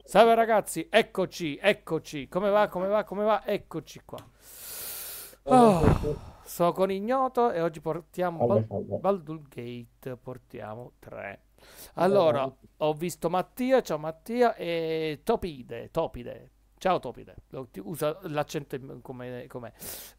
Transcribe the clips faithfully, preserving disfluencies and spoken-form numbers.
Salve ragazzi, eccoci, eccoci. Come va, come va, come va? Eccoci qua. Salve, salve, Oh, sono con Ignoto e oggi portiamo Bal- salve, salve. Baldur's Gate, portiamo tre. Andiamo Allora, avanti. ho visto Mattia, ciao Mattia, e Topide, Topide. Ciao Topide. Lo- ti- Usa l'accento in- come, com'è.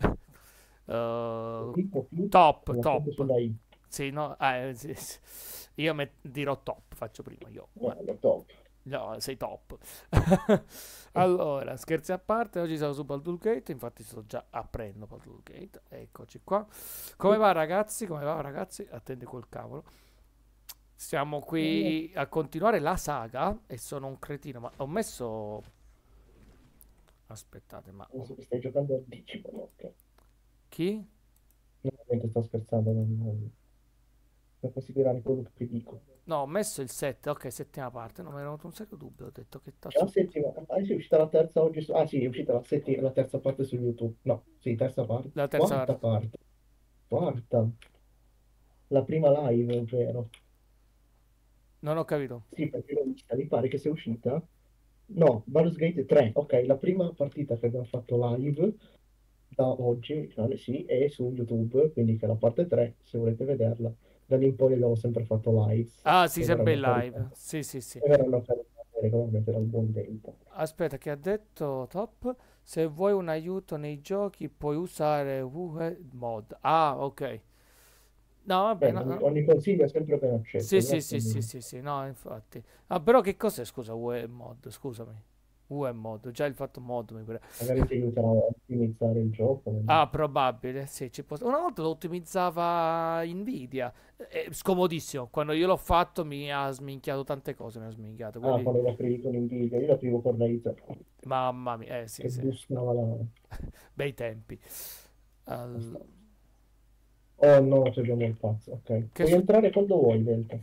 Eh, Tipo più top, con l'accento top. sulla I. Sì, no, ah, eh, sì, sì. Io met- dirò top, faccio prima io. Vai. Guarda, top. No, sei top. Allora, scherzi a parte, oggi siamo su Baldur's Gate, infatti sto già aprendo Baldur's Gate, eccoci qua. Come va ragazzi? Come va ragazzi? Attende col cavolo. Siamo Eh, qui a continuare la saga e sono un cretino, ma ho messo... Aspettate, ma... ho- Penso che stai giocando a Digimon, ok? Chi? Normalmente sto scherzando, non, non, non considerare quello che dico. No, ho messo il sette, ok, settima parte, non mi era venuto un serio dubbio, ho detto che C'è la cazzo... settima. Ah, sì, è uscita la terza oggi. su- Ah, sì, è uscita la, setti- la terza parte su YouTube. No, sì, terza parte. La terza Quarta parte. parte. Quarta. La prima live, ovvero. Non ho capito. Sì, perché l'ho vista, mi pare che sia uscita. No, Baldur's Gate tre, ok, la prima partita che abbiamo fatto live da oggi, cioè, sì, è su YouTube, quindi che è la parte tre, se volete vederla. Da lì in poi abbiamo sempre fatto lives Ah, sì, e sempre verranno in caricate, live. Sì, sì, sì. e verranno caricate regolarmente dal buon tempo. Aspetta, che ha detto Top? Se vuoi un aiuto nei giochi puoi usare W Mod. Ah, ok. No, vabbè, Bene, no, ogni, no. ogni consiglio è sempre ben Sì, accetto, sì, grazie sì, sì, mille. sì, sì, no, infatti. Ah, però che cos'è, scusa, W Mod? Scusami. W Mod, già il fatto mod mi pare. Magari ti aiuterà a ottimizzare il gioco. Ah, probabile, sì, ci può... Una volta lo ottimizzava Nvidia. È scomodissimo. Quando io l'ho fatto mi ha sminchiato tante cose, mi ha sminchiato. Ah, Quelli... quando lo aprivi con Nvidia, io l'aprivo con Razer, Mamma mia, eh sì, che sì. boostava la... Bei tempi. Al- la- Oh no, ci abbiamo il pazzo, ok. Che Puoi su... entrare quando vuoi, Delta.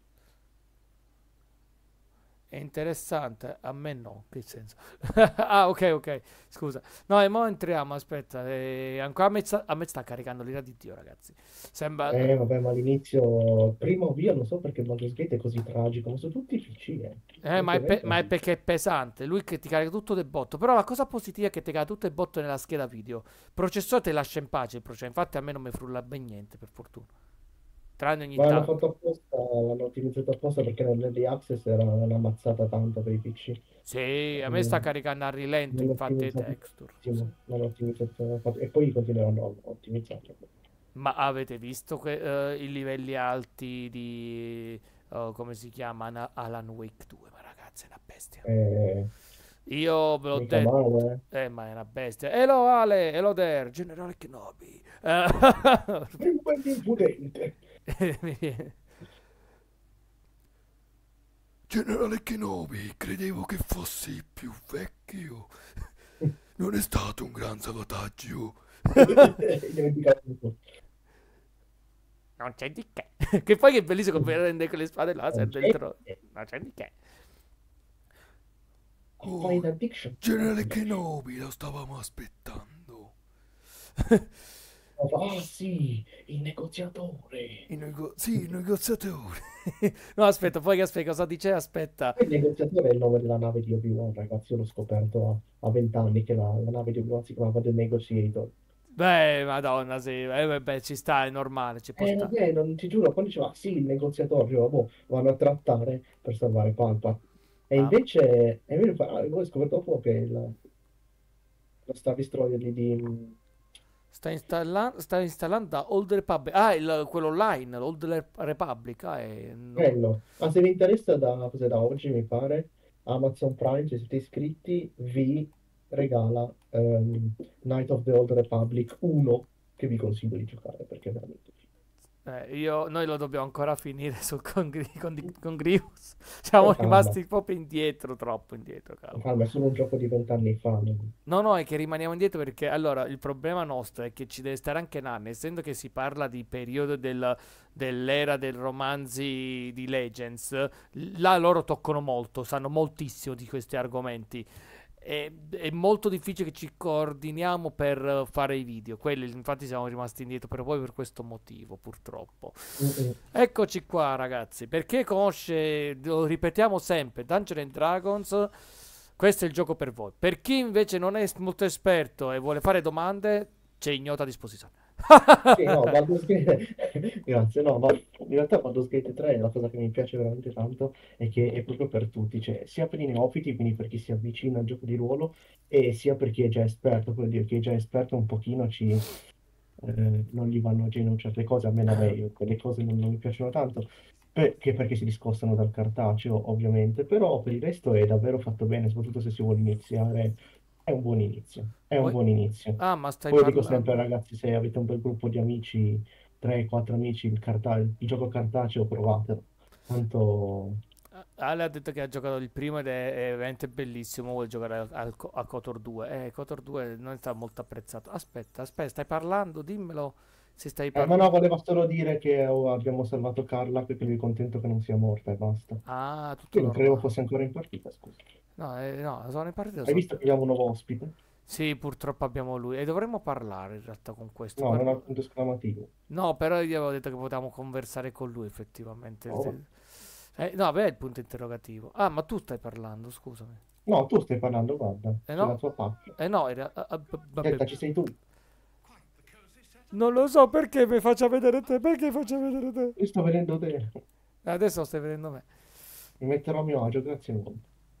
È interessante, a me no, che senso? Ah, ok, ok, scusa. No, e mo entriamo, aspetta, eh, ancora a me, sta, a me sta caricando l'ira di Dio, ragazzi. Sembra... Eh, vabbè, ma all'inizio, prima o via, non so perché Baldur's Gate è così tragico, ma su tutti i P C, eh. Eh, ma è, pe- Ultimamente ma non è perché è pesante, lui che ti carica tutto del botto. Però la cosa positiva è che ti carica tutto il botto nella scheda video. Il processore te lascia in pace il processore, infatti a me non mi frulla ben niente, per fortuna. Tranne ogni ma hanno tanto. fatto apposta, l'hanno ottimizzato apposta perché nell'early access era una mazzata tanta per i P C. Sì, a me sta Mm, caricando a rilento, l'hanno infatti, i ottimizzato texture. Sì. tantissimo, l'hanno ottimizzato, l'hanno fatto- e poi continueranno a ottimizzarlo. Ma avete visto que- eh, i livelli alti di... oh, come si chiama? Ana- Alan Wake due, ma ragazzi è una bestia. Eh, Io ve l'ho mica detto, male, eh, ma è una bestia. Hello Ale, hello there, Generale Kenobi. Eh, eh. Un bel impudente. mi viene- Generale Kenobi, credevo che fossi più vecchio. Non è stato un gran salvataggio. Dimenticato tutto. Non c'è di che. Che poi che bellissimo che prende con le spade laser Non del c'è trono. Non c'è di che. a Oh, Final Diction. Generale Kenobi, lo stavamo aspettando. Ah sì, il negoziatore. Il nego- sì, il negoziatore. No, aspetta, poi aspetta, cosa dice? Aspetta. Il negoziatore è il nome della nave di Obi-Wan, ragazzi, io l'ho scoperto a venti anni che la, la nave di Obi-Wan si chiamava The Negotiator. Beh, madonna, sì. Eh, vabbè, ci sta, è normale, ci può Eh, stare. vabbè, non ti giuro, quando diceva, ah, sì, il negoziatore, io, boh, vanno a trattare per salvare Palpa. E Mamma. invece, e invece fa, ah, poi ho scoperto dopo che il, lo Star Destroyer di, di Sta, installa- sta installando da Old Republic. Ah, il- quello online, Old Le- Republic. Ah, è- non- quello. Ma se vi interessa da, cos'è, da oggi, mi pare, Amazon Prime, se siete iscritti, vi regala ehm, Night of the Old Republic uno, che vi consiglio di giocare perché è veramente figo. eh, io- noi lo dobbiamo ancora finire su, con, Gri- con, di- con Grievous. Siamo Con calma, rimasti proprio indietro, troppo indietro, con cavolo. calma, è solo un gioco di vent'anni fa. non- No, no, è che rimaniamo indietro perché allora il problema nostro è che ci deve stare anche Nanni, essendo che si parla di periodo del- dell'era del romanzi di Legends, l- là loro toccano molto, sanno moltissimo di questi argomenti. E- è molto difficile che ci coordiniamo per eh, fare i video. Quelli, infatti, siamo rimasti indietro proprio per questo motivo, purtroppo. Mm, mm. Eccoci qua, ragazzi. Perché conosce, lo ripetiamo sempre, Dungeons and Dragons. Questo è il gioco per voi. Per chi invece non è molto esperto e vuole fare domande, c'è Ignota a disposizione. Sì, no, Baldur's Gate, grazie, no, ma in realtà Baldur's Gate tre, la cosa che mi piace veramente tanto è che è proprio per tutti, cioè sia per i neofiti, quindi per chi si avvicina al gioco di ruolo, e sia per chi è già esperto, vuol dire chi è già esperto un pochino ci, eh, non gli vanno a genio certe cose, a me la meglio, quelle cose non, non mi piacciono tanto, perché, perché si discostano dal cartaceo, ovviamente, però per il resto è davvero fatto bene, soprattutto se si vuole iniziare, è un buon inizio, è un Vuoi- buon inizio. Ah, ma stai Poi dico sempre, parlando? ragazzi, se avete un bel gruppo di amici, tre quattro amici, il, carta- il gioco cartaceo, provatelo. Tanto, Ale ha detto che ha giocato il primo ed è, è veramente bellissimo. Vuole giocare al- al Co- a Kotor due. Eh, Kotor due non è stato molto apprezzato. Aspetta, aspetta, stai parlando? Dimmelo se stai eh, ma parlando. no, volevo solo dire che oh, abbiamo salvato Carla perché lui è contento che non sia morta e basta. Ah, tutto Io non credevo normale. fosse ancora in partita, scusa. No, eh, no, sono in partita. Hai Sono... visto che abbiamo un nuovo ospite? Sì, purtroppo abbiamo lui. E dovremmo parlare in realtà con questo. No, non ha Guarda. punto esclamativo. No, però io avevo detto che potevamo conversare con lui effettivamente. No, Eh, no, beh, è il punto interrogativo. Ah, ma tu stai parlando, scusami. no, tu stai parlando, guarda, Eh c'è la no, tua pacca. eh no, era- ah, ah, b- vabbè. Aspetta, ci sei tu. Non lo so perché mi faccia vedere te, perché faccia vedere te. Io sto vedendo te. Adesso stai vedendo me. Mi metterò a mio agio, grazie mille.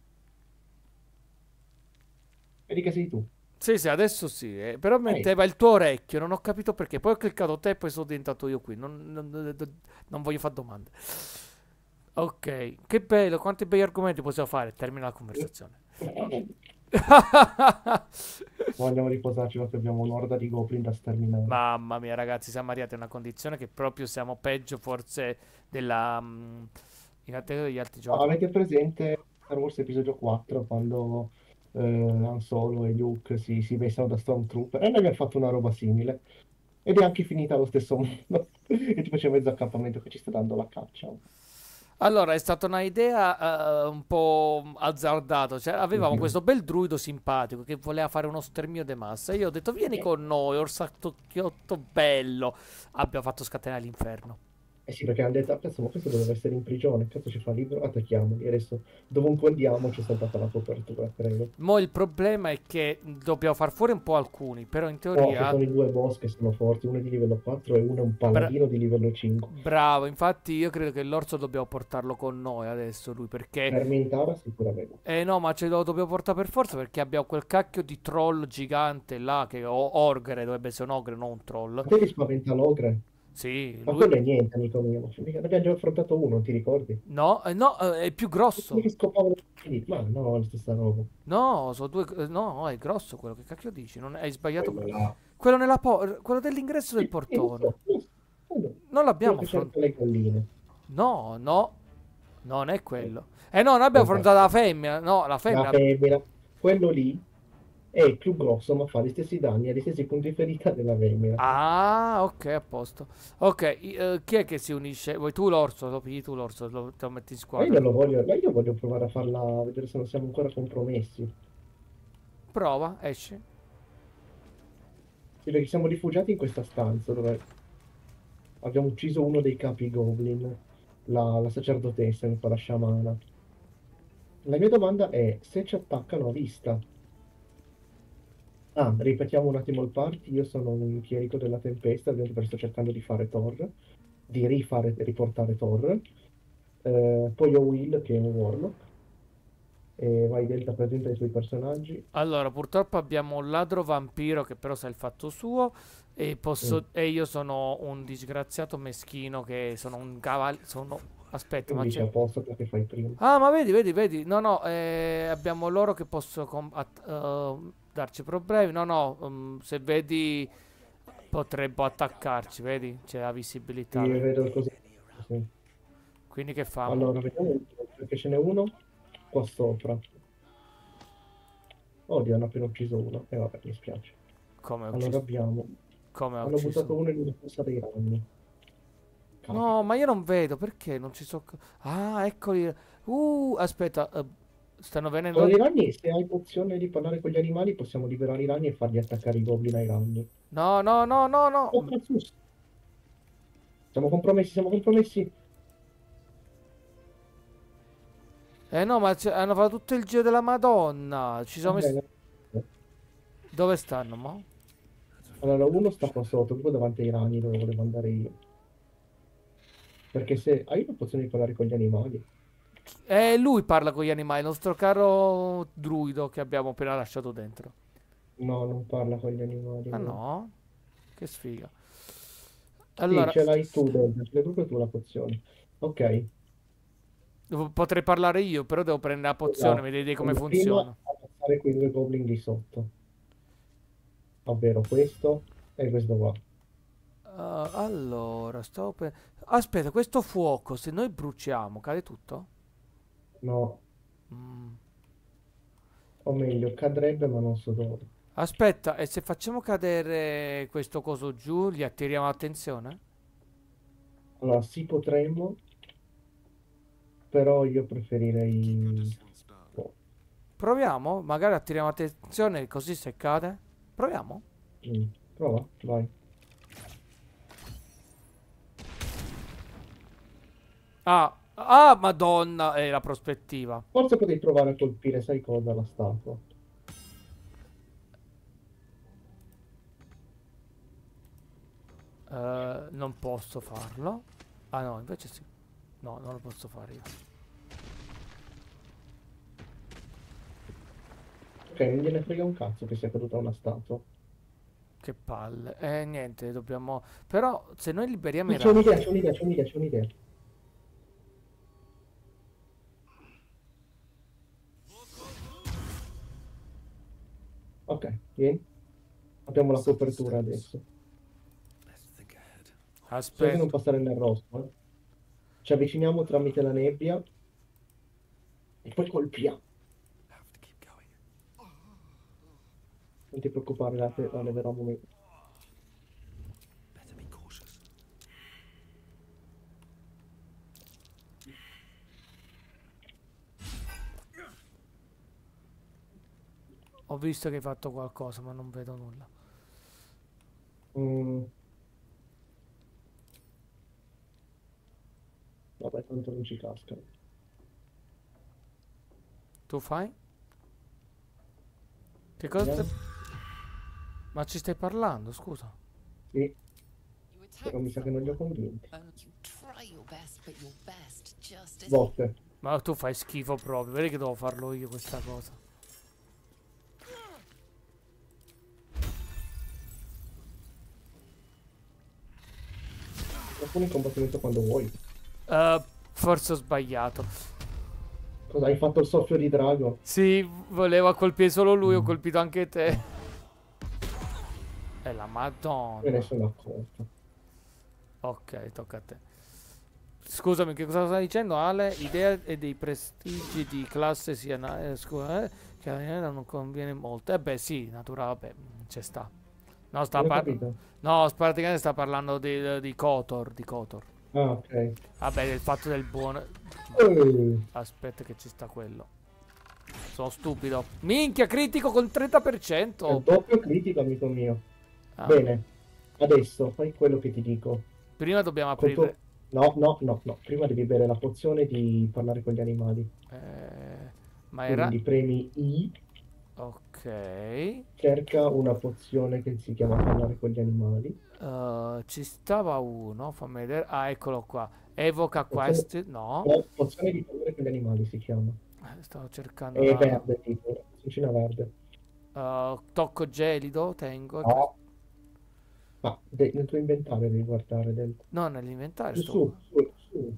Vedi che sei tu. Sì, sì, adesso sì, eh, però Ehi, metteva il tuo orecchio, non ho capito perché. Poi ho cliccato te e poi sono diventato io qui. Non, non- non- non voglio fare domande. Ok, che bello, quanti bei argomenti possiamo fare? Termina la conversazione. vogliamo riposarci perché abbiamo un'orda di goblin da sterminare. Mamma mia, ragazzi, siamo arrivati a una condizione che proprio siamo peggio forse della... mm, in attesa degli altri No, giochi. avete presente Star Wars Episodio quattro quando eh, Han Solo e Luke si, si vestono da Stormtrooper? E noi abbiamo fatto una roba simile. Ed è anche finita allo stesso modo. E tipo c'è mezzo accampamento che ci sta dando la caccia. Allora, è stata un'idea eh, un po' azzardata. Cioè, avevamo questo bel druido simpatico che voleva fare uno sterminio di massa. E io ho detto, vieni con noi, orsacchiotto bello. Abbiamo fatto scatenare l'inferno. Eh sì, perché hanno detto, cazzo, ma questo doveva essere in prigione, cazzo ci fa libero, attacchiamoli. E adesso, dovunque andiamo, c'è saltata la copertura, credo. Mo' il problema è che dobbiamo far fuori un po' alcuni, però in No, ci teoria... sono i due boss che sono forti, uno è di livello quattro e uno è un bra- paladino di livello cinque. bravo, infatti io credo che l'orso dobbiamo portarlo con noi adesso, lui, perché... Per Mintara sicuramente. Eh no, ma ce lo dobbiamo portare per forza perché abbiamo quel cacchio di troll gigante là, che... O Orgre, dovrebbe essere un ogre, non un troll. A te ti spaventa l'ogre? Sì, Ma lui... quello è niente, amico mio. Mica- Ne abbiamo già affrontato uno, ti ricordi? No, eh, no, eh, è più Quelli grosso. che scopavano i Ma no, è la stessa roba. No, sono due... eh, No, no, è grosso quello, che cacchio dici? Non hai sbagliato... Quello là. Quello nella po... quello dell'ingresso del Sì, sì, lo portone. so, lo so. Quello Non quello l'abbiamo che affrontato. cerca le galline. No, no, non è Eh, quello. Eh no, noi abbiamo vabbè. affrontato la femmina. No, la La femmina... femmina. Quello lì è più grosso, ma fa gli stessi danni, ha gli stessi punti ferita della femmina. Ah, ok, a posto. Ok, i- eh, chi è che si unisce? Vuoi tu l'orso? Lo pigli tu l'orso, lo, te lo metti in Ma io squadra. non lo voglio, ma io voglio provare a farla, a vedere se non siamo ancora compromessi. Prova, esci. Sì, perché siamo rifugiati in questa stanza dove abbiamo ucciso uno dei capi goblin, la, la sacerdotessa, mi fa la sciamana. La mia domanda è, se ci attaccano a vista? Ah, ripetiamo un attimo il party. Io sono un chierico della tempesta, ovviamente perché sto cercando di fare Thor, di rifare, riportare Thor. Eh, poi ho Will, che è un warlock. E vai Delta, presenta i tuoi personaggi. Allora, purtroppo abbiamo un ladro vampiro che però sa il fatto suo. E, Mm. posso, e io sono un disgraziato meschino che sono un cavallo. Sono... Aspetta, ma Quindi c'è... a posto perché fai prima. Ah, ma vedi, vedi, vedi. No, no, eh, abbiamo loro che possono com- att- eh, darci problemi. No, no, mm, se vedi potrebbero attaccarci, vedi? C'è la Sì, visibilità, vedi? vedo il così. Sì. Quindi che famo? Allora, vediamo un po', perché ce n'è uno qua sopra. Oddio, hanno appena ucciso uno. E vabbè, mi spiace. Come ha Allora ucciso? abbiamo... Come ha Hanno buttato ucciso? uno in una fossa dei ragni. No, Capita. ma io non vedo, perché non ci so... Ah, eccoli. Uh, aspetta, eh, stanno Allora, i venendo... ragni, se hai opzione di parlare con gli animali, possiamo liberare i ragni e fargli attaccare i goblin ai ragni. No, no, no, no, Oh, no. cazzo! Siamo compromessi, siamo compromessi. Eh no, ma c'è- hanno fatto tutto il giro della Madonna. Ci sono Va messi... bene. Dove stanno, mo? Allora, uno sta qua sotto, due davanti ai ragni dove volevo andare io. Perché se hai la pozione di parlare con gli animali, Eh, lui parla con gli animali, il nostro caro druido che abbiamo appena lasciato dentro. no, non parla con gli animali. Ah No. no? Che sfiga. Sì, Allora, ce l'hai tu, Dave, ce l'hai proprio tu la pozione. Ok, devo- potrei parlare io, però devo prendere la pozione, esatto. vedete come Allora, prima funziona. ammazzare quei due goblin di sotto, ovvero questo e questo qua. Uh, allora, stavo per... Aspetta, questo fuoco, se noi bruciamo, cade tutto? No, Mm. o meglio, cadrebbe ma non so dove. Aspetta, e se facciamo cadere questo coso giù, gli attiriamo l'attenzione? Allora, sì potremmo, però io preferirei... boh, Proviamo? Magari attiriamo l'attenzione così se cade? Proviamo? mm, prova, vai. Ah, ah, Madonna, è la prospettiva. Forse potevi provare a colpire, sai cosa, la statua. Eh, non posso farlo. Ah no, invece sì. No, non lo posso fare io. Ok, non gliene frega un cazzo che sia caduta una statua. Che palle. Eh, niente, dobbiamo... Però, se noi liberiamo i Ah, c'è un'idea, ragni... c'è un'idea, c'è un'idea, c'è un'idea. Ok, vieni. Abbiamo la copertura adesso. Solo che non Aspetta. passare nel rosso, eh. Ci avviciniamo tramite la nebbia e poi colpiamo. Non ti preoccupare, la, la leverò un momento. Ho visto che hai fatto qualcosa, ma non vedo nulla. Mm, vabbè, tanto non ci cascano. Tu fai? Che cosa Vediamo. stai... Ma ci stai parlando, scusa. Sì, però mi sa che non li ho convinti. Botte. Ma tu fai schifo proprio. Vedi che devo farlo io questa cosa. Proponi il combattimento quando vuoi. Eh, forse ho sbagliato. Cosa, hai fatto il soffio di drago? Sì, volevo colpire solo lui, ho colpito anche te. E la Me ne Madonna. sono accorto. Ok, tocca a te. Scusami, che cosa stai dicendo, Ale? Idea e dei prestigi di classe sia na- eh, scusa, eh, che a me non conviene molto. Eh beh, sì, naturale, vabbè, ci sta. No, sta Non ho par- capito. no, praticamente sta parlando di, di Kotor, di Kotor. Ah, ok. Vabbè, del fatto del buono... Eh, Aspetta che ci sta quello. Sono stupido. Minchia, critico con trenta per È il cento. doppio critico, amico mio. Ah, Bene, adesso fai quello che ti dico. prima dobbiamo Col tuo- aprire... No, no, no, no. Prima devi bere la pozione di parlare con gli animali. Eh, ma era... Quindi premi I, Ok. cerca una pozione che si chiama parlare con gli animali. Uh, ci stava uno, fammi vedere. Ah, eccolo qua. Evoca Pozione, quest. No. no, pozione di parlare con gli animali si chiama. Eh, Stavo cercando È la. verde, tipo, fucina verde. Uh, tocco gelido, tengo. e que- No, ma de- nel tuo inventario devi guardare del... No, nell'inventario Su, sto qua. su, su, su.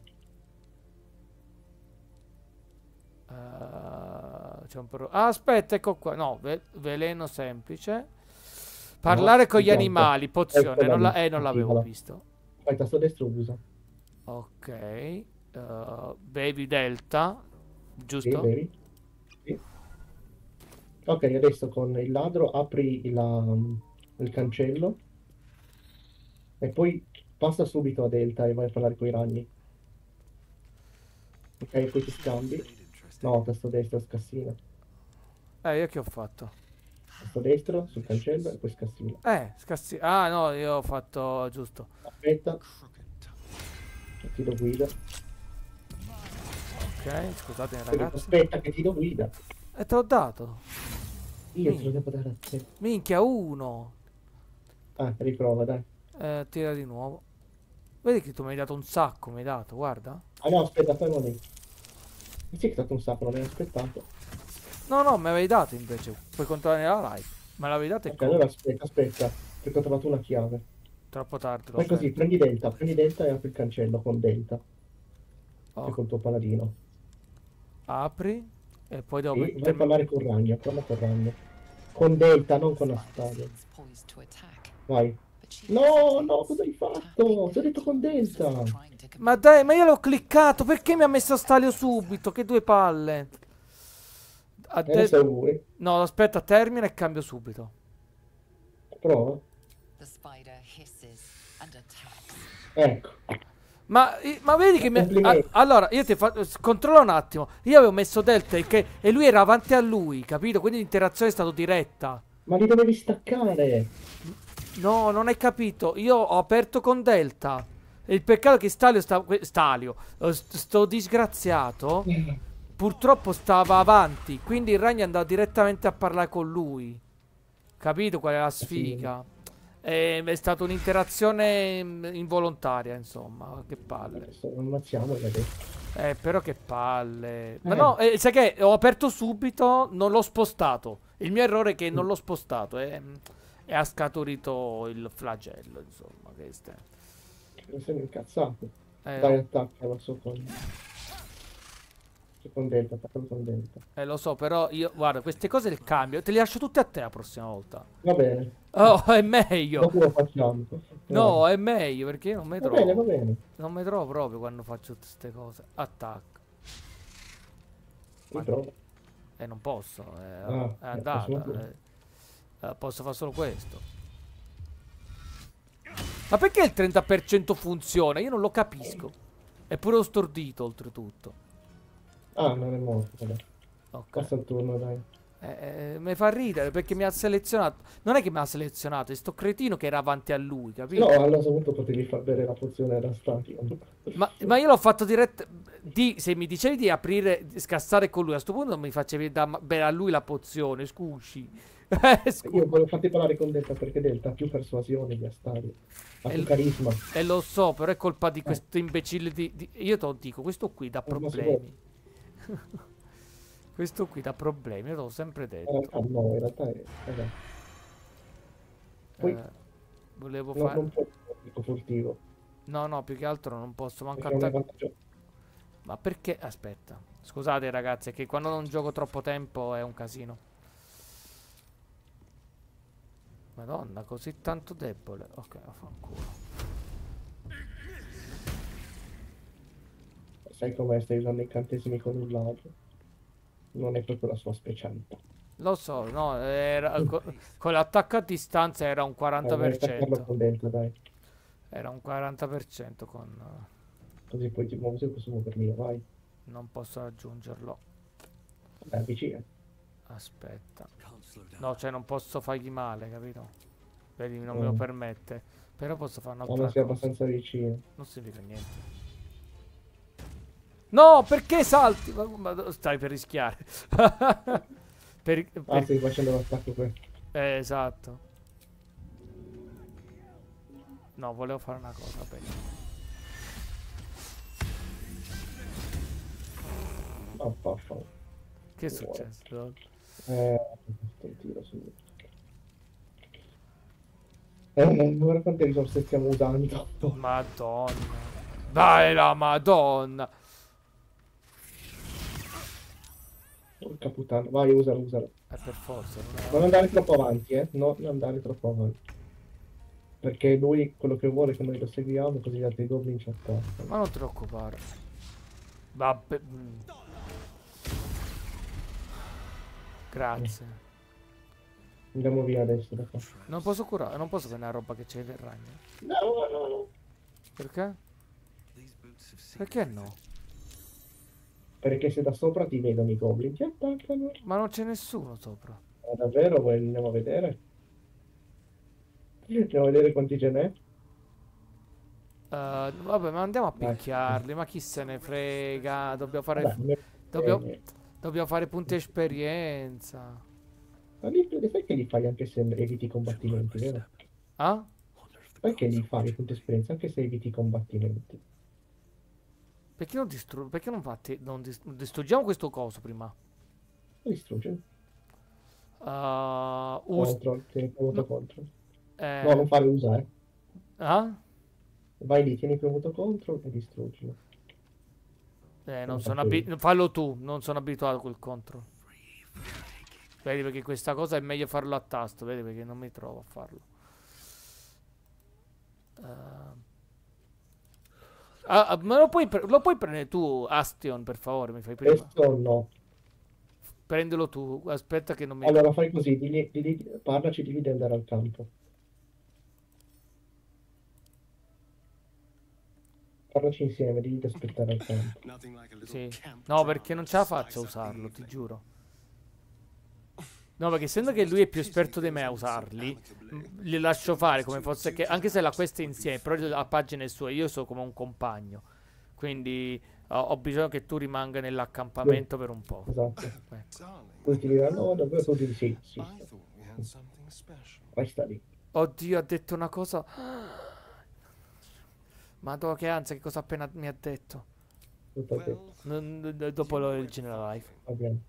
Uh, c'è un pro- ah, aspetta, ecco qua. No, ve- veleno semplice. No, Parlare con di gli fianco. animali, È pozione. quella Non la- lì, eh, non l'avevo attivala. visto. Fai tasto destro, usa. Ok. Uh, bevi delta, Sì, giusto? bevi. Sì. Ok, adesso con il ladro apri il, um, il cancello e poi passa subito a Delta e vai a parlare con i ragni. Ok, poi ti scambi. No, tasto destro, scassina. Eh, io che ho fatto? Tasto destro sul cancello e poi scassina. Eh, scassi... Ah, no, io ho fatto giusto. Aspetta, ti do guida. Ok, Ok, scusate Quindi ragazzi. aspetta che ti do guida. E te l'ho dato. Io te Min- lo devo dare a te. Minchia, uno. Ah, riprova, dai. Eh, tira di nuovo. Vedi che tu mi hai dato un sacco, mi hai dato, guarda. Ah no, aspetta, fermo lì. Mi si è stato un sacco, non mi hai aspettato. No, no, me l'avevi dato invece. Puoi controllare nella live. Me l'avevi dato e Ok, allora come? aspetta, aspetta. Perché ho trovato una chiave. Troppo tardi l'ho Fai così, aperto. prendi Delta, prendi Delta e apri il cancello con Delta. Che è Oh, col tuo paladino. apri. E poi devo E vai a mettermi... parlare con Ragna, parla con Ragna. Con Delta, non con Astaria. Vai. No, no, cosa hai fatto? Ti ho detto con Delta. Ma dai, ma io l'ho cliccato. Perché mi ha messo Stalio subito? Che due palle. A E adesso de- vuoi? No, aspetta, termina e cambio subito. Prova. Ecco. Ma, i- ma vedi che mi... a- Complimenti. allora, io ti faccio... Controlla un attimo. Io avevo messo Delta e, che... e lui era avanti a lui, capito? Quindi l'interazione è stata diretta. Ma li dovevi staccare. No, non hai capito. Io ho aperto con Delta. E il peccato è che Stalio sta... que- Stalio, eh, st- sto disgraziato, purtroppo stava avanti. Quindi il ragno è andato direttamente a parlare con lui. Capito qual è la Sì. sfiga? E- è stata un'interazione mm, involontaria, insomma. Che palle. Adesso non ammazziamo adesso. Eh, però che palle. Ma Eh. no, eh, sai che ho aperto subito, non l'ho spostato. Il mio errore è che non l'ho spostato e, e ha scaturito il flagello, insomma. Che ste- Non sei incazzato. eh, Dai, no, attaccalo su con... su con Delta, attaccalo con Delta. eh, lo so, però io, guarda, queste cose le cambio. Te le lascio tutte a te la prossima volta. Va bene. Oh, è meglio. Dopo lo facciamo. No, Vai. è meglio perché io non mi Va bene, va trovo. bene. Non mi trovo proprio quando faccio tutte queste cose. Attacco. Ma Riprova. eh, non posso, è, Ah, è eh, prossimo andata. turno. eh. Eh, posso fare solo questo. Ma perché il trenta per cento funziona? Io non lo capisco. È pure stordito, oltretutto. Ah, non è morto, vabbè. Ok. Passa il turno, dai. Eh, eh, mi fa ridere perché mi ha selezionato. Non è che mi ha selezionato, è sto cretino che era avanti a lui, Se capito? no, a questo punto potevi far bere la pozione da Station. Ma, ma io l'ho fatto diretto. Di, se mi dicevi di aprire, di scassare con lui, a sto punto non mi facevi da bere a lui la pozione, scusi. Eh, scusi. Io volevo farti parlare con Delta perché Delta ha più persuasione di Astaria. Ha E, più l- carisma. e lo so, però è colpa di Eh, questo imbecille di, di- Io te lo dico, questo qui dà non si può. problemi. Questo qui dà problemi, io te l'ho sempre In detto. realtà no, in realtà è... vabbè. Poi Eh, volevo no, fare... non può essere molto furtivo. No, no, più che altro non posso manco Perché non è attaccare. vantaggioso. Ma perché? Aspetta. Scusate ragazzi, è che quando non gioco troppo tempo è un casino. Madonna, così tanto debole. Ok, vaffanculo. Sai com'è, stai usando incantesimi con un ladro. Non è proprio la sua specialità. Lo so, no, era, co- con l'attacco a distanza era un Eh, vai a attaccarlo quaranta per cento. con Delta, dai. Era un quaranta per cento con... eh, Così poi ti muovi, così posso muovermi io, vai. non posso raggiungerlo. Dai, avvicina. Aspetta. No, cioè non posso fargli male, capito? Vedi, non me lo Mm. permette. Però posso fare Ma un'altra non sei cosa. abbastanza vicino. Non significa niente. No, perché salti? Ma, ma stai per rischiare. per, Ah, per- stai facendo l'attacco qui. eh, esatto. No, volevo fare una cosa. Bene. Ah, fa, Che è successo? Eh, questo tiro su. Eh, guarda quante risorse stiamo usando. Madonna. Dai la Madonna. Porca puttana. Vai, usalo, usalo. Eh, per forza. Non Non è... andare troppo avanti, eh. No, non andare troppo avanti. Perché lui quello che vuole è che noi lo seguiamo, così gli altri goblin ci attaccano. Ma non ti preoccupare. Vabbè. mm. Grazie. Andiamo via adesso da qua. Non posso curare, non posso prendere la roba che c'è del ragno. No, no, no. Perché? Perché no? Perché se da sopra ti vedono i goblin, ti attaccano. Ma non c'è nessuno sopra. Ma davvero? Vuoi- Andiamo a vedere? Andiamo a vedere quanti ce n'è. Uh, vabbè, ma andiamo a Dai. picchiarli. Ma chi se ne frega? Dobbiamo fare. Vabbè, me- Dobbiamo, eh, dobbiamo fare punti esperienza. ma li, li fai che li fai anche se eviti i combattimenti, vero? Ah? Fai che li fai punti esperienza anche se eviti i combattimenti. Perché non distru... Perché non fatti. Non dis- distruggiamo questo coso prima. Distrugge. Uh, us- Control, tieni premuto no, control. No, eh, non fare usa, eh. ah? Vai lì, tieni premuto control e distruggilo. Eh, non Come sono faccio io. abi- fallo tu, non sono abituato col control. Vedi perché questa cosa è meglio farlo a tasto, vedi perché non mi trovo a farlo. Uh, ah, ah, ma lo puoi, pre- lo puoi prendere tu, Astion, per favore, mi fai prima. Questo no. Prendelo tu, aspetta che non mi... Allora fai così, digli, digli- parlaci, digli di andare al campo. Parlaci insieme, digli di aspettare al campo. Sì. No, perché non ce la faccio a usarlo, ti giuro. No, perché essendo che lui è più esperto di me a usarli, mh, li lascio fare come fosse che... Anche se la quest è insieme, però la pagina è sua, io sono come un compagno. Quindi ho, ho bisogno che tu rimanga nell'accampamento per un po'. Esatto. Ecco. Tutti diranno, no, davvero tu dici sì, sì, sì. Resta lì. Oddio, ha detto una cosa... Madonna, che ansia, che cosa appena mi ha detto. Tutto a te. N- n- dopo lo il general life. Va bene.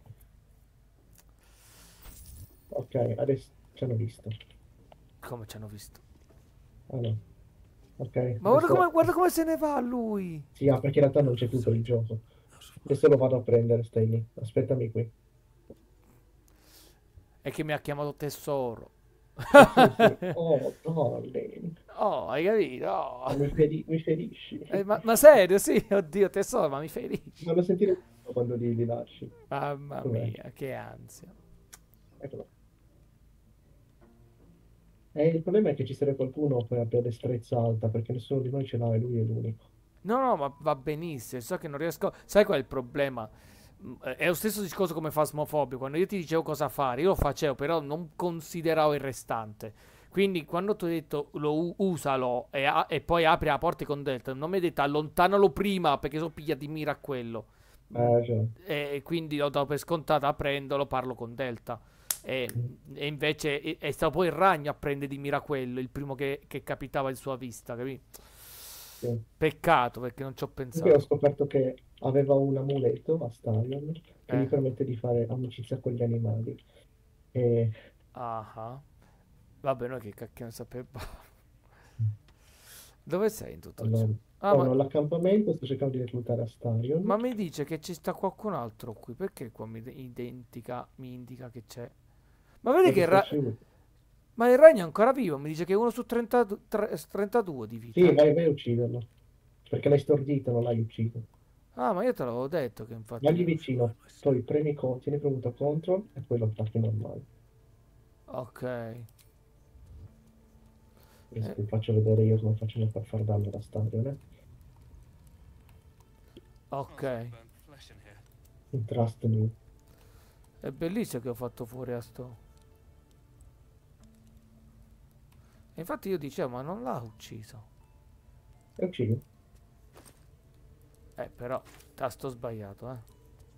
Ok, adesso ci hanno visto. Come ci hanno visto. Ah no. Ok, Ma guarda adesso... come, guarda come se ne va lui. Sì, ah, perché in realtà non c'è più per il gioco. Adesso lo vado a prendere, stai lì. Aspettami qui. E che mi ha chiamato tesoro. Sì, sì. Oh, darling. Oh, hai capito? Oh. Ah, mi, feri- mi ferisci. Eh, ma, ma serio, sì, oddio, tesoro, ma mi ferisci. Fanno sentire quando li, li lasci. Mamma Dov'è? mia, che ansia. Eccolo. E il problema è che ci serve qualcuno che abbia destrezza alta, perché nessuno di noi ce l'ha e lui è l'unico. No, no, ma va benissimo. So che non riesco. Sai qual è il problema? Mm, eh, È lo stesso discorso come Phasmophobia. Quando io ti dicevo cosa fare, io lo facevo, però non consideravo il restante. Quindi quando ti ho detto lo u- usalo e, a- e poi apri la porta con Delta, non mi hai detto allontanalo prima perché so piglia di mira a quello. Mm, Eh, cioè, E, e quindi l'ho dato per scontata, prendolo, parlo con Delta. E, mm, e invece è, è stato poi il ragno a prendere di mira quello, il primo che, che capitava in sua vista, capito? sì. Peccato perché non ci ho Qui ho pensato. scoperto che aveva un amuleto a Starion che gli Eh, permette di fare amicizia con gli animali. E ah, ah. Vabbè, noi che cacchio ne sapeva. Dove sei in tutto ciò? allora, Ah, ma, sono all'accampamento, sto cercando di reclutare a ma Starion. mi dice che ci sta qualcun altro qui. Perché qua mi identica, mi indica che c'è? Ma vedi che Perché il, sto ra- scivolando. ma il ragno è ancora vivo. Mi dice che è uno su trentadue, tre- trentadue di Sì, vita. vai, vai a ucciderlo. Perché l'hai stordito, non l'hai ucciso. Ah, ma io te l'avevo detto che Vagli infatti... vicino, poi premi con, tieni premuto control e poi lo attacchi normale. Ok. Adesso Eh, vi faccio vedere io come facciamo per far danno alla Starion. Eh? ok. Trust me. È bellissimo che ho fatto fuori a sto. E infatti io dicevo, ma non l'ha ucciso. E uccidi. Eh, però, tasto sbagliato, eh.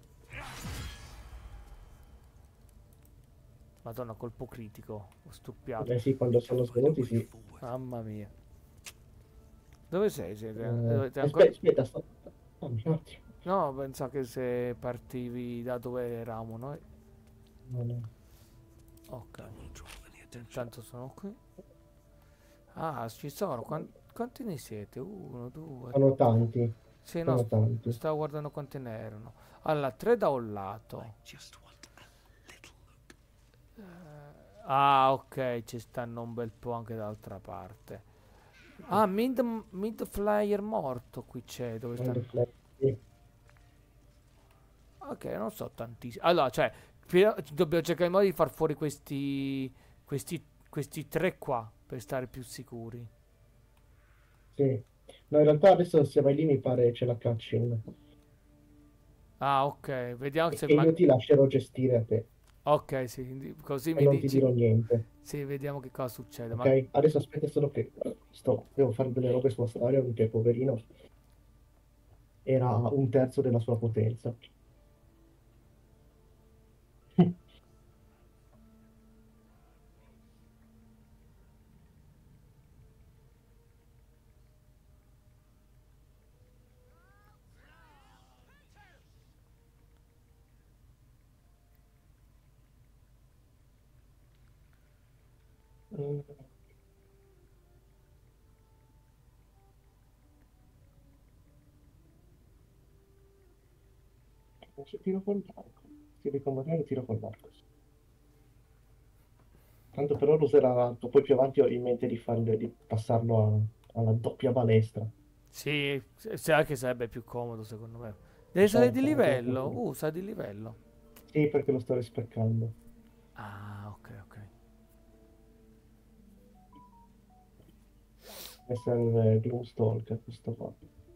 Madonna, colpo critico. Ho stupiato. Eh sì, quando sono svenuti sì. Mamma mia. Dove sei? Siete? Eh, Eh, te ancora... aspetta, aspetta, sta... dammi un attimo. No, pensa che se partivi da dove eravamo noi. No, no. Ok. Intanto sono qui. Ah, ci sono. Quan- Quanti ne siete? Uno, due. Sono tanti, Sì, no, sono st- tanti. stavo guardando quanti ne erano. Allora, tre da un lato. Eh, ah, ok, ci stanno un bel po' anche dall'altra parte. Ah, mid, mid flyer morto qui c'è, dove Mind stanno? Flash, sì. Ok, non so tantissimo. Allora, cioè, però dobbiamo cercare il modo di far fuori questi, questi, questi tre qua, per stare più sicuri. Sì. No, in realtà adesso se vai lì mi pare c'è la cutscene. Ah, ok, vediamo E se... che ma- io ti lascerò gestire a te. Ok, sì, di- così e mi non ti dici. dirò niente. Sì, vediamo che cosa succede. Ma Ok? Adesso aspetta solo che sto, devo fare delle robe sulla storia perché poverino era un terzo della sua potenza. Mm, se tiro con l'arco. Se devi combattere tiro con l'arco. Tanto per ora userà l'arco, poi più avanti ho in mente di, farlo, di passarlo a- alla doppia balestra. sì, se- se anche sarebbe più comodo secondo me. Lo Deve salire so, di sarà quello livello. che- Uh, sa di livello. Sì, perché lo sto rispeccando. Ah, ok, ok. Mi serve Gloomstalker, questo qua.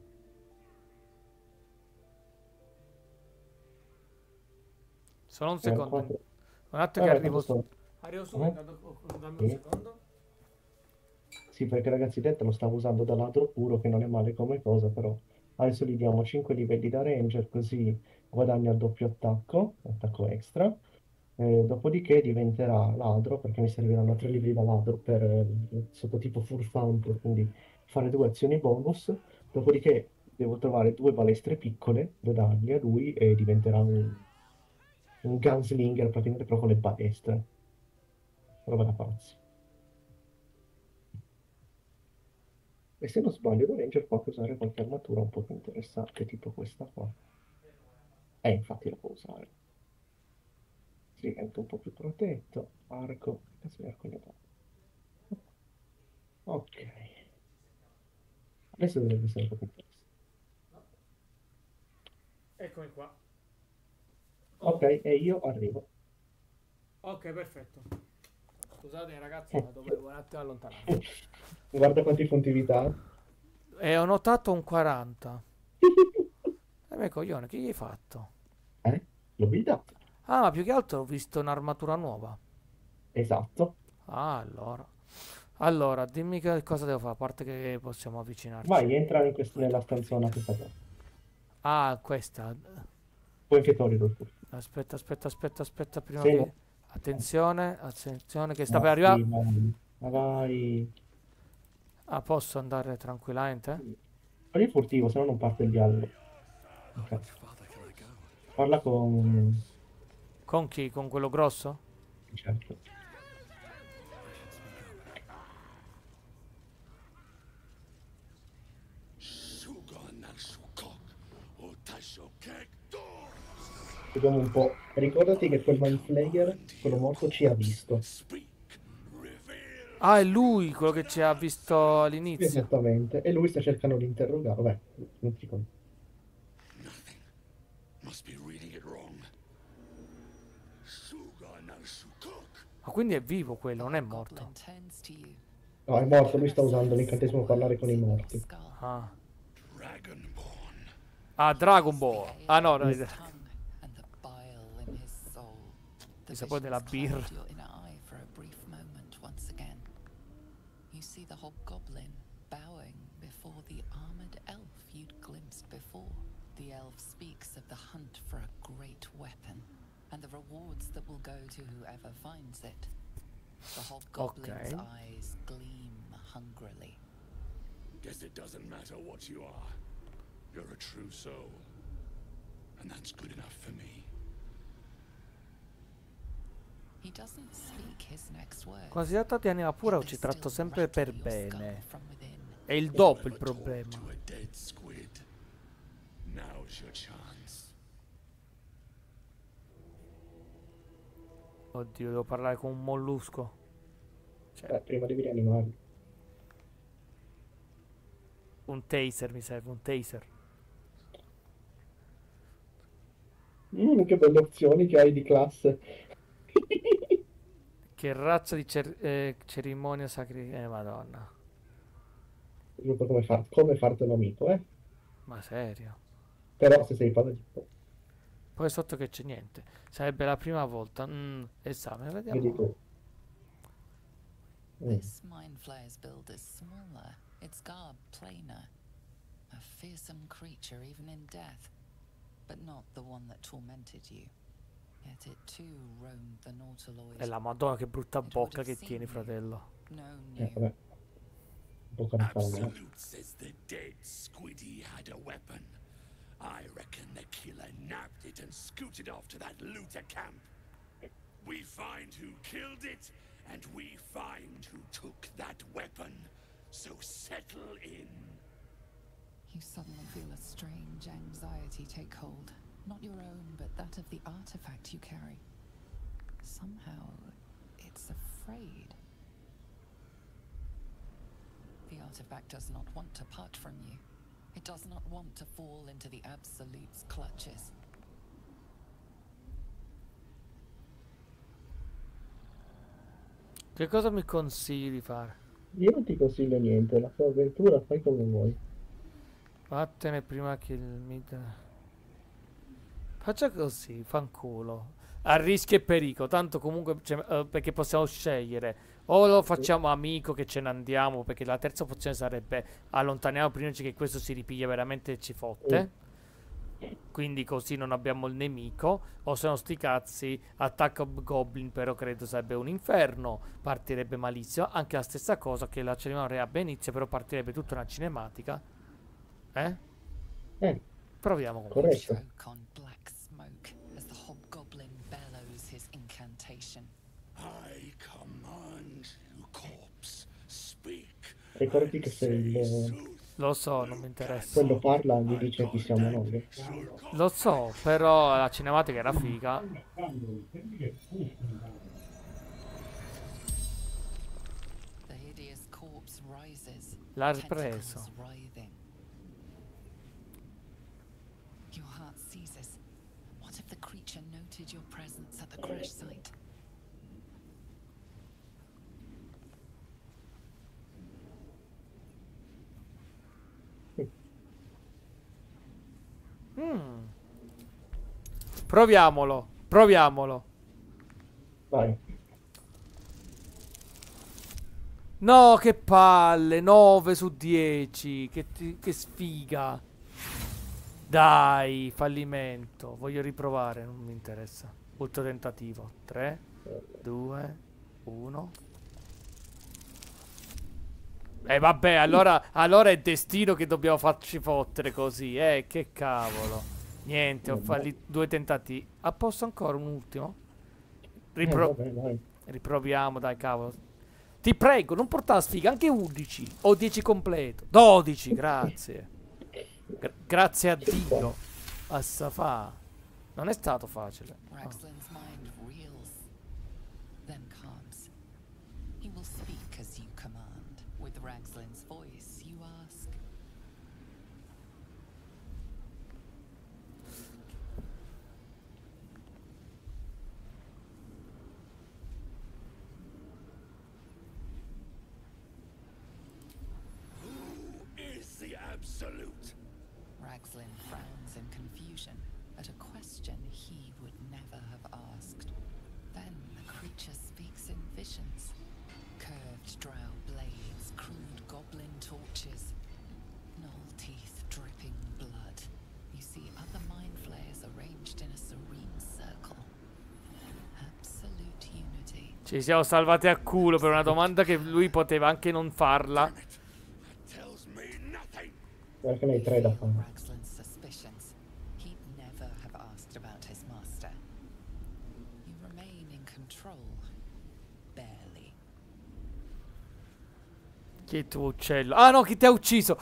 Solo un È un secondo. quattro. Un attimo che Vabbè, tanto arrivo su. sto... Arrivo su, eh? Riccardo. Oh, oh, dammi un Sì. secondo. Sì, perché ragazzi, detto lo stavo usando da ladro puro, che non è male come cosa, però adesso gli diamo cinque livelli da ranger, così guadagna il doppio attacco, attacco extra. Eh, dopodiché diventerà ladro, perché mi serviranno tre livelli da ladro per eh, sottotipo furfante, quindi fare due azioni bonus. Dopodiché devo trovare due balestre piccole da dargli a lui e diventerà un, un gunslinger praticamente però con le balestre. Roba da pazzi. E se non sbaglio, da Ranger può anche usare qualche armatura un po' più interessante, tipo questa qua. Eh, infatti la può usare. Si diventa un po' più protetto. Arco. Che cazzo di arco gli ho dato? Ok. Adesso dovrebbe essere un po' più interessante. Eccomi qua. Ok, Oh, e io arrivo. ok, perfetto. Scusate ragazzi, Eh, ma dovevo un attimo allontanarmi. Guarda quanti punti vita ha. E ho notato un quaranta. E beh, coglione, che gli hai fatto? Eh? L'ho buildato. Ah, ma più che altro ho visto un'armatura nuova. Esatto. Ah, allora. Allora, dimmi che cosa devo fare, a parte che possiamo avvicinarci. Vai, entra in quest- nella stanzona questa qua. Ah, questa. Puoi anche toglierlo il furto. Aspetta, aspetta, aspetta, aspetta, prima Se no... che... Attenzione, attenzione, che sta Ma per arrivare. sì, vai. Ma vai. Ah, posso andare tranquillamente? Togli il furtivo, se no non parte il dialogo. Ok. Parla con... Con chi? Con quello grosso? Certo. Vediamo un po'. Ricordati che quel Mindflayer, quello morto, ci ha visto. Ah, è lui quello che ci ha visto Sì, all'inizio. esattamente. E lui sta cercando di interrogarlo. Beh, non ti ricordo. Ma quindi è vivo quello, non è morto. No, è morto. Lui sta usando l'incantesimo parlare con i morti. Ah, ah Dragon Ball. Ah no, no, Mm. il sapore della birra. You see the hobgoblin bowing before the armored elf you'd glimpsed before. The elf speaks of the hunt for a great weapon and the rewards that will go to whoever finds it. The hobgoblin's Ok. eyes gleam hungrily. Guess it doesn't matter what you are. You're a true soul. And that's good enough for me. He doesn't speak his next words. Considerato di anima pura, They ci tratto still sempre per rattle your skull bene. from within. È il dopo il Never talk problema. to a dead squid. Now's your chance. Oddio, devo parlare con un mollusco. Cioè, Eh, prima devi rianimarlo. un taser mi serve, un taser. Mm, che belle opzioni che hai di classe. Che razza di cer- eh, cerimonia sacri... Eh, madonna. Giusto come, far- come fartelo amico, eh? Ma serio? Però se sei paladino. Poi sotto che c'è niente. Sarebbe la prima volta. Mm, esame, Vedi vediamo. tu. Mm. This mind flayer's build is smaller, its garb plainer. A fearsome creature even in death, but not the one that tormented you. Yet it too roamed the Nautiloid. E la madonna che brutta bocca che tieni, fratello. Known Eh, you. vabbè. Bocca di fallo. Absolute says the dead Squiddy had a weapon. I reckon the killer nabbed it and scooted off to that looter camp. We find who killed it, and we find who took that weapon. So settle in. You suddenly feel a strange anxiety take hold. Not your own, but that of the artifact you carry. Somehow, it's afraid. The artifact does not want to part from you. It does not want to fall into the Absolute's clutches. Che cosa mi consigli di fare? Io non ti consiglio niente, la tua avventura fai come vuoi. Vattene prima che il mid... Faccia così, fanculo. A rischio e pericolo, tanto comunque cioè, eh, perché possiamo scegliere. O lo facciamo amico che ce ne andiamo, perché la terza opzione sarebbe allontaniamo prima che questo si ripiglia veramente e ci fotte. Quindi così non abbiamo il nemico. O se no sti cazzi, attacca Goblin, però credo sarebbe un inferno. Partirebbe malissimo. Anche la stessa cosa che la cerimonia abbia inizio, però partirebbe tutta una cinematica. Eh? Eh, Proviamo comunque. corretto. Choke on black smoke as the hobgoblin bellows his incantation. I command you, corpse, speak. Ricordati che se il, Lo so, non mi interessa. quello parla gli dice chi siamo noi. Lo so, però la cinematica era figa. The hideous corpse rises. L'ha tentacles ripreso. writhing. Your heart seizes. What if the creature noted your presence at the crash site? Mm. Proviamolo, proviamolo. Vai. No, che palle, nove su dieci. Che, ti- che sfiga. Dai, fallimento. Voglio riprovare, non mi interessa. Ultimo tentativo. tre, due, uno. E vabbè, allora, allora è destino che dobbiamo farci fottere così. Eh, che cavolo. Niente, ho fallito due tentativi. A posto ancora un ultimo? Eh, Ripro- vabbè, vai. riproviamo, dai, cavolo. Ti prego, non portare sfiga, anche undici o dieci completo. dodici, grazie. Gra- grazie a Dio. Assafà. Non è stato facile. Ah. Raxlin's mind reels, then calms. He will speak as you command. With Raxlin's voice, you ask. Is the absolute. Raxlin frowns in confusion at a question he would never have asked. Then the creature speaks in visions. Curved drow blades, crude goblin torches, gnoll teeth dripping blood. You see other mind flayers arranged in a serene circle. Absolute unity. Ci siamo salvati a culo per una domanda che lui poteva anche non farla. Damn it. That tells me nothing. Guarda che ne hai tre da fare. Raxlin's suspicions. He'd never have asked about his master. You remain in control. Barely. Chi è il tuo uccello? Ah no, chi ti ha ucciso?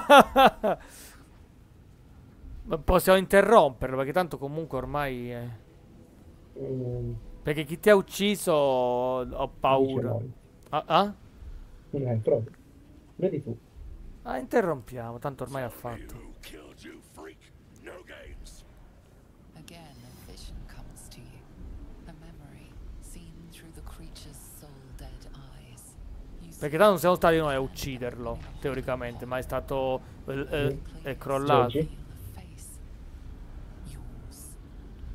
Ma possiamo interromperlo perché tanto comunque ormai... eh, Mm, Perché chi ti ha ucciso ho paura. dice Ah, ah? no. Eh, provi. Vedi tu. Ah, interrompiamo, tanto ormai ha Who fatto. killed you, freak? No games. Again, a vision comes to you. A memory seen through the creature's soul-dead eyes. You see Perché tanto non siamo stati noi a ucciderlo, teoricamente, ma è stato... eh, eh, è crollato. Leggi. the face. Yours.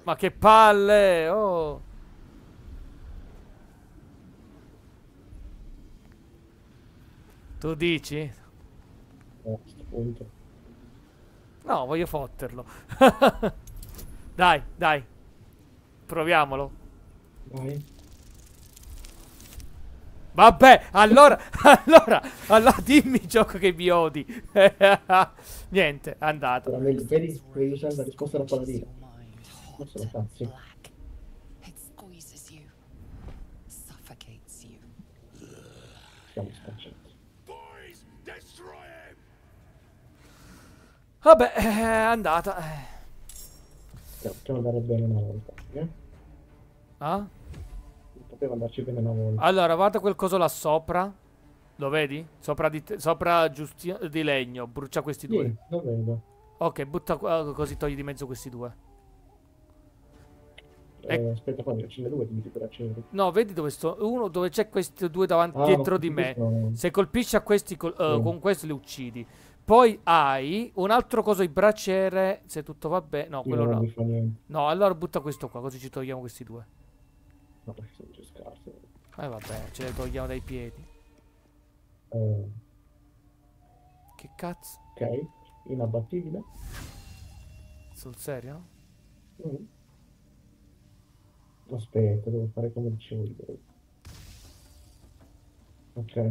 Ma che palle! Oh! Tu dici? Eh, a questo punto. No, voglio fotterlo. Dai, dai. Proviamolo. Vai. Vabbè, allora, allora, allora dimmi gioco che mi odi. Niente, è andato. Allora, vedi, vedi, devi usare la risposta alla Reaches paladina. your mind hot Non sono and pazzi. black. It squeezes you, suffocates you. Siamo spacciati. Boys, destroy him! Vabbè, è andata. Poteva andare bene una volta. Eh? Ah? Poteva andarci bene una volta. Allora, guarda quel coso là sopra. Lo vedi? Sopra di, te- sopra giusti- di legno. Brucia questi due. Sì, lo vedo. Ok, butta qua, così togli di mezzo questi due. Eh, aspetta, qua ce ne due di per accendere. No, vedi dove sto? Uno dove c'è questi due davanti Ah, dietro ma di me. no. Se colpisci a questi col- eh, Sì. con questo li uccidi. Poi hai un altro coso di braciere. Se tutto va bene. No, Sì, quello non no. mi fa niente. No, allora butta questo qua, così ci togliamo questi due. No, perché sono già scarso. Eh vabbè, ce li togliamo dai piedi. Eh, Che cazzo? ok, inabbattibile. Sul serio? Mm. Aspetta, devo fare come dicevo io. Ok.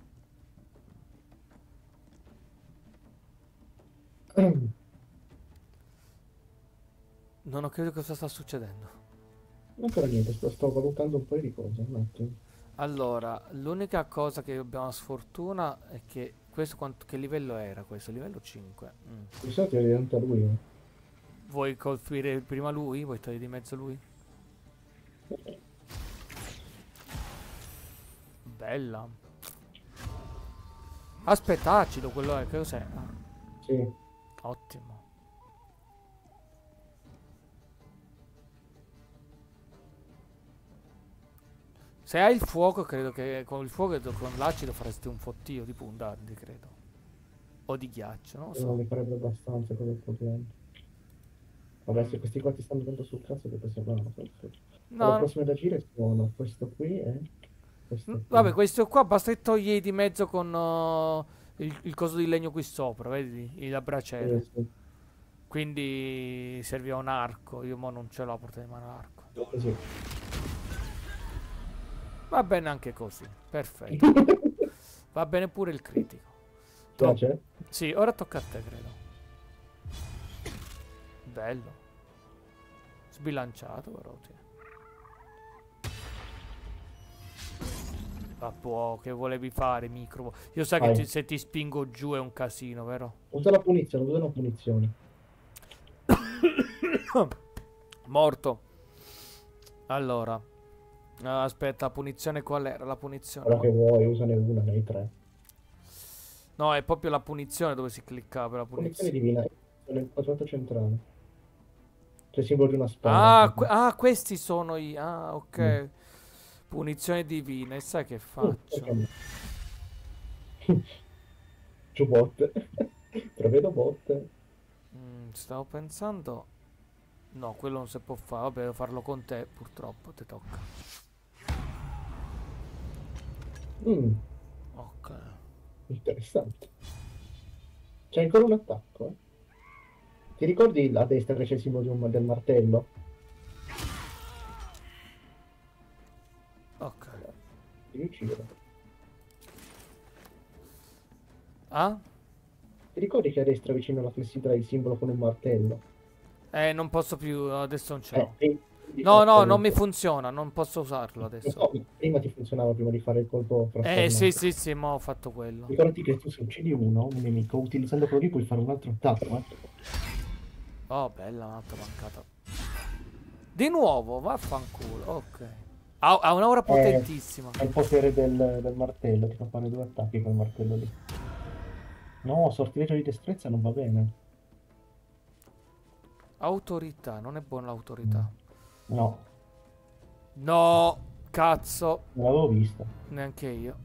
Non ho capito cosa sta succedendo. Ancora niente, sto, sto valutando un paio di cose, un attimo. Allora, l'unica cosa che abbiamo sfortuna è che questo quanto, che livello era questo? Livello cinque. Mm. Di solito è diventato lui. eh. Vuoi colpire prima lui? Vuoi togliere di mezzo lui? Bella. Aspetta, acido quello è, che cos'è? Ah, Sì. ottimo. Se hai il fuoco, credo che con il fuoco e con l'acido faresti un fottio di puntardi, credo. O di ghiaccio, non lo Non so. mi farebbe abbastanza quello il problema. Vabbè, se questi qua ti stanno venendo sul cazzo, che possiamo no, questo. No, Le prossime da agire sono questo qui e questo Mm, qui. Vabbè, questo qua basta che togli di mezzo con uh, il, il coso di legno qui sopra, vedi? Il braciere. Sì, sì. Quindi serviva un arco. Io mo non ce l'ho a portata di mano l'arco. Così. Va bene anche così. Perfetto. Va bene pure il critico. To- Piace? sì, ora tocca a te, credo. Bello. Sbilanciato, però. Sì. Ma può, che volevi fare, micro? Io sai che Vai. ti- se ti spingo giù è un casino, vero? Usa la punizione, usa la punizione. Morto. Allora. Ah, aspetta, punizione qual era? La punizione. Ora che vuoi, usane una nei tre. No, è proprio la punizione dove si clicca per la Punizione punizione. divina, nel quadrato centrale. C'è il simbolo di una spada. Ah, que- ah, questi sono i... Ah, ok. Mm. Punizione divina. E sai che Uh, faccio? perché no? Giù bot. Prevedo bot. Mm, stavo pensando... No, quello non si può fare. Vabbè, devo farlo con te, purtroppo. Ti tocca. Mm, Ok. interessante. C'è ancora un attacco, eh. Ti ricordi a destra che c'è il simbolo di un- del martello? Ok. Devi uccidere. Ah? Ti ricordi che a destra vicino alla clessidra è il simbolo con un martello? Eh, non posso più... Adesso non ce Eh, l'ho. quindi- No, no, eh, non mi funziona. Non posso usarlo adesso. no, prima ti funzionava prima di fare il colpo Eh, trasformato. sì, sì, sì, ma ho fatto quello. Ricordati che tu se uccidi uno, un nemico, utilizzando quello lì puoi fare un altro attacco, eh. Oh, bella, un'altra mancata. Di nuovo, vaffanculo. Ok. Ha, ha un'aura potentissima. È il potere del, del martello, ti fa fare due attacchi col martello lì. No, sortileggio di destrezza non va bene. Autorità, non è buona l'autorità. No, No, cazzo. non l'avevo vista. Neanche io.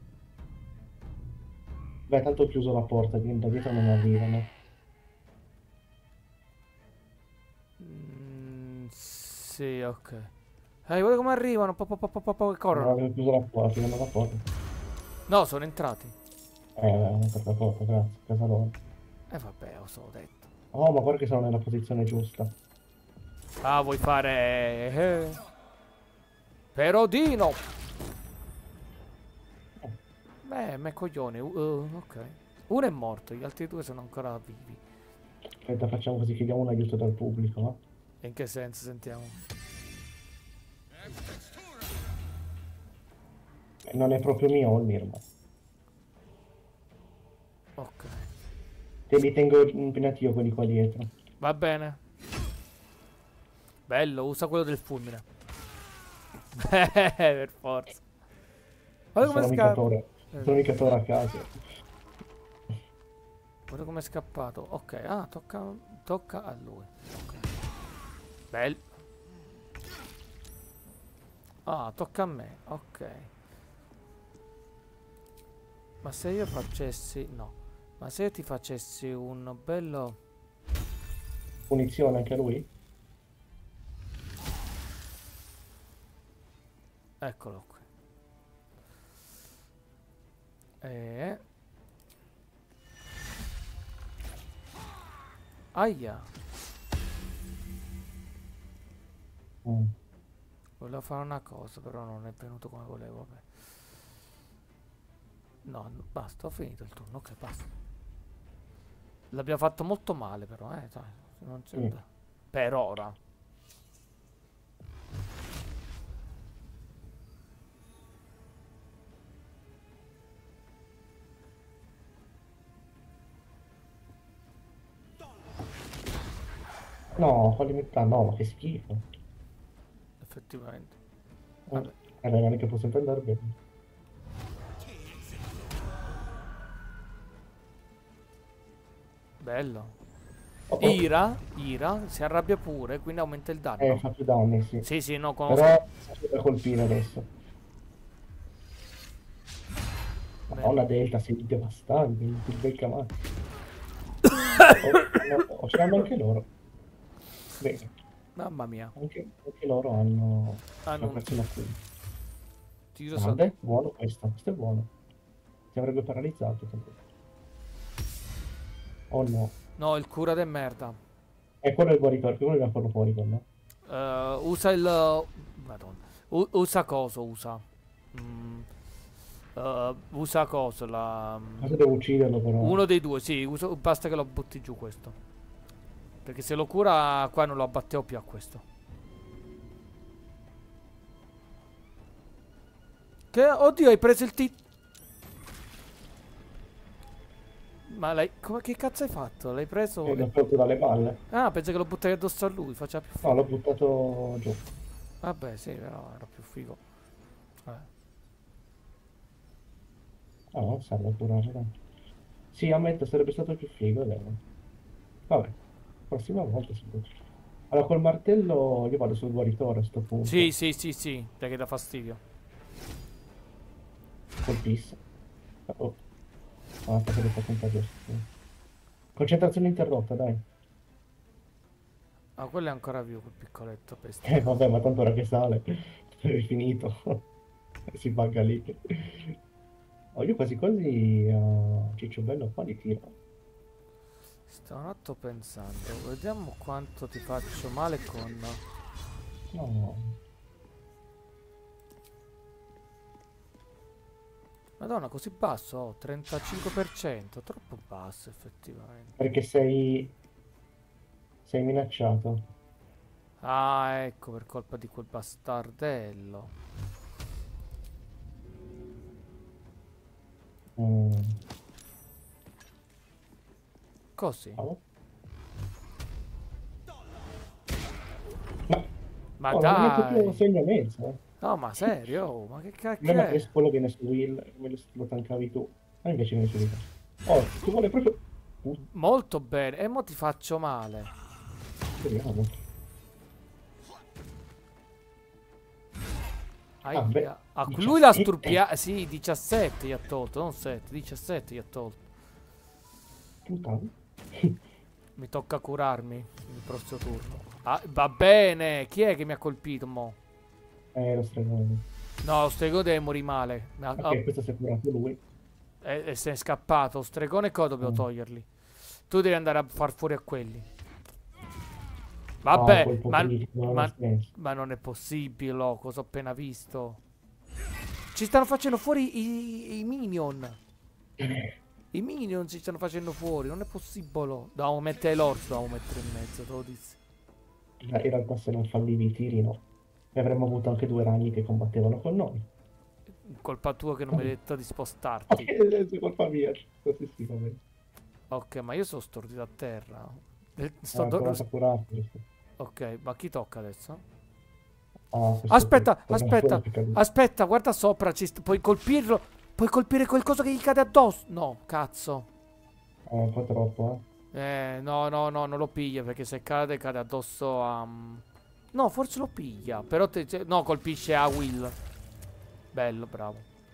Beh, tanto ho chiuso la porta, quindi da dietro non arrivano. Mm, s- Sì, ok. Ehi, guarda come arrivano. Po, po, po, po, po, po, che Non corrono. avevo chiuso la porta, chiudendo la porta. No, sono entrati. Eh, non ho la porta, grazie, casa loro. E eh, vabbè, lo so detto. Oh, ma guarda che sono nella posizione giusta. Ah, vuoi fare... Eh. Per Odino. Beh, me coglione. Uh, ok. Uno è morto, gli altri due sono ancora vivi. Aspetta, facciamo così, chiediamo un aiuto dal pubblico, no? In che senso, sentiamo? Eh, Non è proprio mio Olmir, ma Ok. te li tengo impegnati io quelli qua dietro. Va bene. Bello, usa quello del fulmine. Per forza. Guarda come Sono è mica scappato. Toro, sono mica Toro a caso. Guarda come è scappato. Ok, ah, tocca, tocca a lui. Ok. Bello. Ah, tocca a me. Ok. Ma se io facessi... No. Ma se io ti facessi un bello... Punizione anche a lui? Eccolo qui. E... Aia. Mm. Volevo fare una cosa, però non è venuto come volevo. Vabbè. No, no, basta, ho finito il turno. Ok, basta. L'abbiamo fatto molto male, però, eh, dai, non c'è Sì. da- per ora. No, falli metà, no, ma che schifo. Effettivamente. Eh, Vabbè. eh, non è che può sempre andare bene. Bello. Oh, oh, Ira, Ira, si arrabbia pure, quindi aumenta il eh, danno. fa più danni, sì. Sì, sì, no, conosco. Però c'è da colpire adesso. Bene. Madonna Delta, sei devastante, il bel camato. Oh, no, ce l'hanno anche loro. Bene, Mamma mia. anche, anche loro hanno Hanno la un persona qui. tiro sal- Grande, buono questo, questo è buono. Ti avrebbe paralizzato sempre. Oh no. No, il cura de merda. E quello è il guaritore, quello dobbiamo farlo fuori, quello. Eh, usa il... Madonna. U- usa coso, usa. Mm, eh, usa coso, la... Cosa devo ucciderlo però? Uno dei due, sì, usa- basta che lo butti giù questo. Perché se lo cura qua non lo abbattevo più a questo. Che... Oddio, hai preso il T... Ma lei... Come, che cazzo hai fatto? L'hai preso... E l'ho tolto dalle balle. Ah, penso che lo buttavi addosso a lui, faceva più No, figo. l'ho buttato giù. Vabbè, sì, però era più figo. Eh. No, non serve curare, dai. Sì, ammetto, sarebbe stato più figo, è vero. Vabbè, prossima volta si può. Allora, col martello io vado sul guaritore a sto punto. Sì, sì, sì, sì, perché dà fastidio. Colpisce. Oh. Ah, aspetta che fa contagio. Concentrazione interrotta, dai. Ah, quello è ancora vivo, quel piccoletto peste. Eh, vabbè, ma tanto ora che sale, è finito. Si bugga lì. Oh, io quasi quasi a Ciccio Bello qua li tiro. Sto un attimo pensando, vediamo quanto ti faccio male con... No, Madonna, così basso? Oh, trentacinque per cento, troppo basso effettivamente. perché sei... sei minacciato. Ah, ecco, per colpa di quel bastardello. Mm. Così. Oh. Ma, Ma oh, non è proprio dai! segno e mezzo, eh. No, ma serio? Oh, ma che Il cacchio problema è è? che quello viene su Will, me lo, lo tancavi tu. Ah, invece viene su di te. Oh, ti vuole proprio... Uh, Molto bene, e mo ti faccio male. speriamo. Aia. beh, Ah, diciassette. lui l'ha sturpiato. Sì, diciassette gli ha tolto, non sette, diciassette gli ha tolto. Puttana. Mi tocca curarmi il prossimo turno. Ah, va bene. Chi è che mi ha colpito, mo? Eh, lo stregone. No, lo stregone deve morire male. Ma- Ok, ah, questo si è curato lui. e, e se n'è scappato. Stregone qua dobbiamo Mm. toglierli. Tu devi andare a far fuori a quelli. Ah, Vabbè, colpo ma, critico, non ha ma, senso. ma non è possibile, loco. Cosa ho appena visto. Ci stanno facendo fuori i, i minion. I minion si stanno facendo fuori. Non è possibile. Dobbiamo mettere l'orso. Dobbiamo mettere in mezzo. Te lo dissi. Eh, In realtà se non fallivi i tiri, no. E avremmo avuto anche due ragni che combattevano con noi. Colpa tua che non mi hai detto di Ok, spostarti. è colpa mia. Sì, sì, va bene. Ok, ma io sono stordito a terra. Eh, Eh, Sto do- ancora curarti. Ok, ma chi tocca adesso? Ah, questo Aspetta, qui. aspetta, Che caduto. aspetta, guarda sopra, ci st- puoi colpirlo. Puoi colpire quel coso che gli cade addosso. No, cazzo. Eh, un po' troppo, Eh, no, no, no, non lo piglia perché se cade, cade addosso a... No, forse lo piglia, però te- te- no, colpisce a Will. Bello, bravo.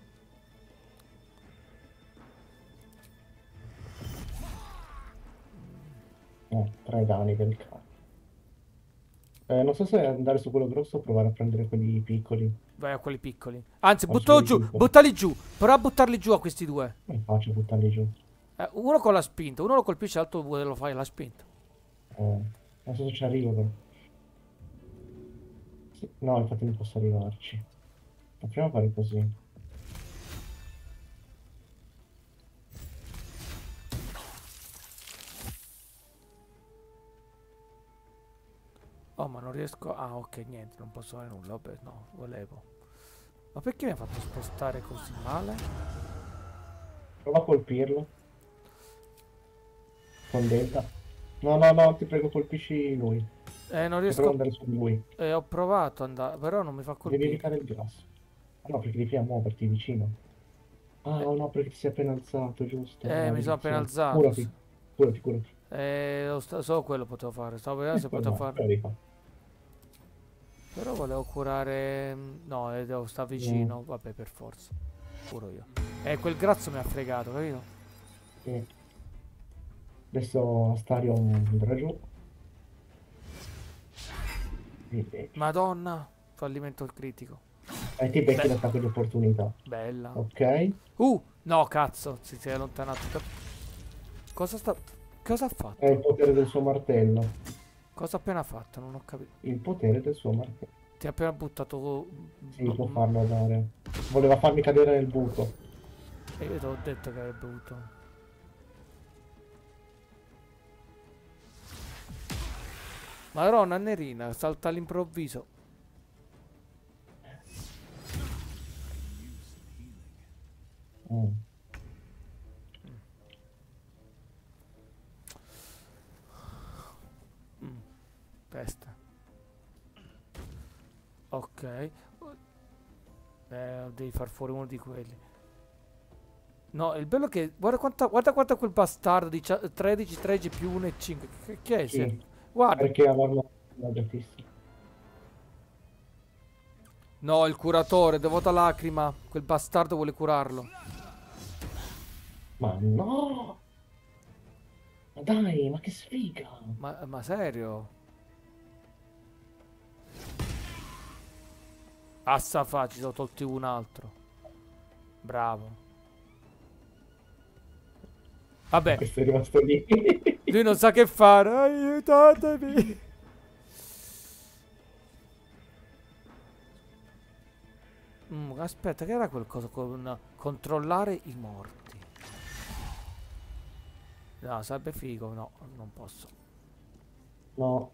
eh. Eh, tre danni del cazzo. Eh, non so se andare su quello grosso o provare a prendere quelli piccoli. Vai a quelli piccoli. Anzi, Ah, buttalo sono giù, piccoli. buttali giù. Prova a buttarli giù a questi due. Non è facile buttarli giù. Eh, uno con la spinta, uno lo colpisce, l'altro lo fai la spinta. Eh, non so se ci arrivo, però. Sì, no, infatti non posso arrivarci. Ma proviamo a fare così. Oh, ma non riesco... Ah, ok, niente, non posso fare nulla. Vabbè, no, volevo. Ma perché mi ha fatto spostare così male? Prova a colpirlo. Con delta. No, no, no, ti prego, colpisci lui. Eh, non E prova ad riesco... andare su di lui. Eh, ho provato ad andare, però non mi fa Devi colpire. evitare il grasso. Ah no, perché devi a muoverti vicino. Ah, Eh. no, perché ti sei appena alzato, giusto? Eh, Ah, mi sono appena maledizione. alzato. Curati, curati, curati. Eh, lo sta- solo quello potevo fare. Stavo vedendo se Eh, potevo no, fare... però devi fare. Però volevo curare... No, eh, devo stare vicino. Vabbè, per forza. Curo io. Eh, quel grazzo mi ha fregato, capito? Sì. Adesso Astario andrà giù. E, e, Madonna. Fallimento critico. e ti becchi Beh. l'attacco di opportunità. Bella. Ok? Uh, no, cazzo. Si, si è allontanato. Cosa sta... Cosa ha fatto? È il potere del suo martello. Cosa ha appena fatto? Non ho capito. Il potere del suo martello. Ti ha appena buttato... Sì, può farlo andare. Voleva farmi cadere nel buco. E io te l'ho detto che avrebbe avuto... Madonna, Nerina, salta all'improvviso. Mm. Mm, Peste. Ok. Eh, devi far fuori uno di quelli. No, il bello è che... Guarda quanta, guarda quanto quel bastardo di cia- tredici, tredici più uno e cinque. Che, che è? Sì. Se- Guarda. Perché avevano la giustizia. No, il curatore, devota lacrima. Quel bastardo vuole curarlo. Ma no! Ma dai, ma che sfiga! Ma, ma serio? Assa fa, ci sono tolti un altro. Bravo. Vabbè, Questo è rimasto lì. lui non sa che fare. Aiutatemi. Mm, aspetta, che era quel coso con controllare i morti? No, sarebbe figo. No, non posso. No,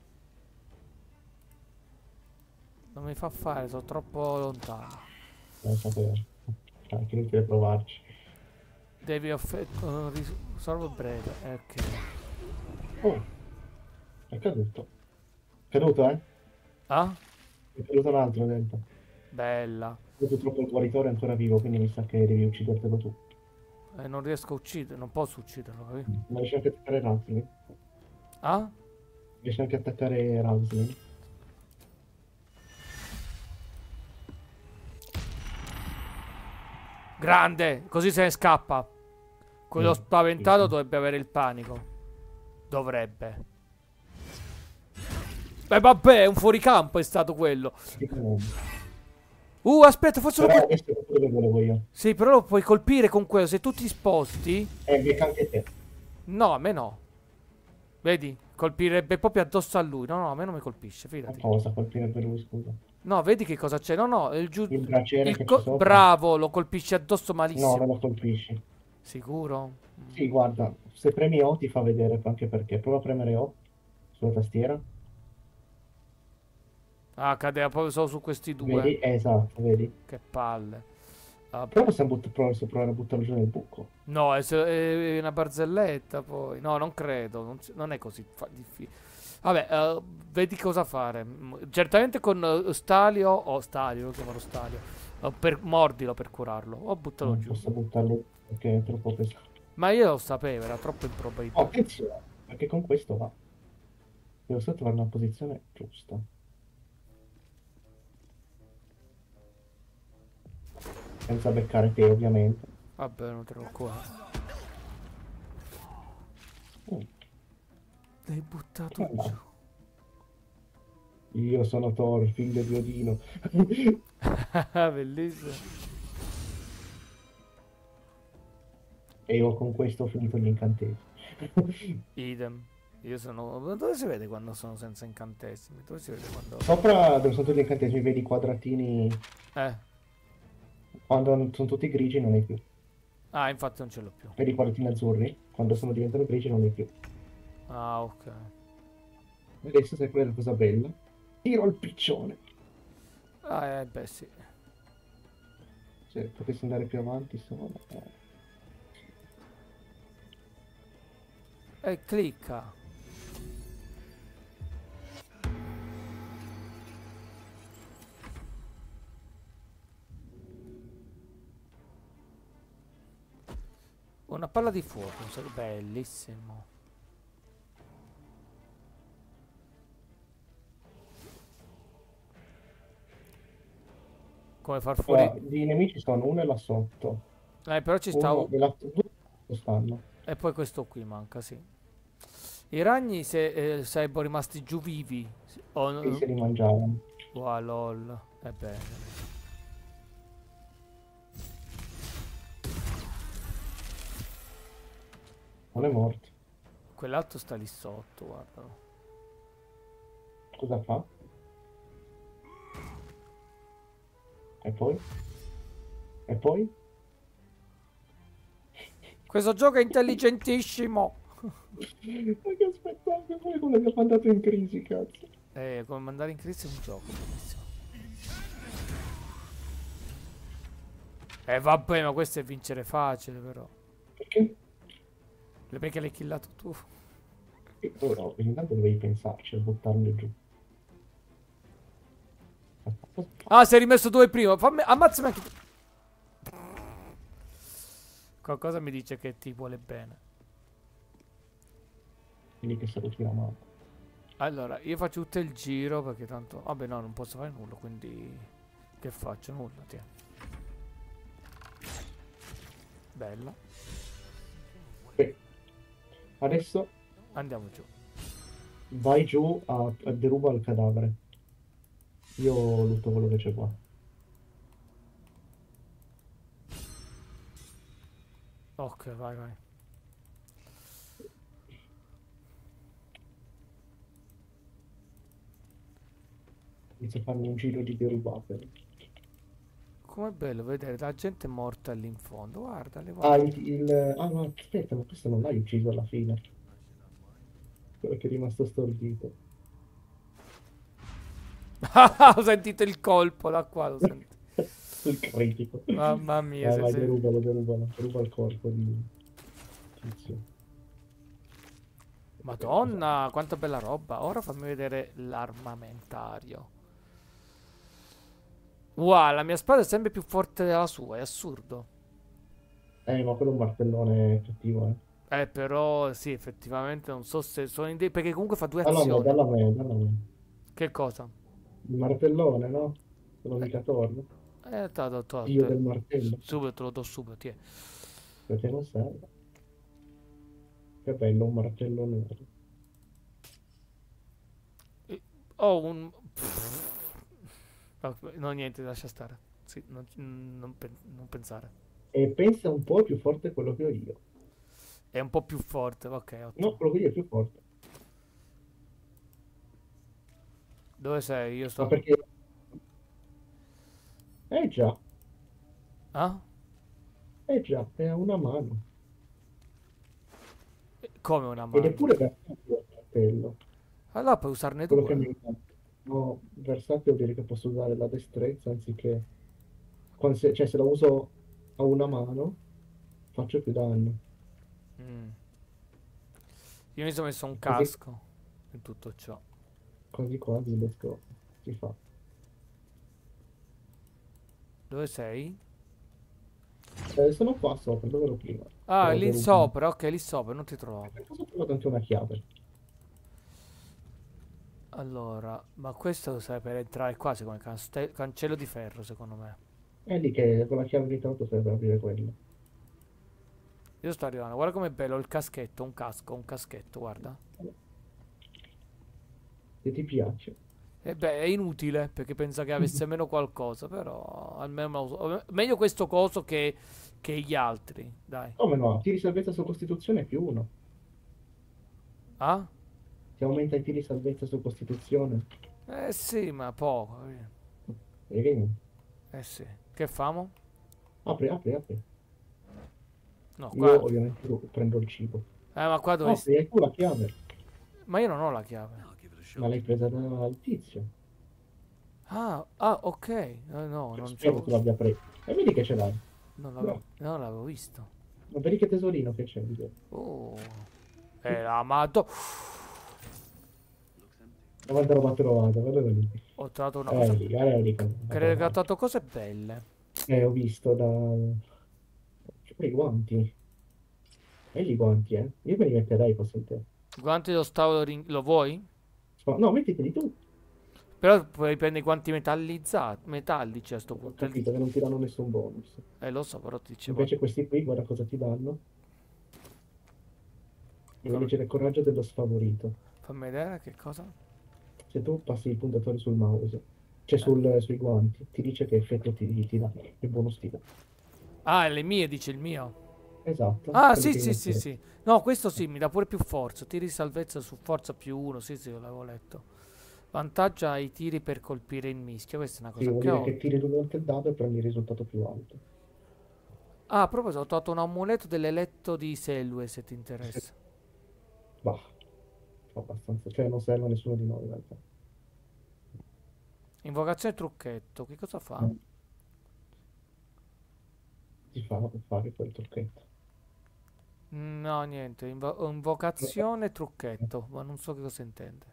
Non mi fa fare, sono troppo lontano. non sapevo. Anche inutile provarci. Devi offe- uh, risolvo breve. eh, Ok. Oh, è caduto. Caduto, eh? Ah? È caduto un altro dentro. Bella. Purtroppo il guaritore è ancora vivo, quindi mi sa che devi uccidertelo tu. Eh, non riesco a uccidere, non posso ucciderlo, capito? Ma riesci anche a attaccare Ransling? Ah? Riesci anche a attaccare Ransling? Grande! Così se ne scappa. Quello Mm, spaventato sì. dovrebbe avere il panico. Dovrebbe. Beh, vabbè, è un fuoricampo è stato quello. Che comunque. Uh, aspetta, forse lo Però puoi... adesso è quello che volevo io. Sì, però lo puoi colpire con quello. Se tu ti sposti... Eh, becca anche te. No, a me no. Vedi? Colpirebbe proprio addosso a lui. No, no, a me non mi colpisce, Ma fidati. cosa colpire per lui, scusa? No, vedi che cosa c'è? No, no, è il giù... Il braciere il che co- c'è sopra? Bravo, lo colpisce addosso No, malissimo. non lo colpisci. Sicuro? Sì, guarda, se premi O ti fa vedere anche perché. Prova a premere O sulla tastiera. Ah, cadeva proprio solo su questi due. Vedi? Eh, esatto, vedi? Che palle. Ah, Però possiamo but- provare, provare a buttarlo giù nel buco. no, è, se- è una barzelletta poi. No, non credo. Non, si- non è così difficile. Vabbè, eh, vedi cosa fare. Mm, Certamente con eh, Stalio. O Stalio, lo chiamano Stalio. eh, per, mordilo per curarlo. O buttalo Non giù. posso buttarlo perché è troppo pesante. Ma io lo sapevo, era troppo Oh, improbabile. attenzione, perché con questo va. Devo solo trovare una posizione giusta. Senza beccare te, ovviamente. Vabbè, non te lo preoccupare. Mm, L'hai buttato come giù. va? Io sono Thor, figlio di Odino. Bellissimo. E io con questo ho finito gli incantesimi. Idem. Io sono... Dove si vede quando sono senza incantesimi? Dove si vede quando... Sopra dove sono tutti gli incantesimi, vedi i quadratini. Eh. Quando sono tutti grigi non hai più. Ah, infatti non ce l'ho più. Vedi i quadratini azzurri? Quando sono diventano grigi non hai più. Ah, ok. Adesso sai qual è la cosa bella? Tiro al piccione. Ah, eh, beh, sì. Se potessi andare più avanti solo. Eh. E clicca. Una palla di fuoco, sai- bellissimo. Come far fuori... Allora, i nemici sono uno è là sotto. Eh, però ci sta... Uno un- e l'altro due stanno. E poi questo qui manca, sì. I ragni se eh, sarebbero rimasti giù vivi. Sì, o E se no? li mangiavano. Wow, lol. Ebbene. Non è morto. Quell'altro sta lì sotto, guardalo. Cosa fa? E poi? E poi? Questo gioco è intelligentissimo. Ma che spettacolo! Poi come mi ha mandato in crisi, cazzo. Eh, come mandare in crisi è un gioco, bellissimo. Eh, vabbè, ma questo è vincere facile, però. Perché? Perché l'hai killato tu. E però intanto dovevi pensarci a buttarlo giù. Ah, sei rimesso due prima. Fammi... Ammazzami anche tu. Qualcosa mi dice che ti vuole bene. Quindi che saluti la mano. Allora, io faccio tutto il giro perché tanto... Vabbè, no, non posso fare nulla, quindi... Che faccio? Nulla, tieni. Bella. Beh, adesso Andiamo giù. vai giù a, a deruba il cadavere. Io lutto quello che c'è qua. Ok, vai, vai. Inizio a farmi un giro di derubate. Com'è bello vedere la gente morta lì in fondo. Guardale, Ah, guarda. il, il- ah, no, aspetta, ma questo non l'hai ucciso alla fine. Quello che è rimasto stordito. Ho sentito il colpo da qua, lo sento. Il critico. Mamma mia, Vai, se vai, sei... derubalo, derubalo. Deruba il corpo di tizio. Madonna, quanta bella roba. Ora fammi vedere l'armamentario. Wow, la mia spada è sempre più forte della sua, è assurdo. Eh, ma quello è un martellone cattivo, eh. Eh, però, sì, effettivamente non so se sono in... de- Perché comunque fa due Dallo a me, azioni. dallo a me, dallo a me. Che cosa? Il martellone, no? Quello mica torna. Eh, te lo do, te lo do, Dio te- del martello. subito te lo do subito, tiè. Perché non serve. Che bello, un martello nero. Ho un... No, no, niente, lascia stare. Sì, non, non pen- non pensare. E pensa un po' è più forte quello che ho io. È un po' più forte, ok, No, ottimo. quello che io è più forte. Dove sei? Io Ma sto... perché... Eh già, Ah? eh già, è a una mano. Come una Ed è mano? pure versatile il martello. Allora puoi usarne Quello che due. mi encanta. No, versatile vuol dire che posso usare la destrezza anziché... quando se- cioè, se la uso a una mano, faccio più danno. Mm. Io mi sono messo un Così, casco in tutto ciò. così quasi, let's go. Si fa. Dove sei? Eh, sono qua sopra, dove ero prima. Ah, Però lì ero un... sopra, ok, lì sopra, non ti Per trovavo. cosa ho trovato anche una chiave? Allora, ma questo serve per entrare qua, secondo me, canste- cancello di ferro, secondo me. È lì che con la chiave di torto serve aprire quello. Io sto arrivando, guarda com'è bello il caschetto, un casco, un caschetto, guarda. Se ti piace. E beh, è inutile, perché pensa che avesse meno qualcosa, però almeno me lo uso- meglio questo coso che, che gli altri, dai. Come no? Tiri salvezza su Costituzione più uno. Ah? Ti aumenta i tiri salvezza su Costituzione. Eh sì, ma poco. Eh E vieni. Eh sì. Che famo? Apri, apri, apri. No, Io qua. ovviamente lo- prendo il cibo. Eh, ma qua dove... Apri, hai tu la chiave. Ma io non ho la chiave. I'll give it a Ma shot. l'hai presa dal tizio. Ah, ah, ok. No, no, non Spero c'ho... tu l'abbia presa. E vedi che ce l'hai. Non Bravo. l'avevo, non l'avevo visto. Ma vedi che tesorino che c'è lì. Oh. Eh, la madò. Quanta roba trovata, guarda lì. Ho trovato una Eh, cosa... lì, eh, lì, Credo che ho trovato cose belle. Eh, ho visto da... C'ho pure i guanti. E i guanti, eh. Io me li metterei qua su te. Guanti lo stavo... ring- Lo vuoi? Spa- No, mettiteli tu. Però puoi prendere i guanti metallizzati, metallici a sto Ho punto. capito che non ti danno nessun bonus. Eh, lo so, però ti dicevo... Invece questi qui, guarda cosa ti danno. Devi Come- leggere il coraggio dello sfavorito. Fammi vedere che cosa... Se tu passi il puntatore sul mouse, cioè sul- sui guanti, ti dice che effetto ti, ti dà, che bonus ti dà. Ah, le mie, dice il mio. Esatto. Ah, quelli sì, che sì, io sì, metterei. sì. No, questo sì, mi dà pure più forza. Tiri di salvezza su forza più uno. Sì, sì, l'avevo letto. Vantaggia i tiri per colpire il mischio. Questa è una Sì, cosa vuol che dire ho. che tiri due volte il dado e prendi il risultato più alto. Ah, a proposito, ho trovato un amuleto dell'eletto di Selue, se ti interessa. Bah, abbastanza, cioè non serve a nessuno di noi in realtà. Invocazione trucchetto. Che cosa fa? Mm. Ti fa fare quel trucchetto. No, niente. Invo- invocazione trucchetto. Ma non so che cosa intende.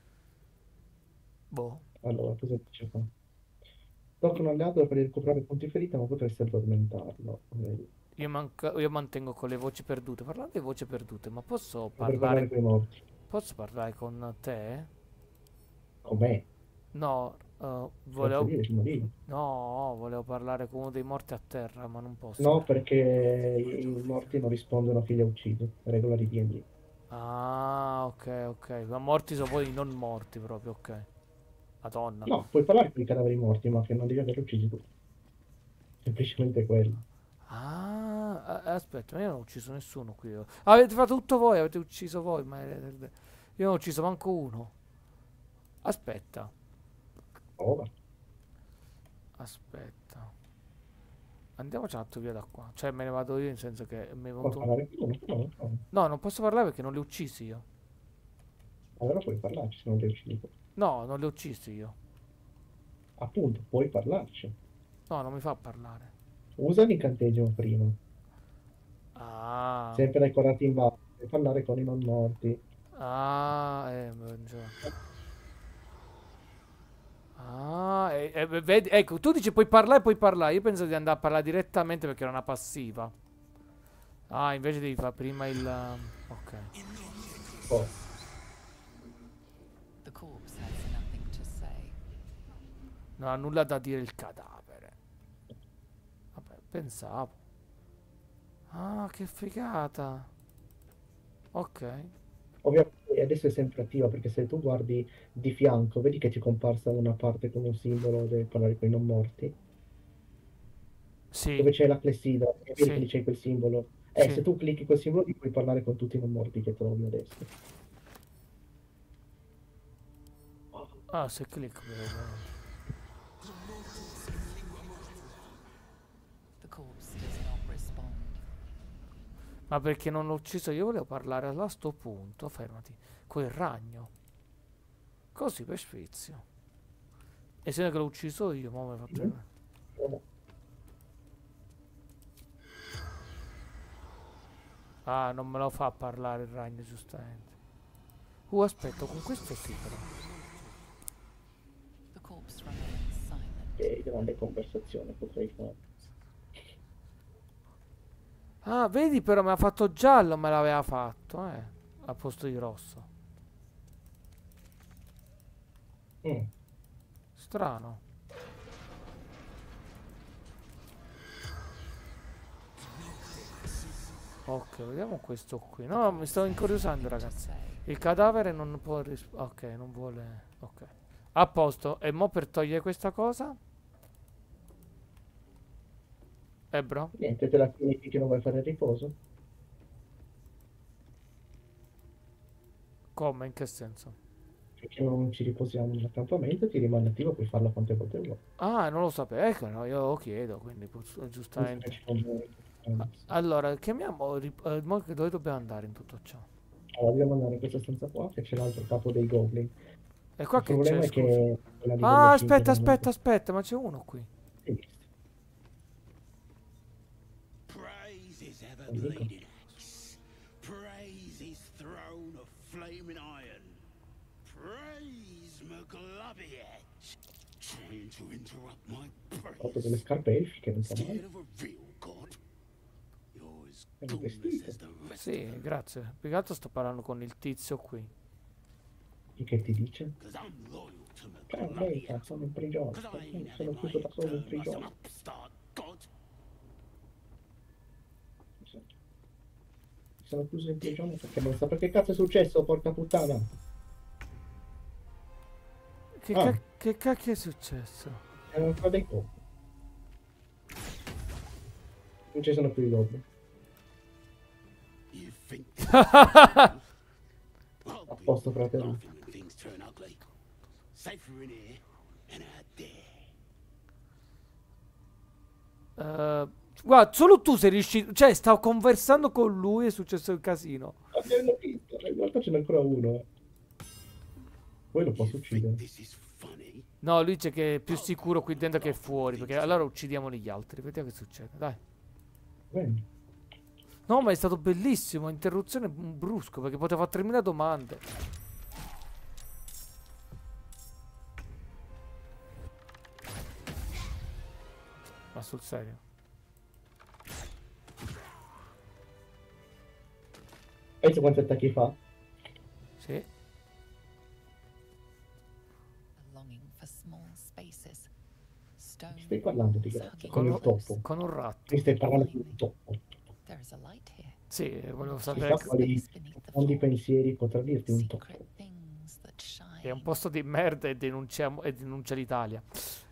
Boh. Allora, cosa dice qua? Tocca un alleato per recuperare punti ferita, ma potresti addormentarlo. Vedi? Io, manca- io mantengo con le voci perdute. Parlando di voci perdute, ma posso Potrei parlare parlare... con i morti. Posso parlare con te? Com'è? No, eh, Grazie a volevo... Dio, ci morivi. No, volevo parlare con uno dei morti a terra, ma non posso. No, perché i i morti non rispondono a chi li ha uccisi. Regola di D and D. Ah, ok, ok. Ma morti sono poi i non morti proprio, ok. Madonna. No, puoi parlare con i cadaveri morti, ma che non devi averli uccisi tu. Semplicemente quello. Ah, a- aspetta, ma io non ho ucciso nessuno qui. oh. Avete fatto tutto voi, avete ucciso voi, ma io non ho ucciso manco uno. Aspetta, Ora. aspetta. Andiamoci un attimo via da qua. Cioè, me ne vado io, in senso che mi è Puoi venuto un... parlare con uno? No, no. No, non posso parlare perché non li ho uccisi io. Allora puoi parlarci se non li hai uccisi tu. No, non li ho uccisi io. Appunto, puoi parlarci. No, non mi fa parlare. Usa l'incantesimo prima. Ah, Sempre dai corati in basso. Puoi parlare con i non morti. ah, eh, buongiorno. Ah, e- e- vedi, ecco, tu dici puoi parlare, puoi parlare. Io penso di andare a parlare direttamente perché era una passiva. Ah, invece devi fare prima il... um, ok. Oh, The corpse has nothing to say. Non ha nulla da dire il cadavere. Vabbè, pensavo. Ah, che figata. Ok. ovviamente e adesso è sempre attiva perché se tu guardi di fianco, vedi che ti è comparsa una parte con un simbolo del parlare con i non morti, Sì, dove c'è la clessidra, e vedi che sì, lì c'è quel simbolo. Eh, sì. se tu clicchi quel simbolo lì puoi parlare con tutti i non morti che trovi adesso. Ah, se clicco però. The corpse does not respond. Ma perché non l'ho ucciso? Io volevo parlare a sto punto. Fermati. Quel ragno. Così per sfizio. E se non che l'ho ucciso io, mo mi fa Mhm. vedere. Oh, Ah, non me lo fa parlare il ragno, giustamente. Uh, aspetta, con questo sì però. The corpse remains silent. che grande conversazione potrei fare. Ah, vedi però mi ha fatto giallo, me l'aveva fatto, eh. Al posto di rosso. Mm. Strano. Ok, vediamo questo qui. No, mi stavo incuriosando, ragazzi. Il cadavere non può ris- ok, non vuole. Ok. A posto. E mo per togliere questa cosa? Eh, bro. Niente, te la tieni finché non vuoi fare il riposo? Come? In che senso? Finché non ci riposiamo nell'accampamento ti rimane attivo, puoi farla quante volte vuoi. Ah, non lo sapevo. Ecco, no, io lo chiedo, quindi posso- Non so se giustamente. ci conviene. A- Allora, chiamiamo. rip- eh, mo che- dove dobbiamo andare in tutto ciò? Allora, dobbiamo andare in questa stanza qua, che c'è l'altro capo dei goblin. E qua Il che c'è, problema è scusa? che quella livello Ah, cinque aspetta, non è molto aspetta, aspetta, ma c'è uno qui. sinistra. Praise his ever Non dico. bleeding axe. Praise his throne of flaming iron. Praise McGlubby Edge. Trying to interrupt my Ho fatto delle praise. scarpe elfiche, non fa Scared male. of a real god. You're as È un ghoulless vestito. as the rest of Sì, them. grazie. Più che altro sto parlando con il tizio qui. Chi che ti dice? 'Cause I'm loyal to Cioè, McGlubby merita, Edge. sono in prigione. 'Cause I ain't Sono having chiuso my da solo in turn by some prigione. upstart god. Sono chiuso in prigione perché non so perché cazzo è successo, porca puttana. Che, Ah. ca- che cacchio è successo? Erano ancora dei topi. Non ci sono più i goblin. You think this is funny? I'll A be posto, fratello. laughing when things turn ugly. Safer in here and out there. Eh, guarda, solo tu sei riuscito. Cioè, stavo conversando con lui e è successo il casino. Abbiamo visto, in realtà ce n'è ancora uno. Poi lo posso You think uccidere. this is funny? No, lui dice che è più sicuro qui dentro che fuori. Perché allora uccidiamoli gli altri. Vediamo che succede. Dai. Bene. No, ma è stato bellissimo. Interruzione brusco. Perché poteva fare tremila domande. Ma sul serio. Pensa quanti attacchi fa? Sì. A longing for small spaces. Stone Stai parlando di walls grazia, hugging con il Con, topo. con un ratto. Mi stai parlando di un topo. There is a light here. Sì, volevo Chissà sapere. quali Space beneath the profondi floor. pensieri potrà dirti un topo. Secret things that shine. È un posto di merda e, denunciamo, e denuncia l'Italia.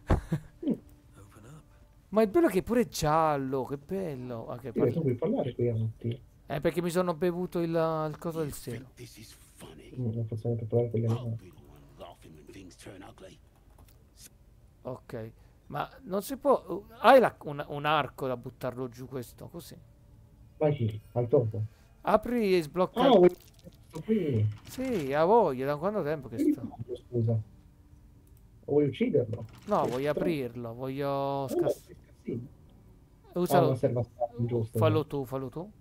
Ma è bello che è pure giallo, che bello. Ah, che Sì, parli- tu puoi parlare con i ratti. Eh, perché mi sono bevuto il, il coso del You siero. think this is funny? Mm, non possiamo più parlare con gli I'll animali. be the one laughing when things turn ugly. Ok. Ma non si può... uh, Hai la- un, un arco da buttarlo giù questo, così. Vai Kiri, al topo. Apri e sblocca... Ah, vuoi... sto qui. Sì, ha voglia, da quanto tempo che Quindi sto? come, scusa. Vuoi ucciderlo? No, Eh, voglio però- aprirlo, voglio... Eh, Scass... sì, sì. Ah, Usalo... non serve a stare, giusto. Fallo tu, fallo tu.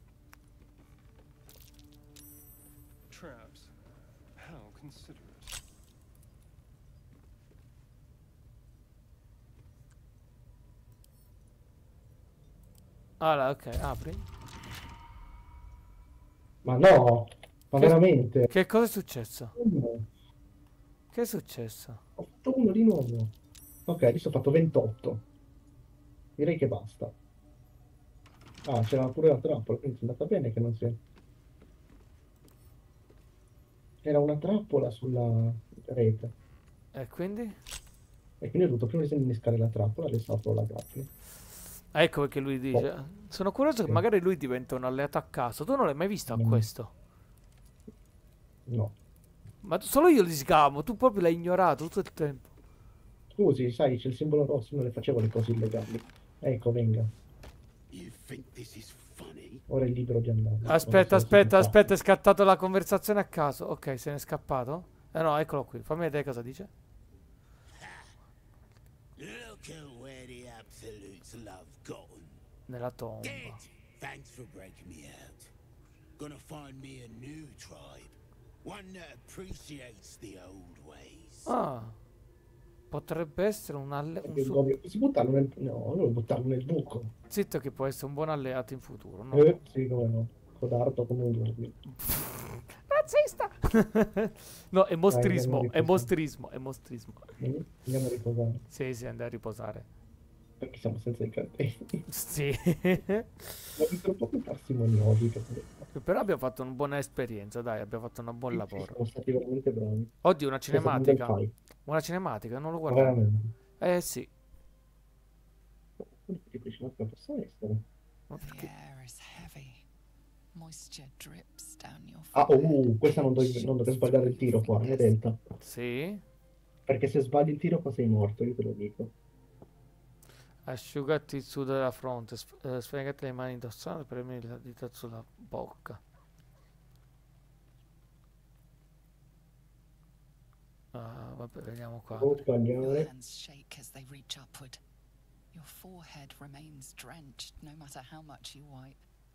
Traps. How considerate. Allora, ok, apri. Ma no, ma Che- veramente. Che cosa è successo? Uno. Che è successo? Ho fatto uno di nuovo. Ok, adesso ho fatto ventotto. Direi che basta. Ah, c'era pure la trappola, quindi è andata bene che non sia... c'era una trappola sulla rete. E quindi? E quindi ho dovuto prima disinnescare la trappola, adesso apro la trappola. Ah, ecco perché lui dice. Oh, Sono curioso che sì. magari lui diventa un alleato a caso. Tu non l'hai mai visto a Mm, questo? no. Ma tu- solo io li scamo, tu proprio l'hai ignorato tutto il tempo. Scusi, sai, c'è il simbolo rosso, non le facevo le cose illegali. Ecco, venga. You think this is funny? Ora è libero di andare. Aspetta, Adesso aspetta, si aspetta, è scattato la conversazione a caso. Ok, se n'è scappato? Eh no, eccolo qui. Fammi vedere cosa dice. Look at where the absolutes love gotten. Nella tomba. Dead. Thanks for breaking me out. Gonna find me a new tribe. One that appreciates the old ways. Ah, potrebbe essere un alle... un Il su- gobbio- Posso buttarlo nel... No, non buttarlo nel buco. Zitto che può essere un buon alleato in futuro, no? Eh, sì, come no. Codardo come un gobbio. Razzista! No, è Dai, mostrismo, andiamo a è riposare. mostrismo, è mostrismo. Mm, Andiamo a riposare. Sì, sì, andai a riposare. Perché siamo senza i capelli. Sì. Ma visto un po' più parsimoniosi. Che... Però abbiamo fatto una buona esperienza, dai, abbiamo fatto un buon lavoro. Siamo stati veramente bravi. Oddio, una È stato un bel cinematica. fight. Una cinematica, non lo Ma guardavo. veramente. Eh sì. Che dici, ma come possa essere? Ma The perché? air is heavy. Moisture drips down your Ah, forehead. oh, questa non, devi, non dovrei sbagliare il tiro qua, è Delta. Sì. Perché se sbagli il tiro qua sei morto, io te lo dico. Asciugati il sudo della fronte, sf- eh, sfregati le mani indossate, premi la dita sulla bocca. Ah, vabbè, vediamo qua. Non Your sbagliare. hands shake as they reach upward. Your forehead remains drenched no matter how much you wipe.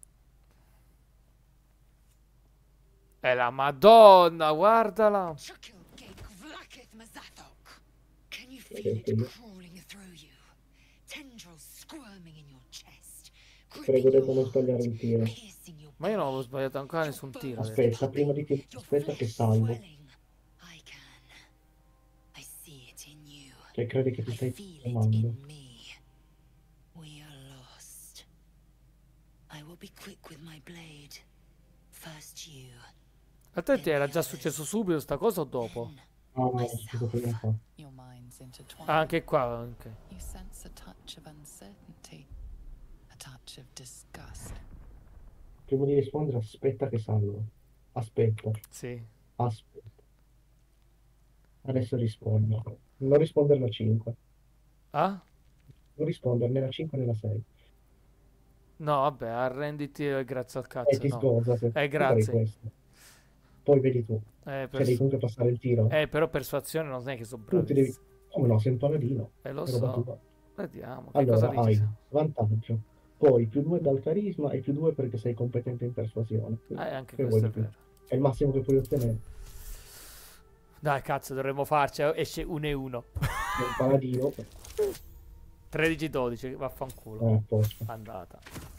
È la Madonna, guardala. Chukil Gig Vlakith Mazathok. Can you Okay, feel it okay. crawling through you? Tendrils squirming in your chest. Prego, gripping devo your non sbagliare heart, il tiro. piercing your Ma io non belly. avevo sbagliato ancora Your nessun tiro. bones adesso. Aspetta, prima di che... your Aspetta che flesh salvo. swelling. I can. I see it in you. Cioè, credi che ti I stai feel it chiamando. in me. We are lost. I will be quick with my blade. First you, A te ti era già successo subito sta cosa o dopo? then Ah, no, è successo prima fa. Your minds intertwine. Ah, anche qua, ok. You sense a touch of uncertainty, a touch of disgust. Prima di rispondere, aspetta che salvo. Aspetta, Sì. aspetta. Adesso rispondo. Non rispondere la cinque. Ah? Non rispondere né la cinque né la sei. No, vabbè, arrenditi eh, grazie al E cazzo, ti no. sgozza se Eh, tu fai grazie. questo. Poi vedi tu. Eh, Cioè, pers- devi comunque passare il tiro. eh, però persuasione non è che sono Tu ti devi... bravissimo. Come no, sei un paladino. Eh, lo È roba so. tua. Vediamo, che cosa Allora, dici? hai vantaggio. Poi più due dal carisma e più due perché sei competente in persuasione. Eh, anche Che questo vuoi è di più? vero. È il massimo che puoi ottenere. Dai, cazzo, dovremmo farci. eh, Esce uno e uno. Sei un paladino. tredici dodici, vaffanculo. Eh, a posto. Andata.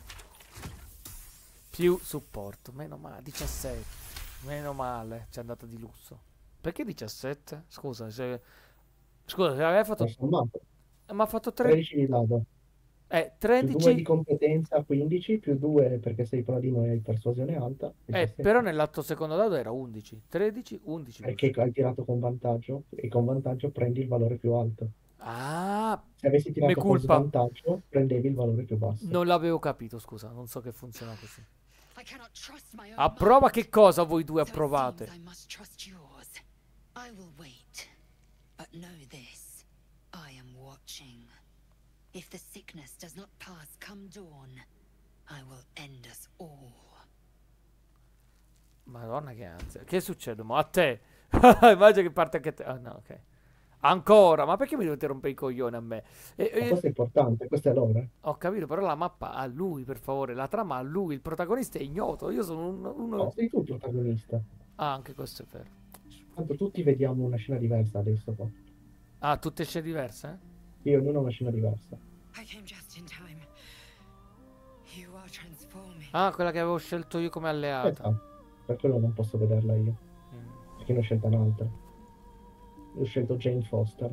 Più supporto. Meno male. diciassette. Meno male. Ci è andata di lusso. Perché diciassette? Scusa, se... Scusa, se aveva fatto... Hai sommato. Ma ha fatto tredici... tredici di dado. Eh, Più due di tredici... competenza, quindici. Più due perché sei paladino e hai persuasione alta. Eh, diciassette. però nell'atto secondo dado era undici. tredici, undici. Perché hai tirato con vantaggio e con vantaggio prendi il valore più alto. Ah, Se avessi me tirato con culpa. svantaggio, prendevi il valore più basso. Non l'avevo capito, scusa. Non so che funziona così. I cannot trust my own Approva mind. che cosa voi due So it approvate? seems I must trust yours. I will wait. But know this. I am watching. If the sickness does not pass come dawn, I will end us all. Madonna che ansia. Che succede? Ma a te? Immagina che parte anche a te. Ah, no, ok. Ancora? Ma perché mi dovete rompere i coglioni a me? E- Ma e- questo è importante, questa è l'ora. ho capito, però la mappa a lui, per favore. La trama a lui. Il protagonista è ignoto. Io sono un- uno... No, sei tu il protagonista. Ah, anche questo è vero. Tanto tutti vediamo una scena diversa adesso qua. Ah, tutte scene diverse? Eh? Io ognuno ha una scena diversa. I came just in time. You are transforming. Ah, quella che avevo scelto io come alleata. Aspetta, per quello non posso vederla io. Mm. Perché ne ho scelta un'altra. Io ho scelto Jane Foster.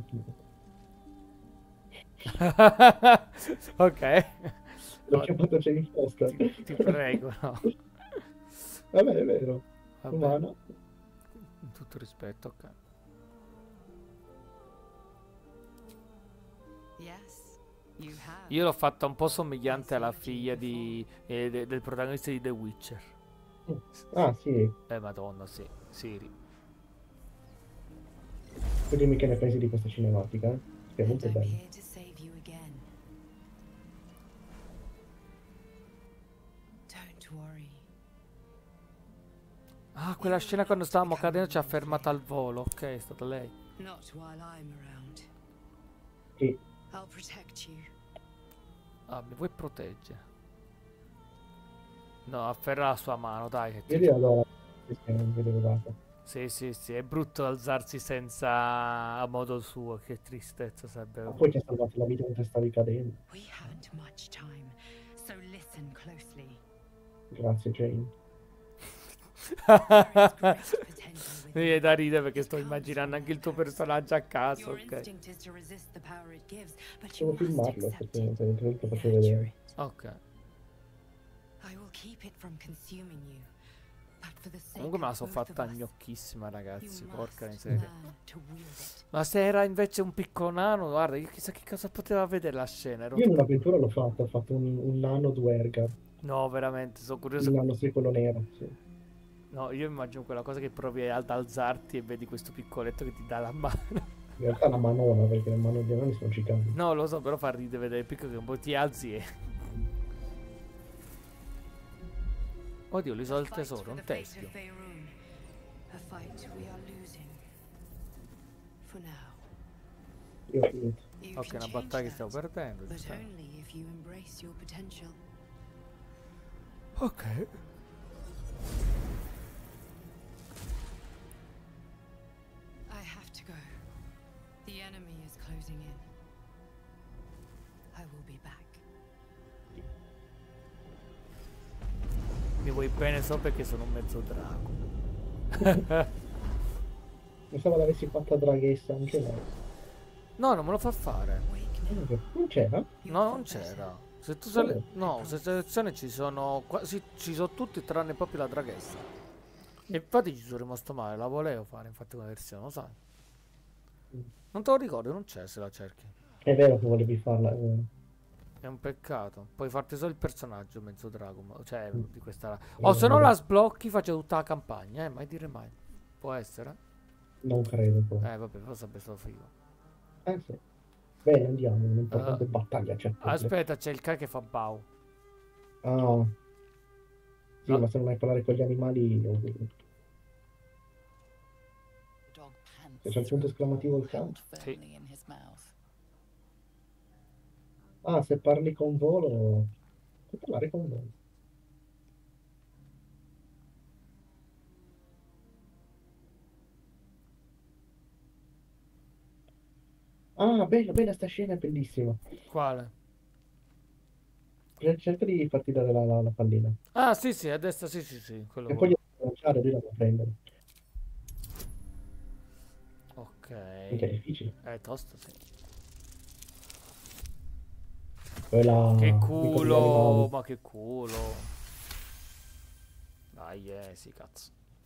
Ok. L'ho No, chiamato Jane Foster. ti prego, no. Vabbè, è vero. Vabbè. Umana. In tutto rispetto, ok. Yes, you have. Io l'ho fatta un po' somigliante alla figlia di, eh, de- del protagonista di The Witcher. Ah, sì. Eh, madonna, sì. Siri. Poi dimmi che ne pensi di questa cinematica, eh? Che è And molto I'm bella. here to save you again. Don't worry. Ah, quella scena quando stavamo cadendo ci ha fermato al volo. Ok, è stata lei. Not while I'm around. Sì. I'll protect you. Ah, mi vuoi proteggere? No, afferra la sua mano, dai. Che ti- Vedi allora che non vedevo dato. Sì, sì, sì, è brutto alzarsi senza a modo suo. Che tristezza sarebbe. Ma poi ti ha salvato la vita mentre stavi cadendo. We haven't much time, so listen closely. Grazie, Jane. Mi viene da ridere perché sto immaginando anche il tuo personaggio a caso, Your ok? instinct is to resist the power it gives, but you Devo must filmarlo, accept it. effettivamente, mentre lo and facevo nurture vedere. it. Ok. I will keep it from consuming you. But for the sake Comunque me la of sono both fatta of us, gnocchissima, ragazzi. you Porca must miseria. learn to wield it. Ma se era invece un piccolo nano, guarda, io chissà che cosa poteva vedere la scena. Ero Io in tutto- un'avventura l'ho fatta, ho fatto un, un nano Duergar, No, veramente, sono un curioso. nano secolo nero, sì. No, io immagino quella cosa che provi ad alzarti e vedi questo piccoletto che ti dà la mano. In realtà è una manona, perché le mano di nani sono giganti. No, lo so, però fa ridere vedere il piccolo che un po' ti alzi e... Oddio, l'isola del Fight tesoro, for un the fate teschio. of Faerun. A fight we are losing. For now. Io ho finito. You Ok, can una change battaglia che stiamo that, perdendo. ci but sta. only if you embrace your potential. Ok. I have to go. The enemy is closing in. I will be back. Mi vuoi bene so perché sono un mezzo drago. Pensavo l'avessi fatta draghessa anche lei. No, non me lo fa fare. Wake now. Non c'era? You'll No, non feel better. c'era. Se tu sele... Oh. No, se selezioni ci sono... Quasi... Ci sono tutti tranne proprio la draghessa. E infatti ci sono rimasto male, la volevo fare infatti quella versione, lo sai. Non te lo ricordo, non c'è se la cerchi. È vero che volevi farla, è vero. È un peccato. Puoi farti solo il personaggio mezzo drago, ma- cioè Mm. di questa... Eh, O se no vabbè. la sblocchi, faccio tutta la campagna, eh, mai dire mai. Può essere? Non credo poi. Eh, vabbè, però sarebbe stato figo. Eh sì. Bene, andiamo, l'importante Uh, è battaglia, c'è. Aspetta, c'è il cane che fa bau. Ah. Sì, No. ma se non hai parlare con gli animali, io- The dog pants se c'è il punto esclamativo il cane. held firmly in his mouth. Ah, se parli con volo, puoi parlare con volo. Ah, bella, bella, sta scena è bellissima. Quale? Cer- Cerca di farti dare la, la- la pallina. Ah, sì, sì, a destra, sì, sì, sì, quello E poi quello. gli devi lanciare, lui la può prendere. Ok. Mica è difficile. È tosto, sì. Quella... Che amico degli culo, animali. ma che culo. Dai, eh, sì, cazzo.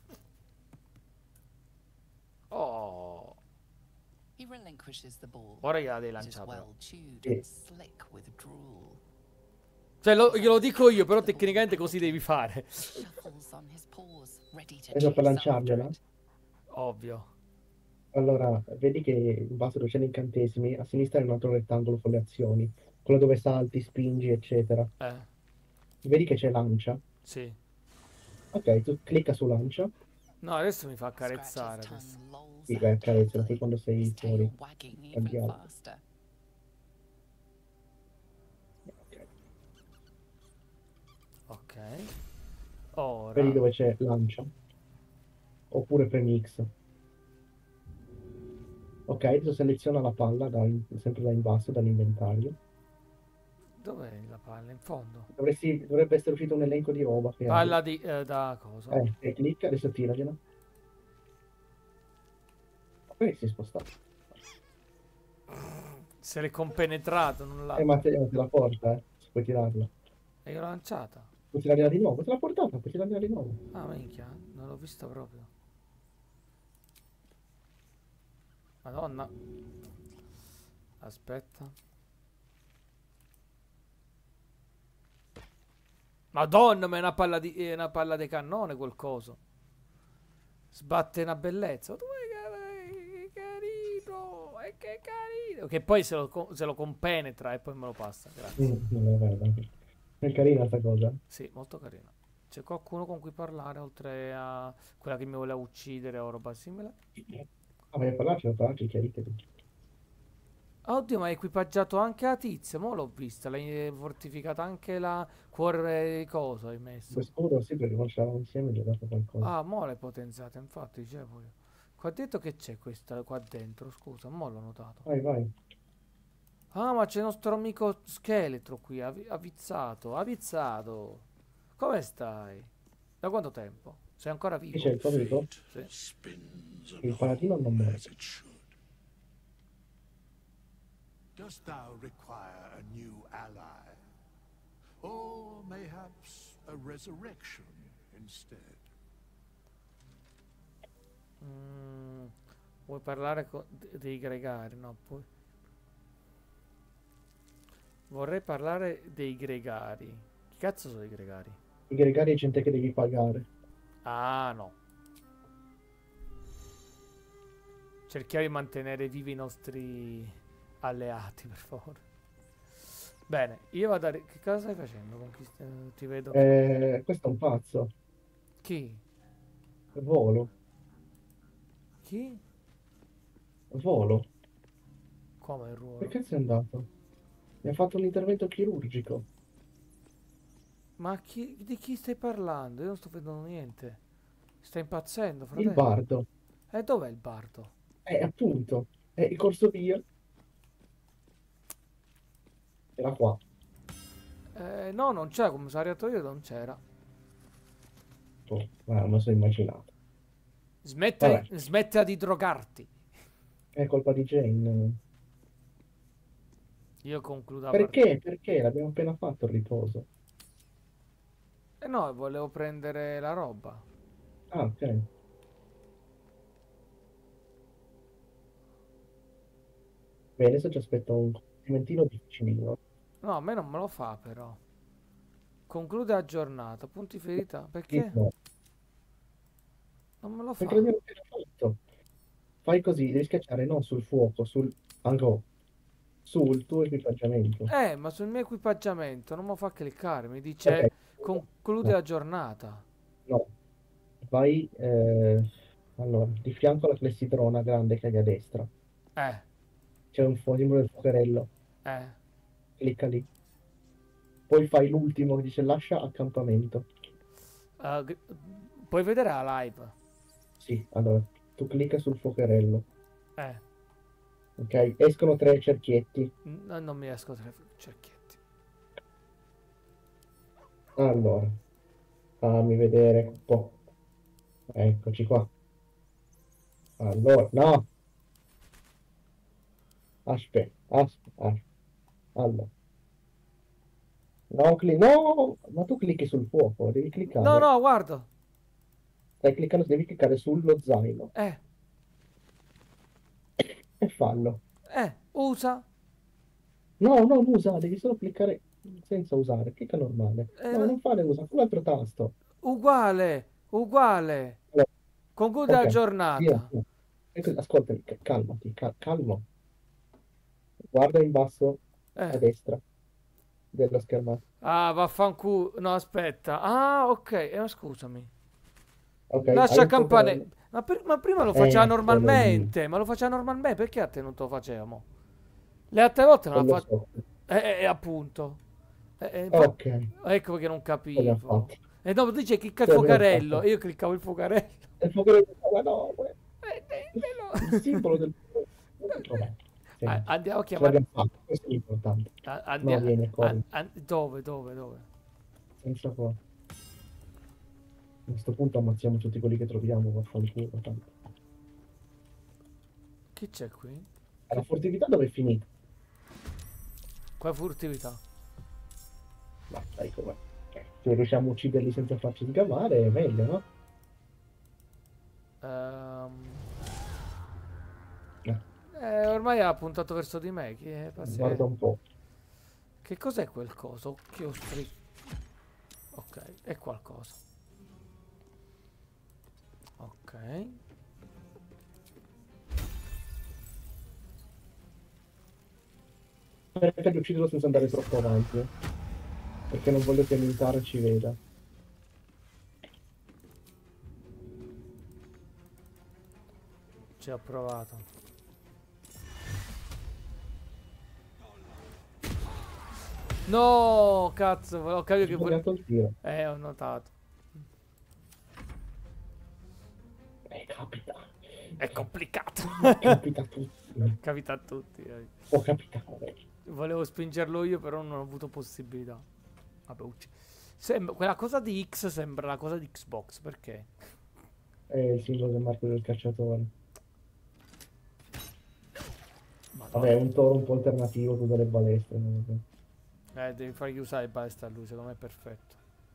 Oh, He relinquishes the ball. ora gliela devi It is lanciare. well chewed Sì. and slick with drool. Cioè, lo, glielo dico io, però tecnicamente così devi fare. Shuffles on his paws, ready to Adesso per chase after lanciargliela. it. Ovvio. Allora, vedi che in basso dove c'è gli incantesimi, a sinistra è un altro rettangolo con le azioni. Quello dove salti, spingi, eccetera. Eh, Vedi che c'è lancia. sì. Ok, tu clicca su lancia. No, adesso mi fa Scratch his accarezzare tongue adesso. lolls Sì, beh, out accarezzala, poi happily, quando sei his tail fuori. wagging even Andiamo. faster. Ok. Ora. Vedi dove c'è lancia. Oppure premi X. Ok, adesso seleziona la palla da in- sempre da in basso, dall'inventario. Dov'è la palla? In fondo. Dovresti- dovrebbe essere uscito un elenco di roba che hai. Palla di... eh, da cosa? Eh, e clicca, adesso tiragliela. Ok, si è spostato. Se l'è compenetrato, non l'ha... Eh, ma te, te la porta, eh. Se puoi tirarla. E io l'ho lanciata. Puoi tirargliela di nuovo, te l'ha portata, puoi tirargliela di nuovo. Ah, minchia, non l'ho vista proprio. Madonna. Aspetta. Madonna, ma è una palla di, è una palla di cannone quel coso. Sbatte una bellezza. Oh, tu che carino, e che carino. Che poi se lo, co- se lo compenetra e poi me lo passa. Grazie. Mm, non è vero. È carina sta cosa. Sì, molto carina. C'è qualcuno con cui parlare oltre a quella che mi voleva uccidere o roba simile? Ah, vai a parlarci, vai a parlarci, chiarite. Oddio, ma hai equipaggiato anche la tizia, mo l'ho vista, l'hai fortificata anche la cuore di cosa hai messo. Questo sì, perché non c'eravamo insieme e gli ho dato qualcosa. Ah, mo l'hai potenziata, infatti dicevo io. Qua dentro che c'è questa qua dentro, scusa, mo l'ho notato. Vai, vai. Ah, ma c'è il nostro amico scheletro qui, avi- avvizzato, avvizzato. Come stai? Da quanto tempo? Sei ancora Chi vivo? c'è il tuo amico? Sì. Spins Il paladino non muore. as it should. Dost thou require a new ally? Or mayhaps a resurrection instead? Mm, vuoi parlare co- de- dei gregari? No, poi. Vorrei parlare dei gregari. Chi cazzo sono i gregari? I gregari è gente che devi pagare. Ah, no. Cerchiamo di mantenere vivi i nostri alleati, per favore. Bene, io vado a... ri- Che cosa stai facendo? Con chi st- eh, ti vedo. Eh, questo è un pazzo. Chi? Volo. Chi? Volo. Come il ruolo? Che cazzo è andato? Mi ha fatto un intervento chirurgico. Ma chi... di chi stai parlando? Io non sto vedendo niente. Stai impazzendo, Il fratello. bardo. E dov'è il bardo? Eh, appunto. È il corso via. Era qua. Eh, no, non c'è, commissariatorio non c'era. Oh, ma me sono immaginato. Smettila, Vabbè. smettila di drogarti. È colpa di Jane. Io concludo la partita. Perché? Perché? L'abbiamo appena fatto il riposo. Eh no, volevo prendere la roba. Ah, ok. Bene, adesso ci aspetta un complimentino difficilino. No, a me non me lo fa però. Conclude la giornata. Punti ferita. Sì, Perché? no. Non me lo fa. Perché l'abbiamo appena fatto. Fai così, devi schiacciare non sul fuoco, sul... Ango, sul tuo equipaggiamento. Eh, ma sul mio equipaggiamento non mi fa cliccare. Mi dice Ok. conclude la giornata. No, vai eh, allora, di fianco alla clessidrona grande che hai a destra. Eh, C'è un fo- simbolo del fuocherello. eh. Clicca lì. Poi fai l'ultimo che dice lascia accampamento. Uh, g- puoi vedere la live. Sì, allora, tu clicca sul fuocherello. Eh, Ok? Escono tre cerchietti. n- non mi riesco a tre cerchietti. Allora, fammi vedere un po'. Eccoci qua. Allora, no. Aspetta, aspetta. aspetta. Allora. No, cli- no, ma tu clicchi sul fuoco, devi cliccare. No, no, guarda. Stai cliccando, devi cliccare sullo zaino Eh, e fallo. eh, usa. No, no, non usa, devi solo cliccare senza usare. Clicca normale. Eh, No, ma- non fare usa, con l'altro tasto. Uguale, uguale. Allora, Conclude la ok, giornata. via. Ecco, ascolta, ca- calmati, cal- calmo. Guarda in basso a Eh. destra della schermata. Ah, vaffanculo. No, aspetta. Ah, ok. Eh, ma scusami. Ok, hai Lascia un campane. fuocherello. Ma, per- ma prima lo Eh, faceva quello normalmente. Ma lo faceva normalmente. Perché a te non te lo facevamo? Le altre volte non Non la lo fa. so. Eh, eh, eh, appunto. Eh, eh, fa- Ok, Ecco perché non l'abbiamo capivo. fatto. E dopo dice clicca il L'abbiamo fuocarello. fatto. E io cliccavo il fuocarello. Il fuocherello, ma no, que- Eh, il dimmelo. simbolo del Vabbè, sì, Ah, andiamo a ce chiamare. l'abbiamo fatto, questo è l'importante. a- No, andia- vieni, corri, an- an- dove, dove, dove? senza qua. A questo punto ammazziamo tutti quelli che troviamo, vaffanculo, tanto. Chi c'è qui? La furtività dove è finita? Qua è furtività. Ma dai com'è. Se riusciamo a ucciderli senza farci sgamare è meglio, no? Ehm, Eh, Eh, ormai ha puntato verso di me. Chi è? Guarda un po'. Che cos'è quel coso? Occhio stri... Ok, è qualcosa. Ok. Cerca di ucciderlo senza andare troppo avanti. eh. Perché non voglio che Mintaro ci veda. Ci ho provato. No, cazzo, ho capito che Ho vuol... sbagliato il tiro. Eh, ho notato. Eh, capita. È complicato. Capita a tutti. Capita a tutti. eh. Può capitare. Volevo spingerlo io, però non ho avuto possibilità. Vabbè, ucci- Sembra... Quella cosa di X sembra la cosa di Xbox, perché? È il simbolo del marchio del cacciatore. Madonna. Vabbè, è un toro un po' alternativo con delle balestre. non lo so. Eh, devi fargli usare il balestra a lui, secondo me è perfetto.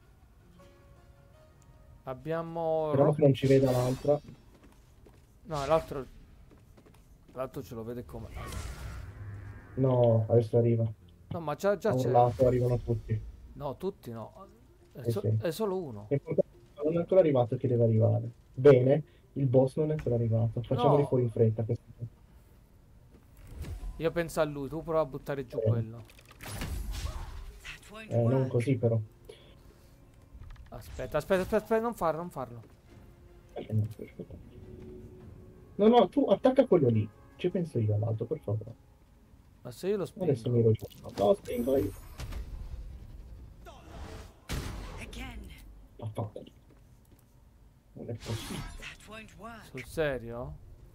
Abbiamo... Speriamo ro- che non ci veda l'altra. No, l'altro... L'altro ce lo vede come... No, adesso arriva. No, ma già, già Da un c'è... lato arrivano tutti. No, tutti no. È, Eh so- sì. è solo uno. È non è ancora arrivato che deve arrivare. Bene, il boss non è ancora arrivato. Facciamoli No. fuori in fretta. questi. Io penso a lui, tu prova a buttare giù Eh. quello. That won't Eh, non work. così però. Aspetta, aspetta, aspetta, aspetta, non farlo, non farlo. Eh, no, aspetta. No, no, tu attacca quello lì. Ci penso io all'altro, per favore. Ma se io lo Adesso spingo... mi ero giù. No, spingo io. Again. Vaffanculo. Non è possibile. That won't work. Sul serio?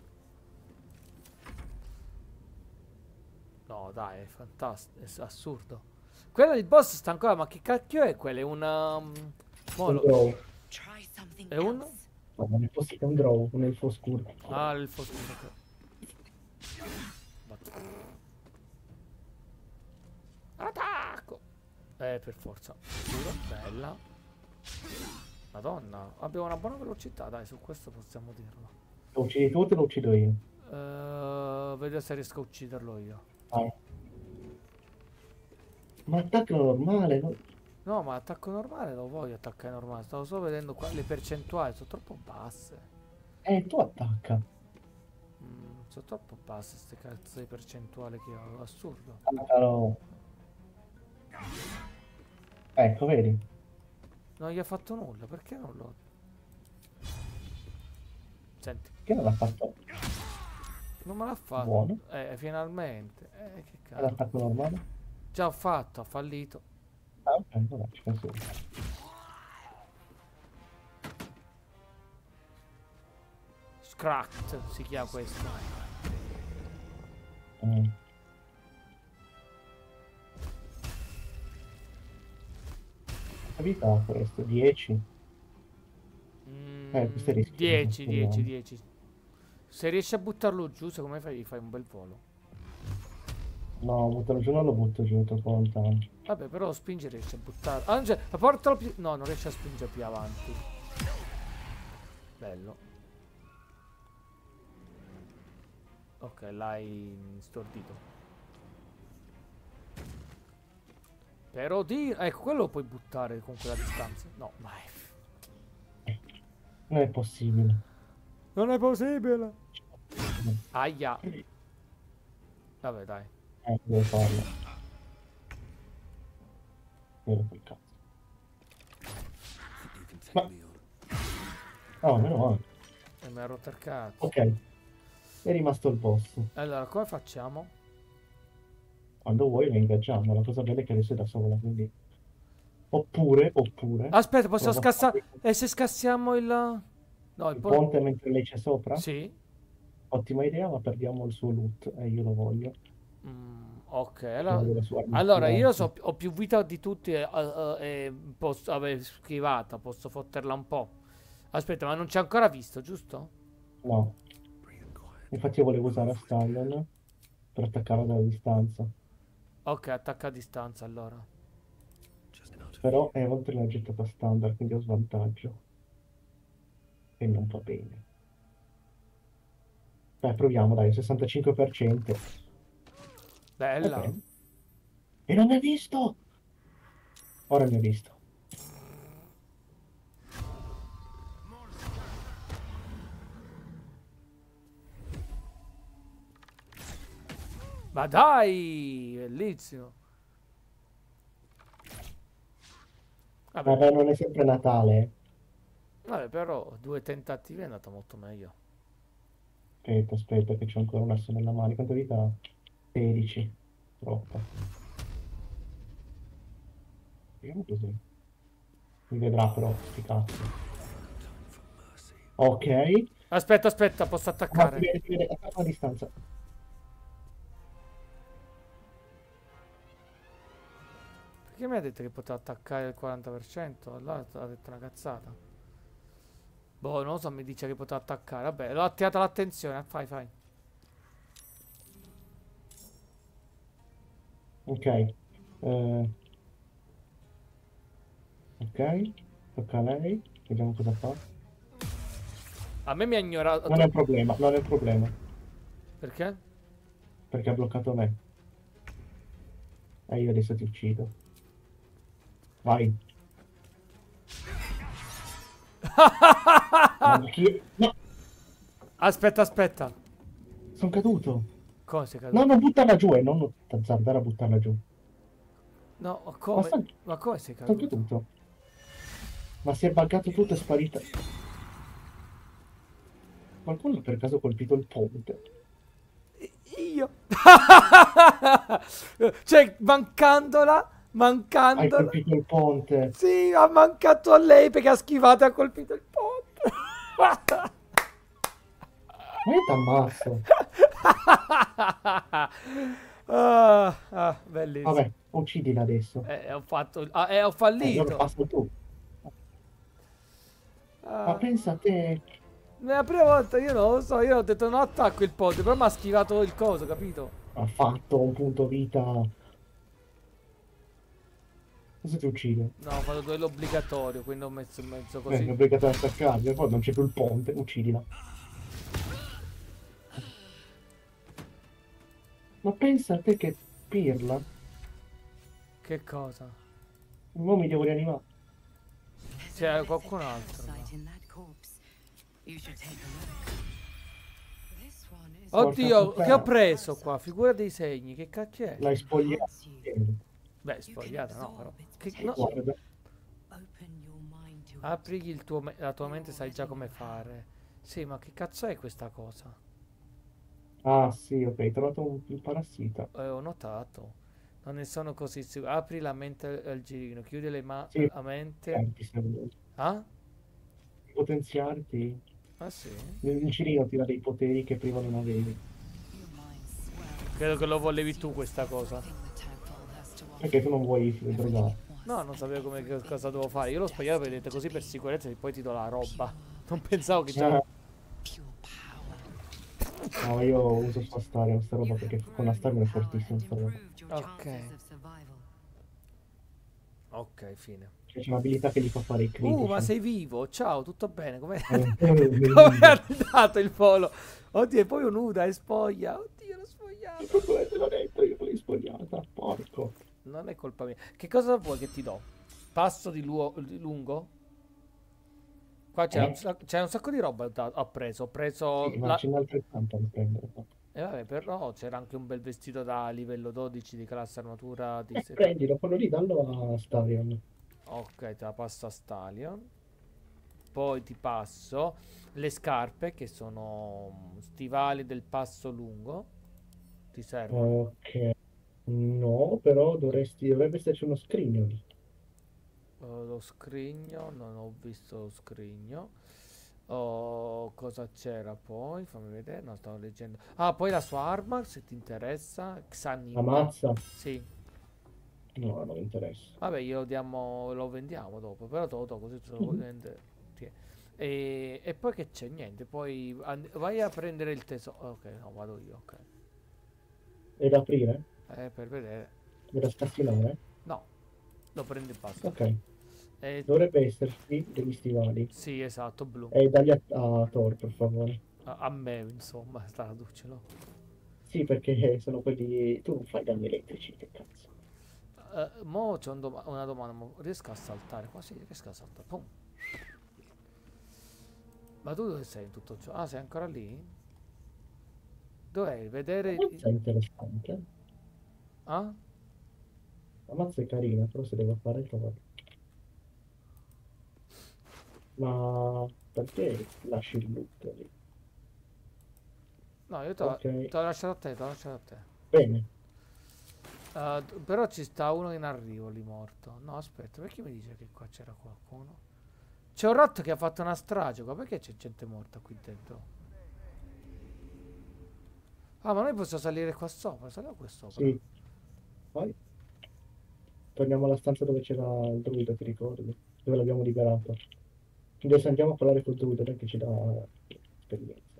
No, dai, è fantastico, è assurdo. Quello del boss sta ancora, ma che cacchio è quello? È una... um, mo Un lo- draw. Try something È un... else. No, non è possibile. È un draw, un elfo scuro. Ah, il fosforo. Attacco! Eh, per forza. Sicuro, bella. Madonna, abbiamo una buona velocità, dai, su questo possiamo dirlo. Lo uccidi tu o te lo uccido io? Uh, vedo se riesco a ucciderlo io. Vai. Ma attacco normale, no? No, ma attacco normale lo voglio attaccare normale. Stavo solo vedendo qua le percentuali, sono troppo basse. Eh, tu attacca. Mm, sono troppo basse queste cazzo di percentuali che ho, assurdo. Attaccalo. Ecco, vedi? Non gli ha fatto nulla, perché non lo... Senti, Che non l'ha fatto? non me l'ha fatto. Buono. Eh, finalmente. Eh, che È cazzo. l'attacco normale? Già ho fatto, ha fallito. Ah, ok, vabbè, ci penso io. Scracked si chiama questo. Mm. Che vita ha questo? dieci? Mm, Eh, questo è rischioso, dieci, dieci, vediamo. dieci. Se riesci a buttarlo giù, secondo me fai, fai un bel volo. No, buttarlo giù non lo butto giù, troppo lontano. Vabbè, però spingi riesci a buttarlo. Ah, cioè, portalo più... No, non riesci a spingere più avanti. Bello. Ok, l'hai stordito. Però di... Ecco, quello lo puoi buttare con quella distanza. No, ma è... Non è possibile. Non è possibile. Aia. Vabbè, dai. Eh, devo farlo. Vero quel cazzo. You can take Ma- me on. Oh, meno male. E mi ha rotto il cazzo. Ok. È rimasto il boss. Allora, come facciamo? Quando vuoi lo ingaggiamo. La cosa bella è che adesso è da sola, quindi... Oppure, oppure... Aspetta, possiamo prova a scassare... fare E se scassiamo il... No, il il po- ponte mentre lei c'è sopra? Sì. Ottima idea, ma perdiamo il suo loot e io lo voglio. Mm, ok, Quindi allora... la sua arma Allora, io sfidante. so- ho più vita di tutti e, e- e posso aver schivata, posso fotterla un po'. Aspetta, ma non ci ha ancora visto, giusto? No, Bring it quiet. infatti io volevo usare Stallion per attaccarlo dalla distanza. Ok, attacca a distanza allora. Just out of Però è oltre la gettata standard, quindi ho svantaggio. E non va bene. Beh, proviamo, dai, sessantacinque per cento. Bella. Ok. E non mi ha visto! Ora mi ha visto. Ma dai, bellissimo. Vabbè, Vabbè, non è sempre Natale. vabbè, però due tentativi è andata molto meglio. Aspetta, aspetta, che c'ho ancora un asso nella mano. Quanta vita ha? sedici. Troppa. Vediamo così. Mi vedrà però, sti cazzi. Ok. Aspetta, aspetta, posso Ma si attaccare. vede, si vede, a distanza. Perché mi ha detto che poteva attaccare il quaranta per cento? Allora ha detto una cazzata. Boh, non lo so, mi dice che poteva attaccare. Vabbè, l'ho attirata l'attenzione. Fai, fai. Ok. Eh, ok. Tocca a lei. Vediamo cosa fa. A me mi ha ignorato. Non è un problema, non è un problema. Perché? Perché ha bloccato me. E io adesso ti uccido. Vai. Ma chi... No, Aspetta, aspetta. sono caduto. Come sei caduto? No, non buttarla giù, e non azzardare a buttarla giù. No, ma Ma come? sta- Ma come sei sono caduto? caduto. Ma si è buggato tutto, è sparita. Qualcuno ha per caso colpito il ponte? Io. Cioè, mancandola, Hai mancandola. colpito il ponte. Sì, ha mancato a lei perché ha schivato e ha colpito il ponte. Ma io t'ammazzo. ah, ah, bellissimo. Vabbè, uccidila adesso. Eh, ho fatto, ah, eh, ho Eh, fallito. allora passa tu. Ma Ah, pensa a te. la prima volta io non lo so, io ho detto non attacco il ponte, però mi ha schivato il coso, capito? Ha fatto un punto vita. Cosa ti uccide? No, ho fatto duello obbligatorio, quindi ho messo in mezzo Eh, così. è obbligato ad attaccarli, poi non c'è più il ponte, uccidila. Ma pensa a te che pirla. Che cosa? Non mi devo rianimare. C'è qualcun altro. Sight in that corpse. You should take a look. This one is Oddio, puttana. che ho preso qua? Figura dei segni, che cacchio è? L'hai spogliata. Beh, spogliata no, però. Che, no. Guarda. open your mind to it. Apri il tuo me- la tua mente, sai già come fare. Sì, ma che cazzo è questa cosa? Ah sì, ok, hai trovato un, un parassita. Eh, ho notato. Non ne sono così sicuro. Apri la mente al girino, chiudi le ma- Sì. la mente. Eh, ti serve. Ah? Potenziarti. Ah sì? Il girino ti dà dei poteri che prima non avevi. Your mind swells. Credo che lo volevi tu questa cosa. Everything the tadpole has to offer. Perché tu non vuoi drogare. No, non sapevo come, che cosa dovevo fare. Io l'ho sbagliato perché ho detto così per sicurezza e poi ti do la roba. Non pensavo che già... Ah, Pure power. no, io uso sta staria, sta roba perché con la staria è fortissima sta roba. Ok. Ok, fine. Cioè, c'è un'abilità che gli fa fare i critici. Uh, ma sei vivo? Ciao, tutto bene? Com'è? Eh, eh, Come è andato il volo? Oddio, e poi nuda e spoglia. Oddio, l'ho spogliato. te l'ho detto, io l'ho spogliata, porco. Non è colpa mia. Che cosa vuoi che ti do? Passo di, luo- di lungo? Qua c'è Eh? un, sac- c'è un sacco di roba da- ho preso. Ho preso... Sì, ma la- ce n'è altrettanto da prendere. E vabbè, però c'era anche un bel vestito da livello dodici di classe armatura di... Eh, se- prendilo, quello lì, dallo a Starion. Ok, te la passo a Stallion. Poi ti passo le scarpe che sono stivali del passo lungo. Ti servono? Ok. No, però dovresti, dovrebbe esserci uno scrigno lì. Uh, lo scrigno, non ho visto lo scrigno. Oh, cosa c'era poi? Fammi vedere, no, stavo leggendo. Ah, poi la sua arma, se ti interessa. Xanima. La mazza? Sì. No, non mi interessa. Vabbè, glielo diamo, lo vendiamo dopo, però te lo do così te lo vuoi vendere. Tiè. E, e poi che c'è? Niente, poi and- vai a prendere il tesoro. Ok, no, vado io, ok. È da aprire? Eh, per vedere. È da scassinare? No, lo prendo e basta. Ok. Eh, Dovrebbe esserci degli stivali. sì, esatto, blu. E dagli a, a Thor, per favore. A, a me, insomma, traducelo. Sì, perché sono quelli... Tu non fai danni elettrici, che cazzo. Uh, mo c'ho un doma- una domanda, mo riesco a saltare? Quasi riesco a saltare. Pum. Ma tu dove sei in tutto ciò? Ah, sei ancora lì? Dov'è? Vedere... La i- mazza è interessante. Ah? La mazza è carina, però se devo fare il cavallo. Ma perché lasci il loot lì? No, io te l'ho Ok, te l'ho lasciato a te, te l'ho lasciato a te. bene. Uh, d- però ci sta uno in arrivo lì morto. No, aspetta, perché mi dice che qua c'era qualcuno? C'è un ratto che ha fatto una strage qua. Perché c'è gente morta qui dentro? Ah, ma noi possiamo salire qua sopra. Saliamo qua sopra. Sì. Poi torniamo alla stanza dove c'era il druido, ti ricordi? Dove l'abbiamo liberato. Adesso andiamo a parlare col druido perché ci dà esperienza.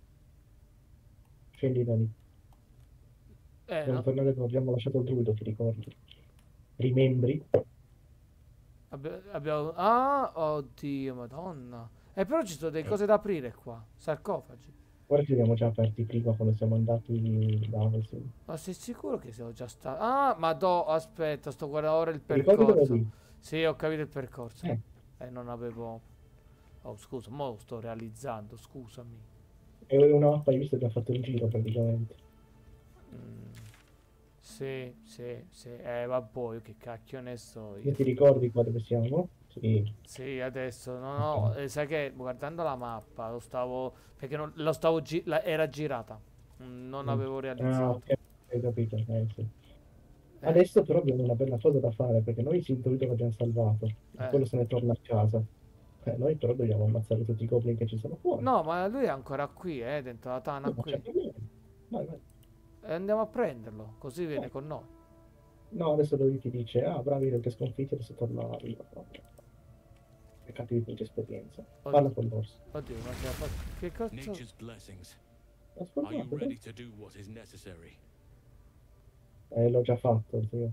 Scendi da lì. Eh, Dobbiamo no. tornare dove abbiamo lasciato il druido, ti ricordi? Rimembri? Abbi- abbiamo... Ah, oddio, madonna. Eh, però ci sono delle cose da aprire qua. Sarcofagi. Guarda che li abbiamo già aperti prima quando siamo andati da sì. Ma sei sicuro che siamo già stati? Ah, ma do, aspetta, sto guardando ora il Ti ricordi dove percorso. lì? Sì, ho capito il percorso. Eh, E non avevo... Oh, scusa, mo lo sto realizzando, scusami. è una mappa, hai visto che ha fatto il giro praticamente. Mm, sì, sì, sì. Eh, vabbè, io che cacchio ne so Non io. ti ricordi qua dove siamo? Sì. Sì, adesso, no, Ok. no, eh, sai che guardando la mappa lo stavo... Perché non, lo stavo gi- la- era girata. Mm, non Mm. avevo Ah, realizzato. ok, hai capito. Eh, sì. Eh, Adesso però abbiamo una bella cosa da fare perché noi sì, il druido l'abbiamo salvato e eh. quello se ne torna a casa. Eh, noi però dobbiamo ammazzare tutti i goblin che ci sono fuori. No, ma lui è ancora qui, eh, dentro la tana No, ma c'è qui. problema. Vai, vai. E andiamo a prenderlo, così viene Eh, con noi. No, adesso lui ti dice, ah, bravi, avete sconfitti, adesso torna viva. Peccati di punti esperienza. Parla Oddio, con l'orso. oddio, ma ce la fa- Che cazzo? Nature's blessings. L'ho Are you sfornato, ready to do what is necessary? eh, l'ho già fatto, zio.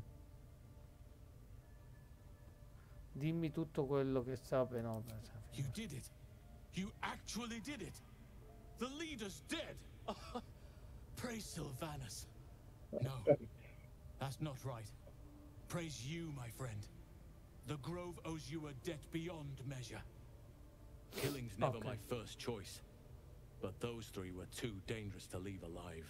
Dimmi tutto quello che sape, no, per- You did it. You actually did it. The leader's dead. Praise Sylvanus. No, Eh, that's not right. Praise you, my friend. The Grove owes you a debt beyond measure. Killing's never Okay. my first choice, but those three were too dangerous to leave alive.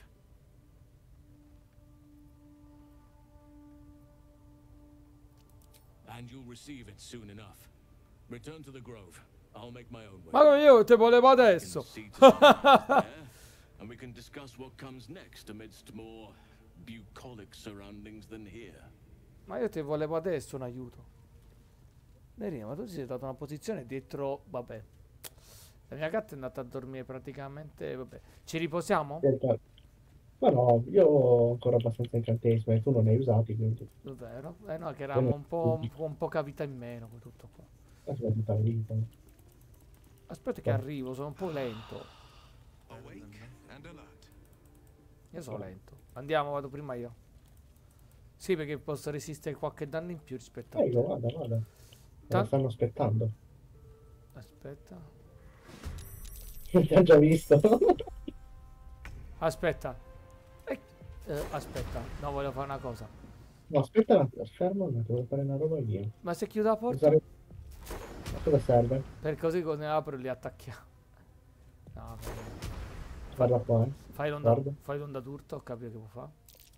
And you'll receive it soon enough. Return to the Grove. I'll make my own way. Ma come io te volevo We can adesso. see to some business there, and we can discuss what comes next amidst more bucolic surroundings than here. Ma io te volevo adesso un aiuto. Nerino, ma tu ti sei dato una posizione dietro... Vabbè. La mia gatta è andata a dormire praticamente... Vabbè. Ci riposiamo? aspetta. Ma no, io ho ancora abbastanza incantesimi e tu non ne hai usati, quindi Vero? Eh no, che eravamo un po', un po', un po' cavita in meno con tutto qua. aspetta tutta la vita. Aspetta che arrivo, sono un po' lento. Awake and alert. Io sono lento. Andiamo, vado prima io. Sì, perché posso resistere qualche danno in più rispetto a Prego, te. vada, vada. Me Ta- lo stanno aspettando. Aspetta. Ti ha già visto. Aspetta. Eh, eh, aspetta, no, voglio fare una cosa. No, aspetta un attimo, fermo un attimo, devo fare una roba io. Ma se chiudo la porta, Usare... A cosa serve? per così quando ne apro li attacchiamo. No, vabbè. Parla qua, eh. Fai l'onda, Guarda. fai l'onda d'urto, ho capito che può fare.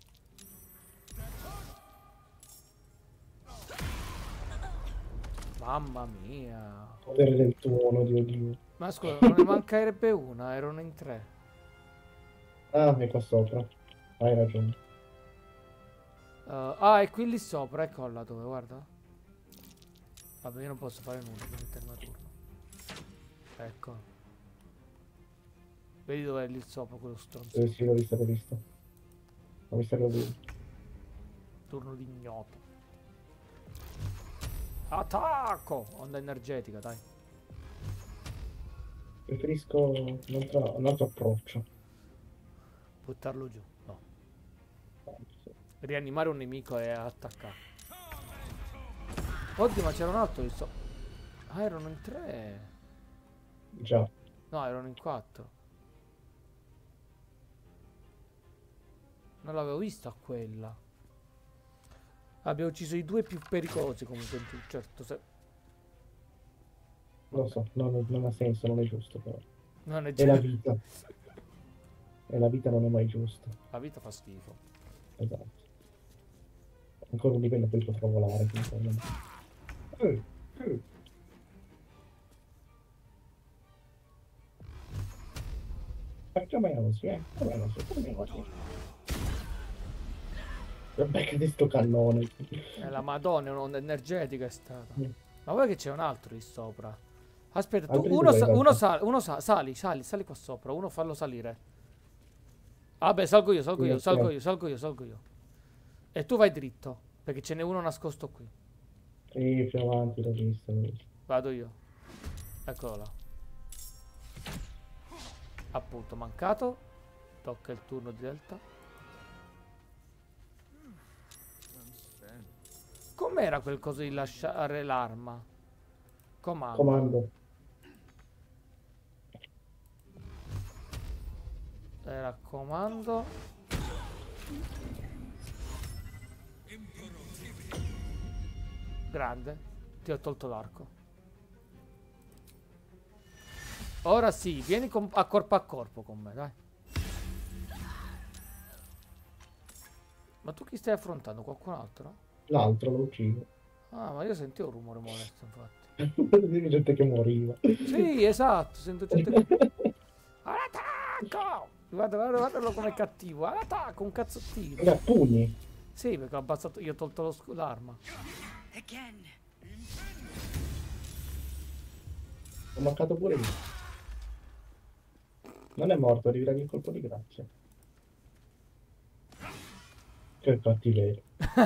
Mamma mia. Potere del tuono, Dio Dio. Ma scusa, non ne mancherebbe una, erano in tre. Ah, è qua sopra. Hai ragione. Uh, ah, è qui lì sopra, ecco là dove, guarda. Vabbè, io non posso fare nulla, devo mettermi a turno. Ecco. Vedi dov'è lì sopra quello stronzo. Eh, sì, l'ho visto, l'ho visto. L'ho visto che l'ho visto. Turno di ignoto. Attacco! Onda energetica, dai. Preferisco un altro, un altro approccio. Buttarlo giù, no. Rianimare un nemico e attaccare. Oddio, ma c'era un altro lì so. Ah, erano in tre. Già. No, erano in quattro. Non l'avevo vista quella. Abbiamo ucciso i due più pericolosi comunque in un certo senso. Lo so, non, non ha senso, non è giusto però. Non è È la giusto. vita. E la vita non è mai giusta. La vita fa schifo. Esatto. Ancora un livello poi potrò volare. quindi non- Eh, eh. Facciamo così, eh. Facciamo così, facciamo così. Becca di sto cannone. Eh, la Madonna, è un'onda energetica è stata. Mm. Ma vuoi che c'è un altro lì sopra? Aspetta, tu, Altri uno, due, sa- in uno, realtà. sali, uno sa- sali, sali, sali qua sopra, uno fallo salire. Vabbè, salgo io, salgo io, Sì, salgo sì. io, salgo io, salgo io. E tu vai dritto, perché ce n'è uno nascosto qui. Sì, più avanti l'ho visto. l'ho visto. Vado io. Eccolo là. Appunto, mancato. Tocca il turno di Delta. Com'era quel coso di lasciare l'arma? Comando. Comando. Era comando. Grande. Ti ho tolto l'arco. Ora sì, vieni con- a corpo a corpo con me, dai. Ma tu chi stai affrontando? Qualcun altro? L'altro lo uccido. Ah, ma io sentivo un rumore molesto, infatti. Vedi gente che moriva. Sì, esatto, sento gente che... All'attacco! Guarda, guarda, guardalo come cattivo. All'attacco, un cazzottino. Era pugni. Sì, perché ho abbassato, io ho tolto lo scu- l'arma. Again. Ho mancato pure io. Non è morto, devi dargli un colpo di grazia. Che cattiveria.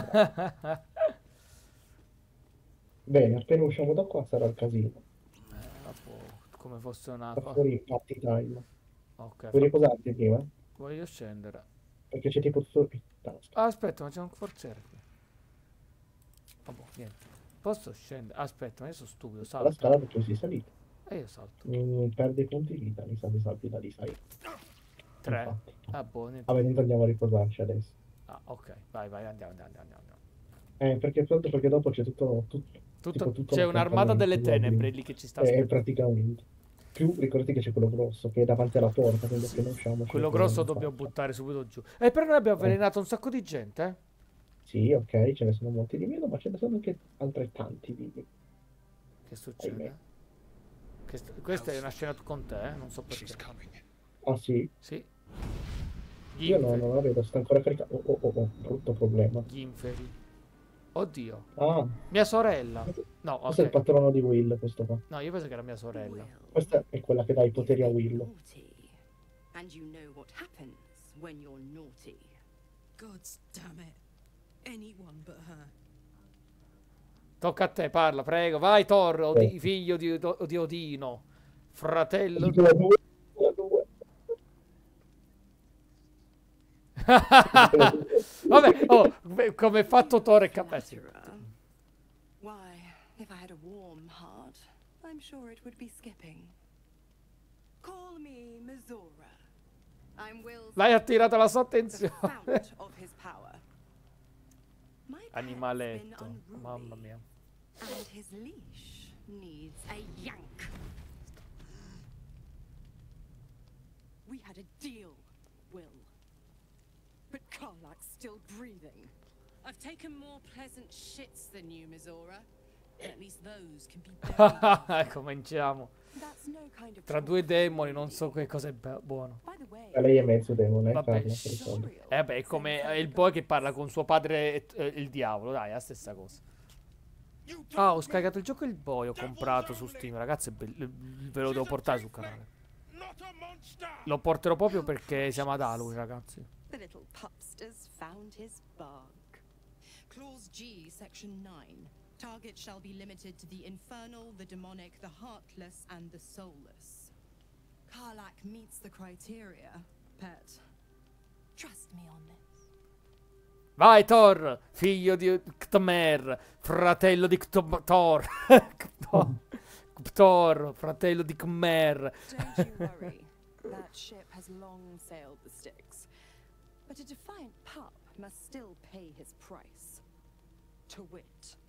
Bene, appena usciamo da qua sarà il casino. Eh, dopo, come fosse una Da cosa. fuori il party time. Ok, Vuoi fa- riposarti prima? voglio scendere. Perché c'è tipo tutto il task. Ah, aspetta, ma c'è un forziere qui. Vabbè, niente. Posso scendere? Aspetta, ma io sono stupido, La salto. scala perché sei salito. E io salto. Mm, perde i punti vita, mi sa di salti da lì, sai? Tre. Infatti. Ah, boh, niente. Vabbè, intanto andiamo a riposarci adesso. Ah, ok, vai, vai, andiamo, andiamo, andiamo, andiamo. Eh, perché tanto perché dopo c'è tutto, tutto, Tutto- tipo tutto c'è un'armata l'accampamento, delle tenebre quindi- lì che ci sta Eh, aspettando. praticamente. Più ricordati che c'è quello grosso che è davanti alla porta, quindi appena usciamo c'è Quello quello grosso in dobbiamo faccia. buttare subito giù. E però noi abbiamo avvelenato un sacco di gente, eh? Sì, ok, ce ne sono molti di meno, ma ce ne sono anche altrettanti vivi. Che succede? Ahimè. Che st- questa è una scena con te, eh? Non so She's perché. coming. Ah sì? Sì. Gli Io no, inferi. non la vedo, sta ancora caricando. Oh, oh, oh, oh, brutto problema. Gli inferi. Oddio. Ah, Mia sorella. No, questo è il ok. patrono di Will, questo qua. No, io penso che era mia sorella. Questa è quella che dà i poteri a Will. Naughty. And you know what happens when you're naughty. Gods damn it. Anyone but her. Tocca a te, parla, prego. Vai, Thor, Odi- Eh. figlio di, di Odino. Fratello. Dico la due, la due. Vabbè, oh, beh, come è fatto Thor e Capessi. Flatterer. Why, if I had a warm heart, I'm sure it would be skipping. Call me Mizora. I'm Will's L'hai attirato la sua the attenzione. fount of his power. My pet's been Animaletto. unruly, Mamma mia. and his leash needs a yank. We had a deal, Will. But Karlak's still breathing. I've taken more pleasant shits than you, Mizora. At least those can be buried. Cominciamo. That's no kind of Tra talk. due demoni, non so che cosa è be- buono. By the way, Eh, lei è mezzo demone, eh, Vabbè, Carla, per i shh. soldi. Zoriel Eh beh, è come sends il out boy the che parla con suo padre e eh, il diavolo, dai, è la stessa cosa. Ah, ho scaricato il gioco il boy, ho comprato su Steam, ragazzi, è bell- ve lo devo portare sul canale. Not a monster! Lo porterò proprio perché siamo ad Halloween, ragazzi. The little pupster's found his bug. Clause G, Section nine. Target shall be limited to the infernal, the demonic, the heartless, and the soulless. Karlak meets the criteria, pet. Trust me on this. Vai, Thor, figlio di Ktmer, fratello di Kto- Thor. Kto- Thor, fratello di Khmer. Don't you worry. That ship has long sailed the Styx. But a defiant pup must still pay his price. To wit.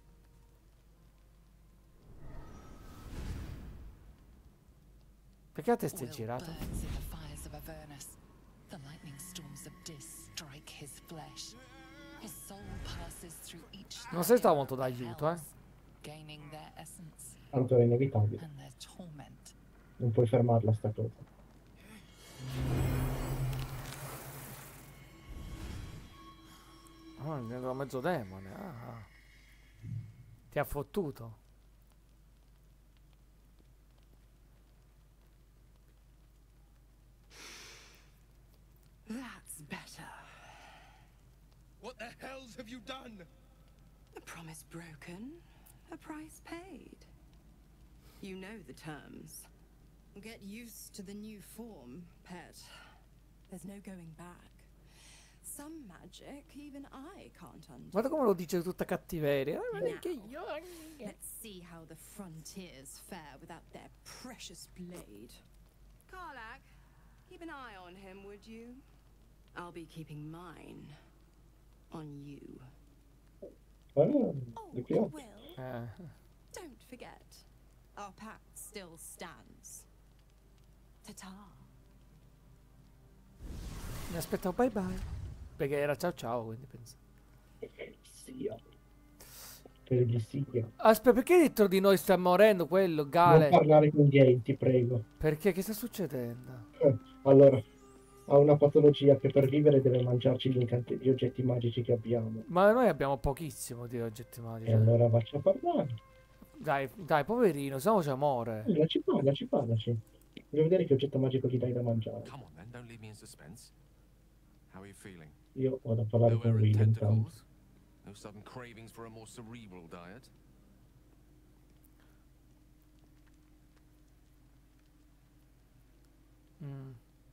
Perché a te stai Will girato? burns in the fires of Avernus. The lightning storms of Dis strike his flesh. His soul passes through each Non sei stato layer molto of the d'aiuto, eh? hells, gaining their essence Tanto è inevitabile. and their torment. Non puoi fermarla sta cosa. Oh, il mezzo demone. Ah. Ti ha fottuto. That's better. What the hells have you done? A promise broken, a price paid. You know the terms. Get used to the new form, pet. There's no going back. Some magic even I can't undo. Guarda come lo dice tutta cattiveria. Eh, ma Now, che io... let's see how the frontiers fare without their precious blade. Karlak, keep an eye on him, would you? I'll be keeping mine on you. Ah, Oh, di I qui. will. Eh. Don't forget, our pact still stands. Ta-ta. Mi aspettavo bye bye. Perché era ciao ciao, quindi penso. Sia. Per gli sia. Aspetta, perché hai detto di noi sta morendo quello, Non Gale? parlare con gay, ti prego. Perché? Che sta succedendo? Eh, Allora, ha una patologia che per vivere deve mangiarci gli, incante- gli oggetti magici che abbiamo. Ma noi abbiamo pochissimo di oggetti E magici. allora facci a parlare. Dai, dai, poverino, se no c'è amore. Parlaci, parlaci, parlaci. Voglio vedere che oggetto magico gli dai da mangiare. Come on then, don't leave me in suspense. How are you feeling? Io vado a parlare No con errant Will intanto. tentacles? No sudden cravings for a more cerebral diet? Mm.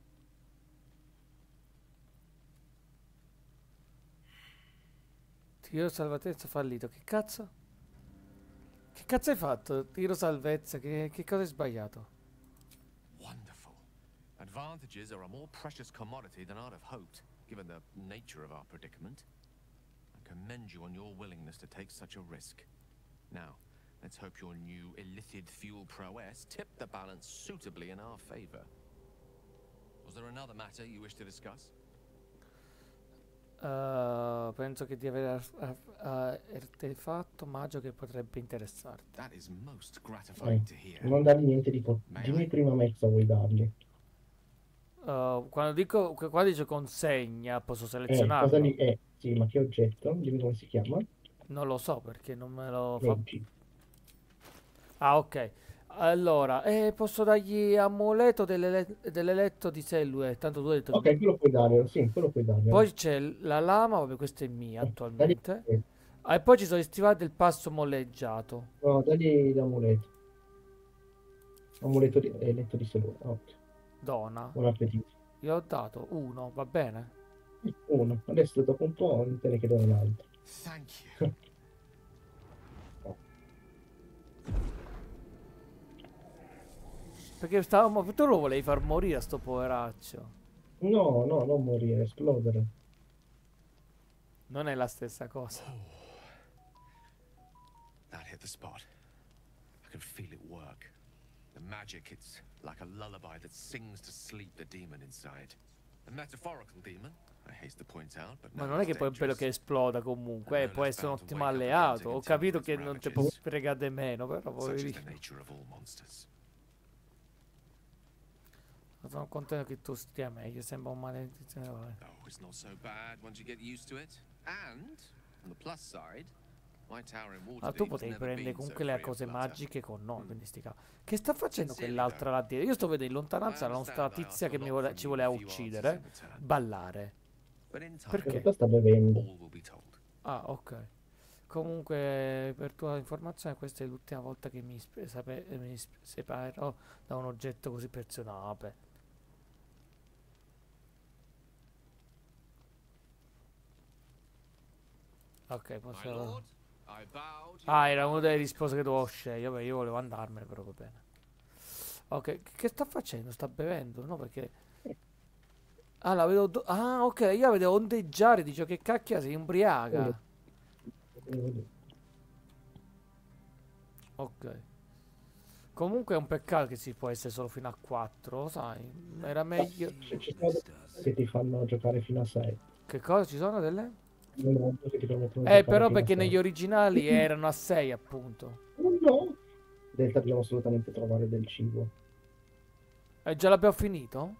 Tiro salvezza fallito. Che cazzo? Che cazzo hai fatto? Tiro salvezza. Che, che cosa hai sbagliato? Wonderful. Advantages are a more precious commodity than I'd have hoped, given the nature of our predicament. I commend you on your willingness to take such a risk. Now, let's hope your new illithid fuel prowess tipped the balance suitably in our favor. Was there another matter you wish to discuss? Uh, penso che di avere arf- arf- uh, artefatto magico che potrebbe interessarti. That is most Eh, gratifying to hear. non dargli niente di po- dimmi prima me cosa vuoi dargli. Uh, quando dico qua dice consegna, posso Eh, selezionarlo? cosa gli è? Sì, ma che oggetto? Dimmi come si chiama. Non lo so perché non me lo fa. Leggi. Ah, ok. Allora, eh, posso dargli amuleto dell'ele- dell'eletto di Selue. Tanto tu hai detto. Ok, quello puoi dare, sì, quello puoi dare. Poi c'è la lama, vabbè, questa è mia Eh, attualmente. dagli- Ah, e poi ci sono gli stivali del passo molleggiato. No, dagli l'amuleto. Amuleto di eletto di salute. Ok, Dona. buon appetito. Io ho dato uno, va bene? Uno. Adesso dopo un po' non te ne chiederò un altro. Thank you. Perché stavamo. Tu lo volevi far morire a sto poveraccio. No, no, non morire, esplodere. Non è la stessa cosa. That hit the spot. I can feel it work. The magic, it's like a lullaby that sings to sleep the demon inside. A metaphorical demon, I haste to point out, but Ma no non è less che poi è bello dangerous. che esploda comunque, eh, può essere un ottimo alleato. Ho capito che non ti può fregare meno, però Such is the poverino. nature of all monsters. Sono contento che tu stia meglio, sembra un maledizione. Vabbè. Oh, it's not so bad once you get used to it. And, on the plus side, my tower in Ma Waterdeep tu has potevi never prendere been so comunque le free of cose clutter. magiche con noi, quindi sti cavoli. Che sta facendo Sincerely, quell'altra là dietro? Io sto vedendo in lontananza I la nostra understand I tizia che asked mi a lot vuole- from ci you voleva with few answers uccidere, in return. ballare. But in time, In Perché? realtà sta bevendo. all will be told. Ah, ok. Comunque, per tua informazione, questa è l'ultima volta che mi, sp- sape- mi sp- separerò da un oggetto così personale. Ok, My posso... lord, I bow to Ah, your era una delle risposte che dovevo scegliere. Vabbè, io volevo andarmene, però va bene. Ok, che- che sta facendo? Sta bevendo? No, perché... Ah, la vedo... do- Ah, ok, io la vedevo ondeggiare, dicevo che cacchia sei ubriaca. Ok. Comunque è un peccato che si può essere solo fino a quattro, sai? Era meglio... Ci ci sono delle che ti fanno giocare fino a sei. Che cosa ci sono delle? Delle mod che ti permettono di Eh, giocare però fino a perché sei. negli originali erano a sei, appunto. Oh, no! Delta, dobbiamo assolutamente trovare del cibo. E già l'abbiamo finito?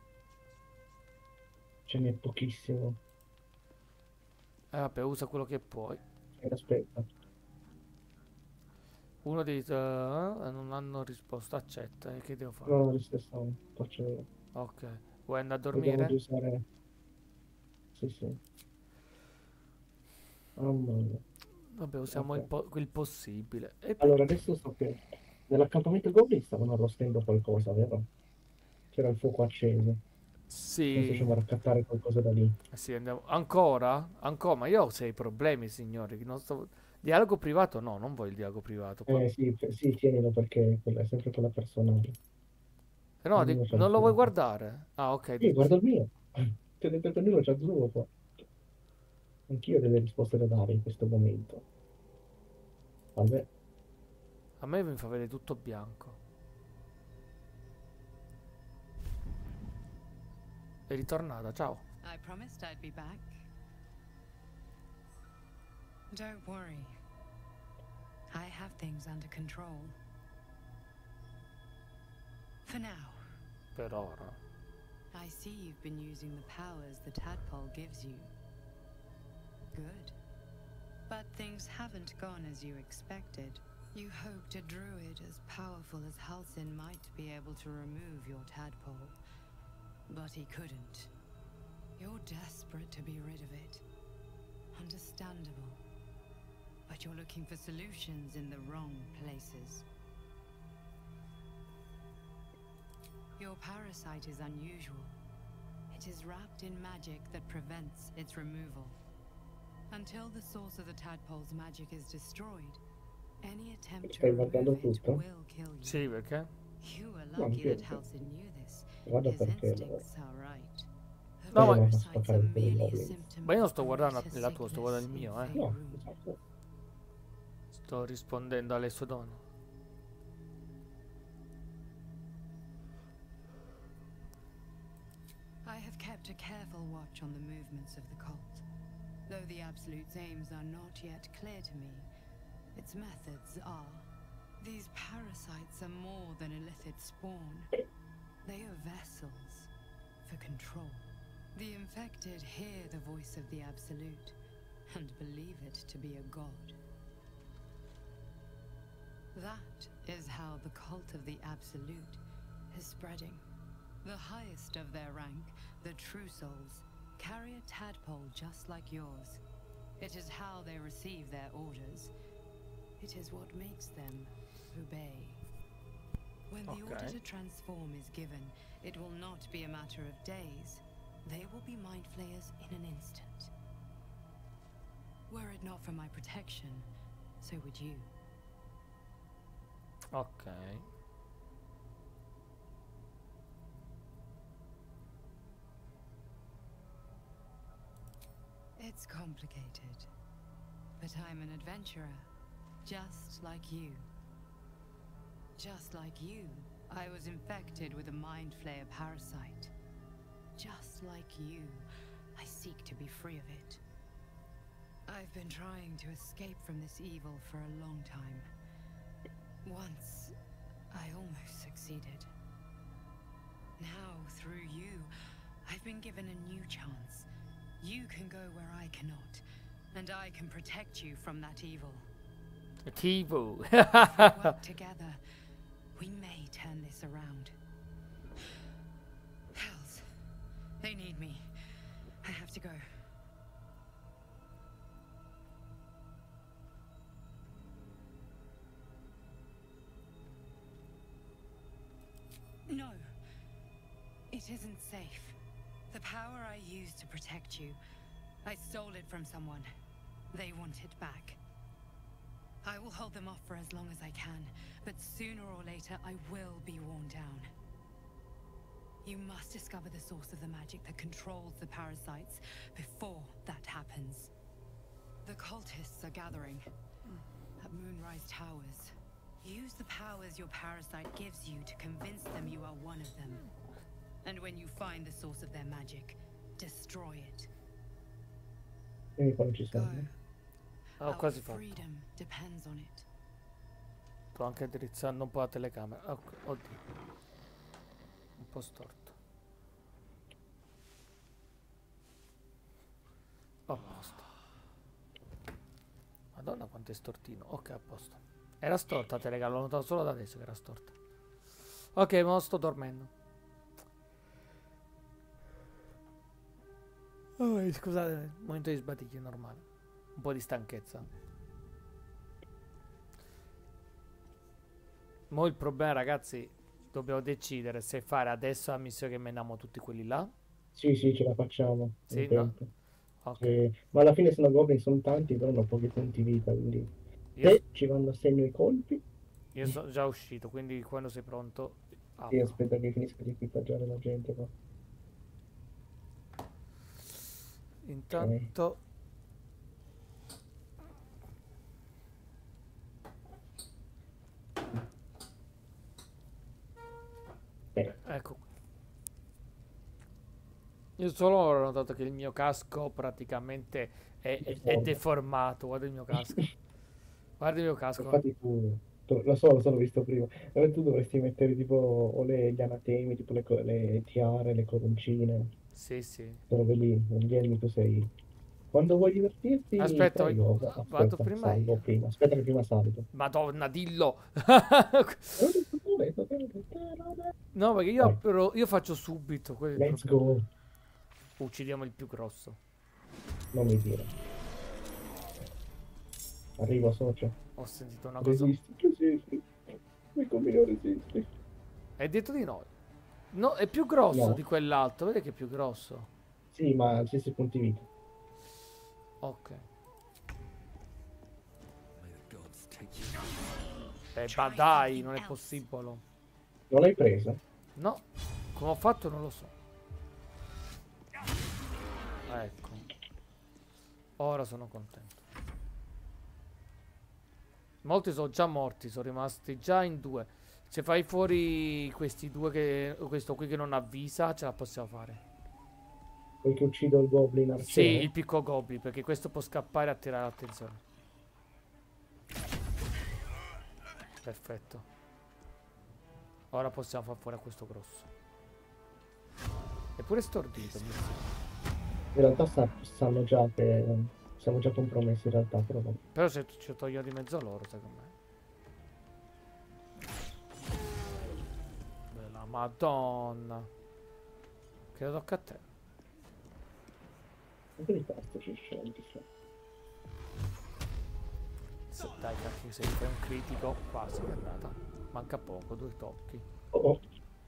Ce n'è pochissimo. Eh, vabbè, usa quello che puoi. Eh, aspetta. Uno dei... eh, non hanno risposto, accetta. eh, Che devo fare? No, lo stesso faccio io. Ok. Vuoi andare a Vediamo dormire? di usare... Sì, sì. Mamma mia. Vabbè, usiamo il, Ok. po- il possibile. E poi... Allora, adesso so che nell'accampamento Goblin stavano arrostendo qualcosa, vero? C'era il fuoco acceso. Adesso ci Sì. va a raccattare qualcosa da lì. Eh sì, andiamo. Ancora? Ancora? Ma io ho sei problemi, signori. Non sto... Dialogo privato? No, non voglio il dialogo privato. Poi... Eh sì, f- sì, tienilo perché quella è sempre quella personale. Eh no, di- Ognuno c'ha il non lo vuoi suo. guardare? Ah, ok. Sì, dici- guarda il mio. Ti ho detto che ognuno c'ha il suo qua. Anch'io ho delle risposte da dare in questo momento. Vabbè, A me mi fa vedere tutto bianco. È ritornata, ciao. I promised I'd be back. Don't worry. I have things under control. For now. Per ora. I see you've been using the powers the tadpole gives you. Good. But things haven't gone as you expected. You hoped a druid as powerful as Halsin might be able to remove your tadpole. But he couldn't. You're desperate to be rid of it. Understandable. But you're looking for solutions in the wrong places. Your parasite is unusual. It is wrapped in magic that prevents its removal. Until the source of the tadpole's magic is destroyed, any attempt to stai guardando remove it tutto? will kill you. Sì, perché? You were No, lucky anch'io that sì. Halsin knew this. Guarda His perché instincts are right. The No, ma- parasites spaccare are il culo ai merely a goblin. symptom Ma io non of sto a guardando greater la tua, sto guardando il sickness mio, eh. in No, Faerun. esatto. Sto rispondendo alle sue donne. I have kept a careful watch on the movements of the cult. Though the Absolute's aims are not yet clear to me, its methods are. These parasites are more than illithid spawn. They are vessels for control. The infected hear the voice of the Absolute and believe it to be a god. That is how the cult of the Absolute is spreading. The highest of their rank, the True Souls, carry a tadpole just like yours. It is how they receive their orders. It is what makes them obey. When the order Okay. to transform is given, it will not be a matter of days. They will be mind flayers in an instant. Were it not for my protection, so would you. Ok. It's complicated, but I'm an adventurer, just like you. Just like you, I was infected with a mind flayer parasite. Just like you, I seek to be free of it. I've been trying to escape from this evil for a long time. Once, I almost succeeded. Now, through you, I've been given a new chance. You can go where I cannot, and I can protect you from that evil. Tipo. If we work together, we may turn this around. Hells, they need me. I have to go. No, it isn't safe. The power I used to protect you, I stole it from someone. They want it back. I will hold them off for as long as I can, but sooner or later I will be worn down. You must discover the source of the magic that controls the parasites before that happens. The cultists are gathering at Moonrise Towers. Use the powers your parasite gives you to convince them you are one of them. And when you find the source of their magic, destroy it. Quindi quando ci Go. sono. Ho Our quasi fatto. freedom depends on it. Sto anche drizzando un po' la telecamera. Ok, oddio. Un po' storto. A posto. Madonna quanto è stortino. Ok, a posto. Era storta, te regalo, l'ho notato solo da adesso che era storta. Ok, ma sto dormendo. Oh, scusate, momento di sbadiglio normale. Un po' di stanchezza. Mo' il problema, ragazzi, dobbiamo decidere se fare adesso la missione che menamo tutti quelli là. Sì, sì, ce la facciamo. Sì, in no? tempo. Ok. Sì. Ma alla fine sono goblin, sono tanti, però hanno pochi punti vita, quindi Io, se ci vanno a segno i colpi, io sono già uscito, quindi quando sei pronto sì, apro. aspetta che finisca di equipaggiare la gente qua. Intanto Bene. ecco qui. Io solo ho notato che il mio casco praticamente è, è- è deformato. Guarda il mio casco. Guarda il mio casco. Infatti tu, tu- lo so, lo so, l'ho visto prima. Però tu dovresti mettere tipo o le, gli anatemi, tipo le, co- le tiare, le coroncine, Sì, sì. queste robe lì. Vieni, tu sei. Quando vuoi divertirti, Aspetta, prego. voglio- Aspetta, vado prima salvo io. prima. Aspetta che prima salvo. Madonna, dillo. L'ho detto tu, l'ho detto te, l'ho detto te, l'ho detto. No, perché io, Vai. però, io faccio subito. quello è il Let's problema. go. Uccidiamo il più grosso. Non mi dire. Arrivo, socio. Ho sentito una cosa. Resisti, resisti. Mi conviene resisti. Hai detto di no. No, è più grosso No. di quell'altro. Vedi che è più grosso. Sì, ma ha stessi punti vita. Ok. Eh, ma dai, non è possibile. Non l'hai preso? No, come ho fatto non lo so. Ecco. Ora sono contento. Molti sono già morti, sono rimasti già in due. Se fai fuori questi due che... questo qui che non avvisa, ce la possiamo fare. Vuoi che uccido il goblin Sì, arciere? il piccolo goblin, perché questo può scappare e attirare l'attenzione. Perfetto. Ora possiamo far fuori a questo grosso. Eppure stordito. mi sa. In realtà sa- sanno già che siamo già compromessi in realtà, però vabbè. Però se ci toglio di mezzo loro, secondo me. Bella madonna. Che lo tocca a te. Anche di tasto ci scendi. Se, dai, cacchio, se fai un critico, quasi è andata. Manca poco, due tocchi. Oh, oh.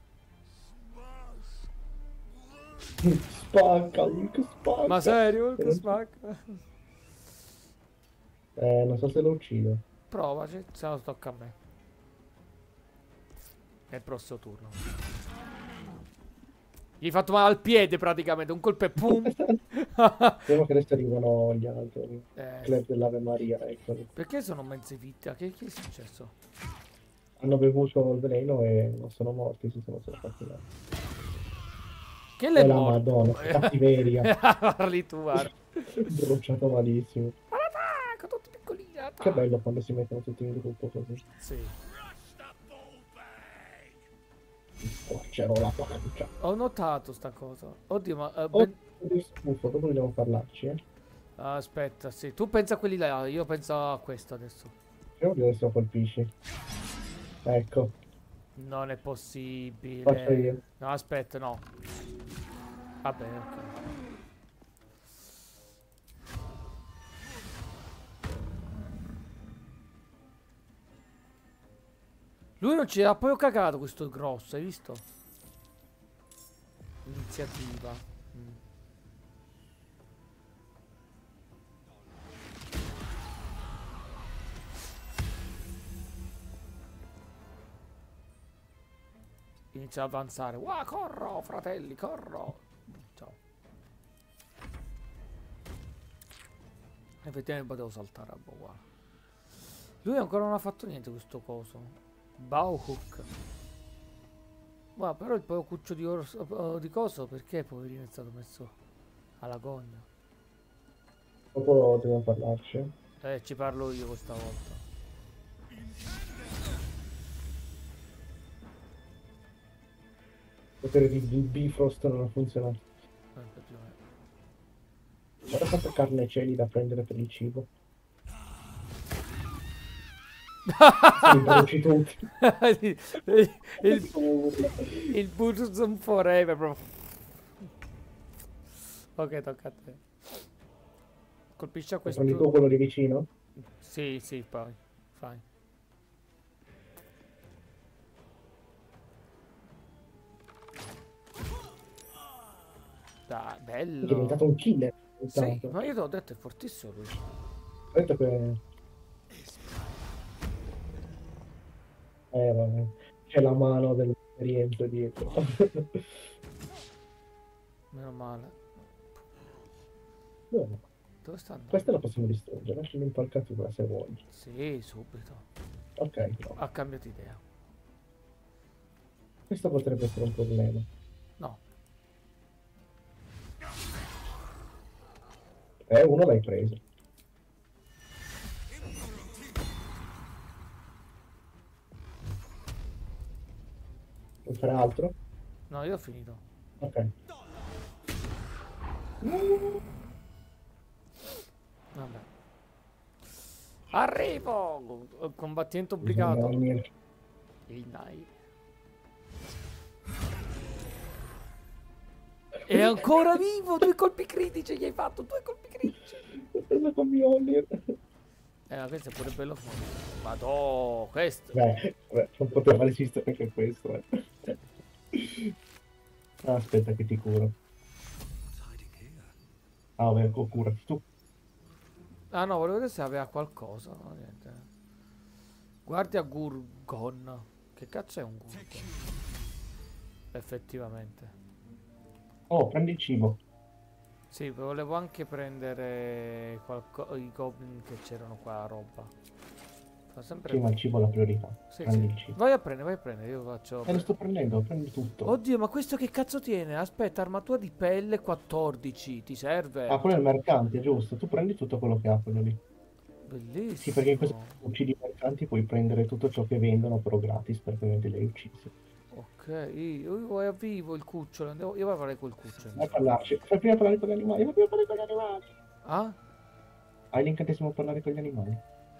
Spacca, Hulk, spacca. Ma serio, E che non- spacca? Eh, non so se lo uccido. Provaci, se no tocca a me. È il prossimo turno. Gli hai fatto male al piede praticamente, un colpo e pum. Speriamo che adesso arrivano gli altri. Eh, Club dell'Ave Maria, eccoli. perché sono mezze vittime? Che, che è successo? Hanno bevuto il veleno e non sono morti, si sono solo fatti male. Che Oh l'è la morto? madonna, che cattiveria. Parli tu, guarda. Bruciato malissimo. Attacca, tutti piccolini. Che attacca. bello quando si mettono tutti in gruppo così. Sì. Squarcerò la pancia. Ho notato sta cosa. Oddio, ma... eh, Oh, ben- che schifo, dopo dobbiamo parlarci, eh. aspetta, sì. Tu pensa a quelli là, io penso a questo adesso. Speriamo che adesso lo colpisci. Ecco, Non è possibile. faccio io. No, aspetta, no. Vabbè, ok. Lui non ci ha proprio cagato questo grosso, hai visto? Iniziativa. Mm. Inizia ad avanzare. Wow, corro, fratelli, corro. Ciao. Effettivamente potevo saltare a boh, guarda. Lui ancora non ha fatto niente questo coso. Bauhook. Ma però il cuccio di, orso, di coso perché poverino è stato messo alla gogna? Dopo dobbiamo parlarci. Eh, ci parlo io questa volta. Il potere di Bifrost non ha funzionato. Eh, effettivamente. Guarda quanta carne c'è lì da prendere per il cibo. Sono veloci tutti. il, il, il Burzum Forever, bro. Ok, tocca a te. Colpisci a questo. Prendi tu quello di vicino? Sì, sì, poi. Fai. Dai, bello. È diventato un killer. Sì, ma io te l'ho detto, è fortissimo lui. Ho detto che... Eh, vabbè. C'è la mano dell'esperienza dietro. Meno male. Bene. Dove sta andando? Questa la possiamo distruggere, lascia l'impalcatura se vuoi. Sì, subito. Ok, no. Ha cambiato idea. Questo potrebbe essere un problema. No. Eh, uno l'hai preso. Vuoi fare altro? No, io ho finito. Ok. Vabbè. Arrivo! Combattimento obbligato. Il Nai. È ancora vivo! Due colpi critici gli hai fatto! Due colpi critici! Eh, ma questo è pure bello fuori. Madò, questo. Beh, beh, non poteva resistere anche questo, eh. Ah, aspetta che ti curo. Ah, vabbè, oh, curati tu. Ah no, volevo vedere se aveva qualcosa. No, niente. Guardia Gurgon. Che cazzo è un Gurgon? Effettivamente. Oh, prendi il cibo. Sì, volevo anche prendere qualco- i goblin che c'erano qua a roba. Fa sempre... Sì, ma il cibo è la priorità. Sì, prendi sì. il cibo. Vai a prendere, vai a prendere, io faccio... Eh, lo sto prendendo, prendi tutto. Oddio, ma questo che cazzo tiene? Aspetta, armatura di pelle quattordici, ti serve? Ah, quello è il mercante, giusto? Tu prendi tutto quello che ha quello lì. Bellissimo. Sì, perché in questo uccidi i mercanti puoi prendere tutto ciò che vendono però gratis perché ovviamente li hai uccisi. Ok, io, io è vivo il cucciolo, andiamo, io vado a parlare col cucciolo. Vai a parlarci. Fai prima parlare con gli animali, fai prima parlare con gli animali. Ah? Hai l'incantesimo a parlare con gli animali?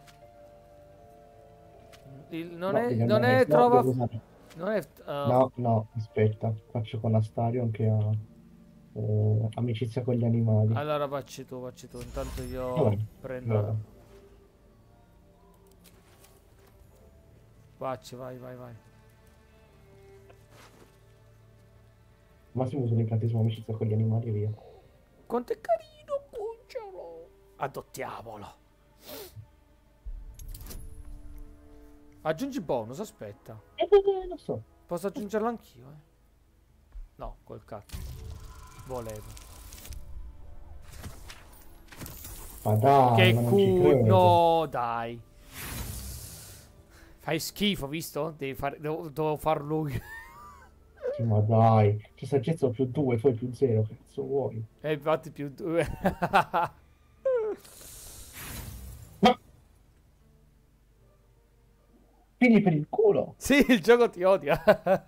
Il, non No, è, devi non andare- è no, trova... devo usare- Non è... uh, No, no, aspetta. Faccio con Astarion che ha eh, amicizia con gli animali. Allora facci tu, facci tu, intanto io Vabbè, prendo... vabbè. Facci, vai, vai, vai. Massimo uso l'incantesimo amicizia con gli animali e via. Quanto è carino, cucciolo! Adottiamolo. Aggiungi bonus, aspetta. Eh, eh, lo so. Posso aggiungerlo anch'io, eh? No, col cazzo. Volevo. Ma dai, Che ma non ci culo, credo. no, dai. Fai schifo, visto? Devi fare, devo, devo farlo io. Sì, ma dai, c'è saggezza più due, poi più zero, che cazzo vuoi? E infatti più due. Figli per il culo! Sì, il gioco ti odia.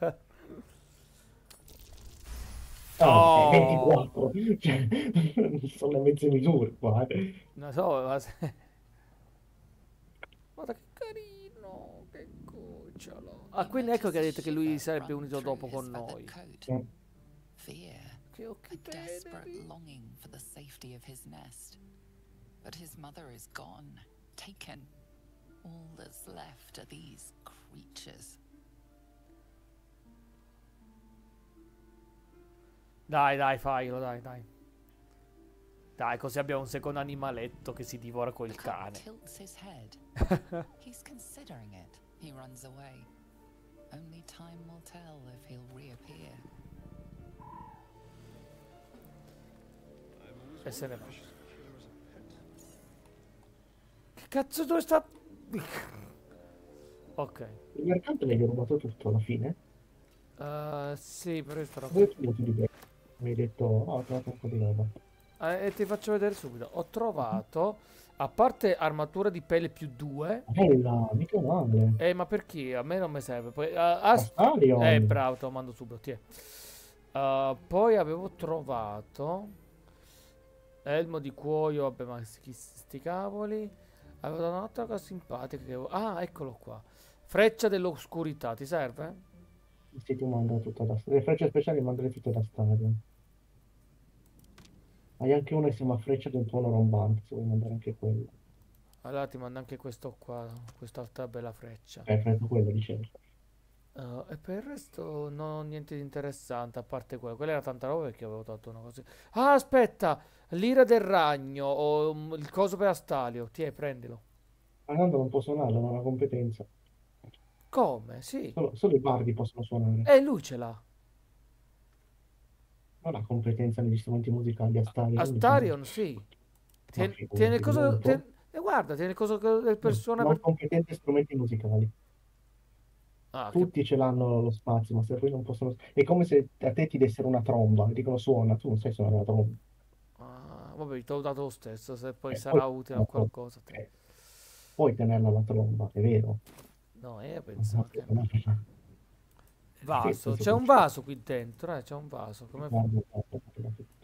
Ah, Oh. ventiquattro. Cioè, sono le mezze misure qua. eh. Non so, ma se... Guarda che carino, che cucciolo. Ah, quindi ecco che ha detto che lui sarebbe unito dopo con noi. Mm. Fear, Che occhi a desperate teneri. longing for the safety of his nest. But his mother is gone, taken. All that's left are these creatures. Dai, dai, faglielo, dai, dai. Dai, così abbiamo un secondo animaletto che si divora col The cane. cub tilts his head. He's considering it. He runs away. Only time will tell if he'll reappear. E se ne va. Che cazzo dove sta? Ok. Il mercante mi hai rubato tutto alla fine? Uh, sì, però io starò Dove hai finito di bene? Mi hai detto, oh, ho trovato un po' di roba. Eh, e ti faccio vedere subito. Ho trovato, a parte armatura di pelle più due. Bella, mica male. Eh, ma per chi? A me non mi serve. Poi, uh, ast- Astarion. eh, bravo, te lo mando subito. Tiè. Uh, poi avevo trovato elmo di cuoio. Vabbè, ma sti, sti cavoli. Avevo un'altra cosa simpatica. Che avevo... Ah, eccolo qua. Freccia dell'oscurità, ti serve? Sì, ti mando tutto da Le frecce speciali mandare tutte da Stadion. Hai anche una che si chiama freccia del tuono rombante, se vuoi mandare anche quello. Allora ti mando anche questo qua. Quest'altra bella freccia. Perfetto, quello dicevo. Uh, e per il resto non ho niente di interessante a parte quello. Quella era tanta roba perché avevo tolto una cosa. Ah, aspetta! L'ira del ragno o um, il coso per Astalio. Tiè, prendilo. Ma tanto non può suonarlo, non ha una competenza. Come? Sì. Solo, solo i bardi possono suonare. E lui ce l'ha. Non ha competenza negli strumenti musicali. Astarion. Astarion, sì. Tiene, figurati, tiene il coso. molto. tiene- e guarda, tiene il coso del persona Non per. competente strumenti musicali. Ah, che. Tutti ce l'hanno lo spazio, ma se poi non possono... È come se a te ti dessero una tromba e dicono suona, tu non sai suonare la tromba. Ah, vabbè, te l'ho dato lo stesso. Se poi Eh, sarà poi- utile a qualcosa. te- eh, Puoi tenerla la tromba, è vero. No, io pensavo che. Non è- Vaso. Sì, C'è un vaso qui dentro, eh, c'è un vaso. Come fa? Guarda, guarda, guarda tutto.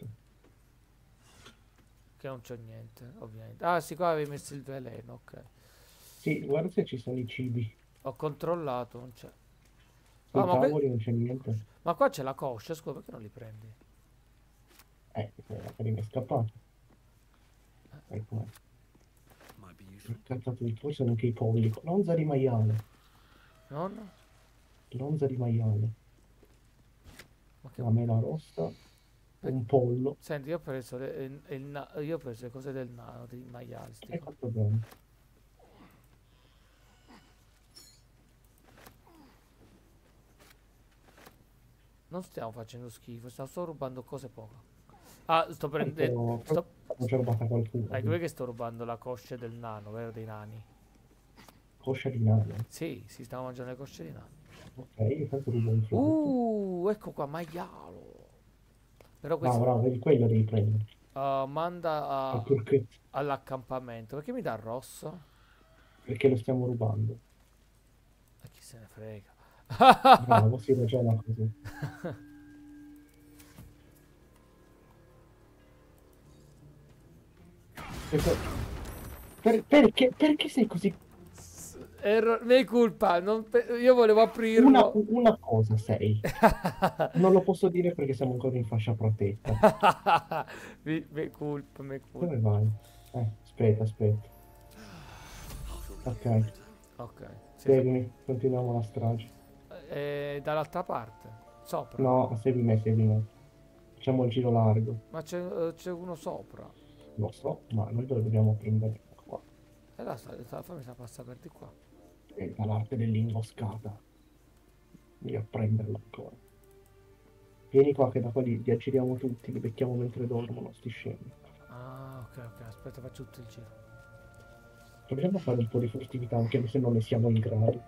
Che non c'è niente, ovviamente. Ah, sì, qua avevi messo il veleno, ok. Sì, guarda se ci sono i cibi. Ho controllato, non c'è. Sui Ah, ma, que- tavoli non c'è niente. ma qua c'è la coscia, scusa, perché non li prendi? Eh, magari mi è scappato. Ecco, cantato di poi sono anche i polli. Lonza di maiale. Non? Lonza di maiale. Ma che. La mela rossa. Un pollo. Senti, io ho preso le, il- il na- io ho preso le cose del nano, dei maiali. sti Hai qua. fatto bene. Non stiamo facendo schifo, stiamo solo rubando cose poco. Ah, sto prendendo. Tanto- Sto... Non c'è rubata qualcuno. Ecco perché sto rubando la coscia del nano, vero? Dei nani. Coscia di nano. Sì, si stava mangiando le cosce di nano. Ok, tanto rubo un frutto. Uh, ecco qua, maialo. Però Ah, questo bravo, vedi, quello devi prendere. uh, manda a- Ah, perché? all'accampamento. Perché mi dà il rosso? Perché lo stiamo rubando. E chi se ne frega. Bravo, si ragiona così. Perché, per- perché, perché sei così... Erro- mia colpa, non pe- io volevo Una, aprirlo. una cosa sei. Non lo posso dire perché siamo ancora in fascia protetta. mi, mi colpa, mi colpa. Dove vai? Eh, aspetta, aspetta. Ok, Ok. sì, seguimi, continuiamo la strage. eh, dall'altra parte, sopra. No, segui me, segui me. Facciamo il giro largo. Ma c'è eh, c'è uno sopra. Lo so, ma noi dove dobbiamo prendere? Qua. E là sta, sta, fammi sta passa per di qua. È dall'arte dell'imboscata. Devi apprenderla ancora. Vieni qua che da qua li, li aggiriamo tutti, li becchiamo mentre dormono, sti scemi. Ah, ok, ok, aspetta, faccio tutto il giro. Dobbiamo fare un po' di furtività anche se non ne siamo in grado.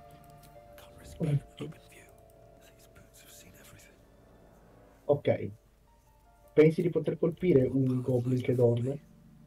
Ok. Pensi di poter colpire un goblin che dorme?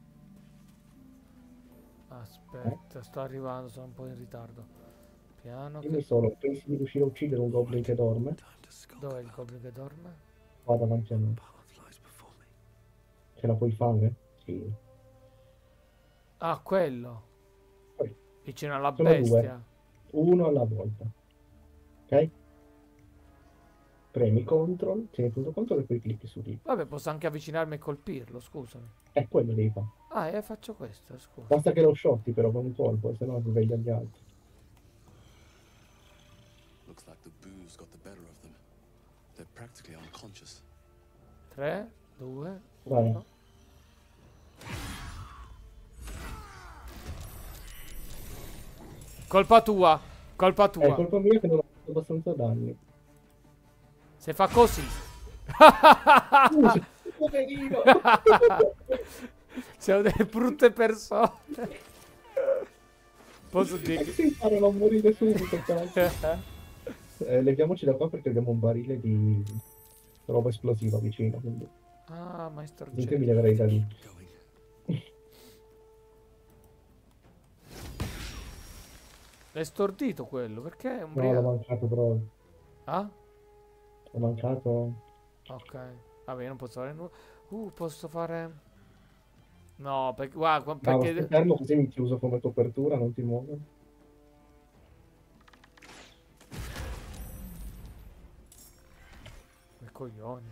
Aspetta, sto arrivando, sono un po' in ritardo. Piano Dimmi che... solo, pensi di riuscire a uccidere un goblin che dorme? Dov'è il goblin che dorme? Va davanti a me. Ce la puoi fare? Sì. Ah, quello. Poi, Vicino alla sono bestia. due. Uno alla volta. Ok? Premi control, tieni tutto control e poi clicchi su lì. Vabbè, posso anche avvicinarmi e colpirlo, scusami. È quello devi fare. Ah, e faccio questo, scusa. Basta che lo shotti però con un colpo, se no sveglia gli altri. Looks like the booze got the better of them. They're practically unconscious. tre, due, Vai. uno. Colpa tua, colpa È tua. colpa mia che non ho abbastanza danni. Se fa così. Uh, poverino. Siamo delle brutte persone. Posso dire che si imparano a morire subito, cazzo. Eh, leviamoci da qua perché abbiamo un barile di roba esplosiva vicino, quindi Ah, maestro dunque mi Jedi. leverei da lì. L'hai stordito quello, perché è un No, l'ho briaco? mancato però. Ah? Ho mancato. Ok. Vabbè, io non posso fare nulla. Uh, posso fare... No, perché... Guarda, No, perché... stai fermo così mi chiuso come copertura, non ti muovo. Che coglioni.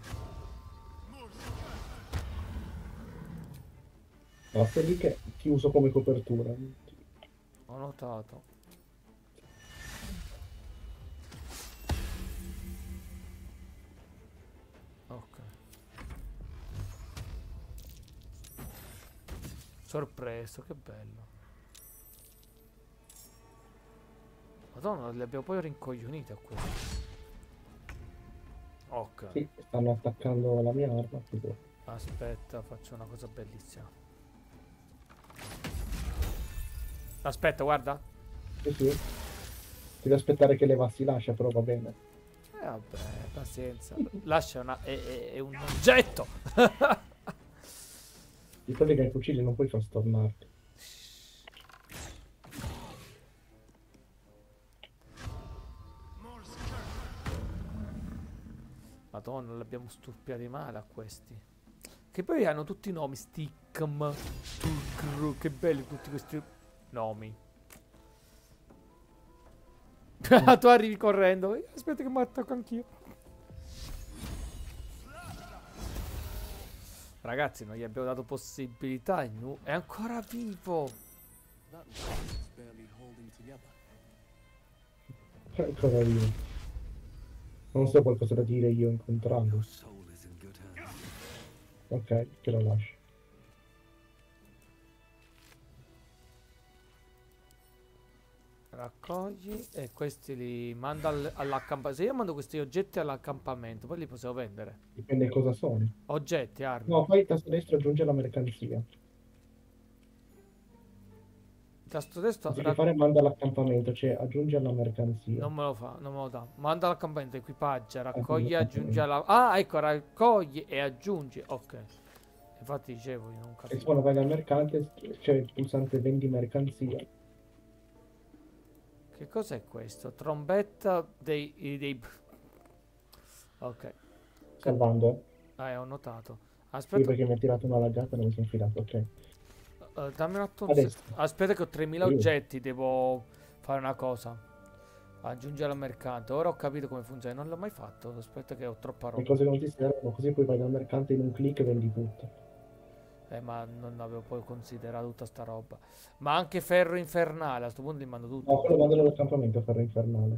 No, stai lì che chiuso come copertura. Ho notato. Ok. Sorpreso, che bello. Madonna, li abbiamo poi rincoglioniti a questo. Ok. Sì, stanno attaccando la mia arma. Tipo. Aspetta, faccio una cosa bellissima. Aspetta, guarda. Sì, sì. Devi aspettare che levassi lascia, però va bene. Eh, vabbè, pazienza. Lascia una... È, è- è un oggetto. Di quelli che hai fucili non puoi far stornarti. Madonna, li abbiamo stuppiati male a questi. Che poi hanno tutti i nomi. Stickm, Turgr, che belli tutti questi nomi. Tu arrivi correndo. Aspetta che mi attacco anch'io. Ragazzi, non gli abbiamo dato possibilità. nu- È ancora vivo. That is barely holding together. Ancora io. Non so qualcosa da dire io incontrando. Soul is in good hands. Ok, che lo lascio. Raccogli e questi li manda al- all'accampamento. Se io mando questi oggetti all'accampamento, poi li possiamo vendere. Dipende cosa sono. Oggetti, armi. No, poi tasto destro aggiunge la mercanzia. Tasto destro. Anziché rac- fare manda all'accampamento, cioè aggiunge alla mercanzia. Non me lo fa, non me lo dà. Manda all'accampamento, equipaggia, raccogli e all'accampamento. aggiungi alla... Ah, ecco, raccogli e aggiungi. Ok. Infatti dicevo, io non E capisco. quando vai dal mercante c'è il pulsante vendi mercanzia. Che cos'è questo? Trombetta dei... dei... Ok. Salvando, eh. Ah, ho notato. Sì, Aspetta, perché mi ha tirato una laggata e non mi sono infilato, ok. eh, dammi un attimo. Adesso. Aspetta che ho tremila Sì. oggetti, devo fare una cosa. Aggiungere al mercante. Ora ho capito come funziona, non l'ho mai fatto. Aspetta che ho troppa Le roba. cose che non ti servono, così poi vai dal mercante in un clic e vendi tutto. Eh, ma non avevo poi considerato tutta sta roba. Ma anche ferro infernale, a sto punto li mando tutto. No, quello mandalo all'accampamento a ferro infernale.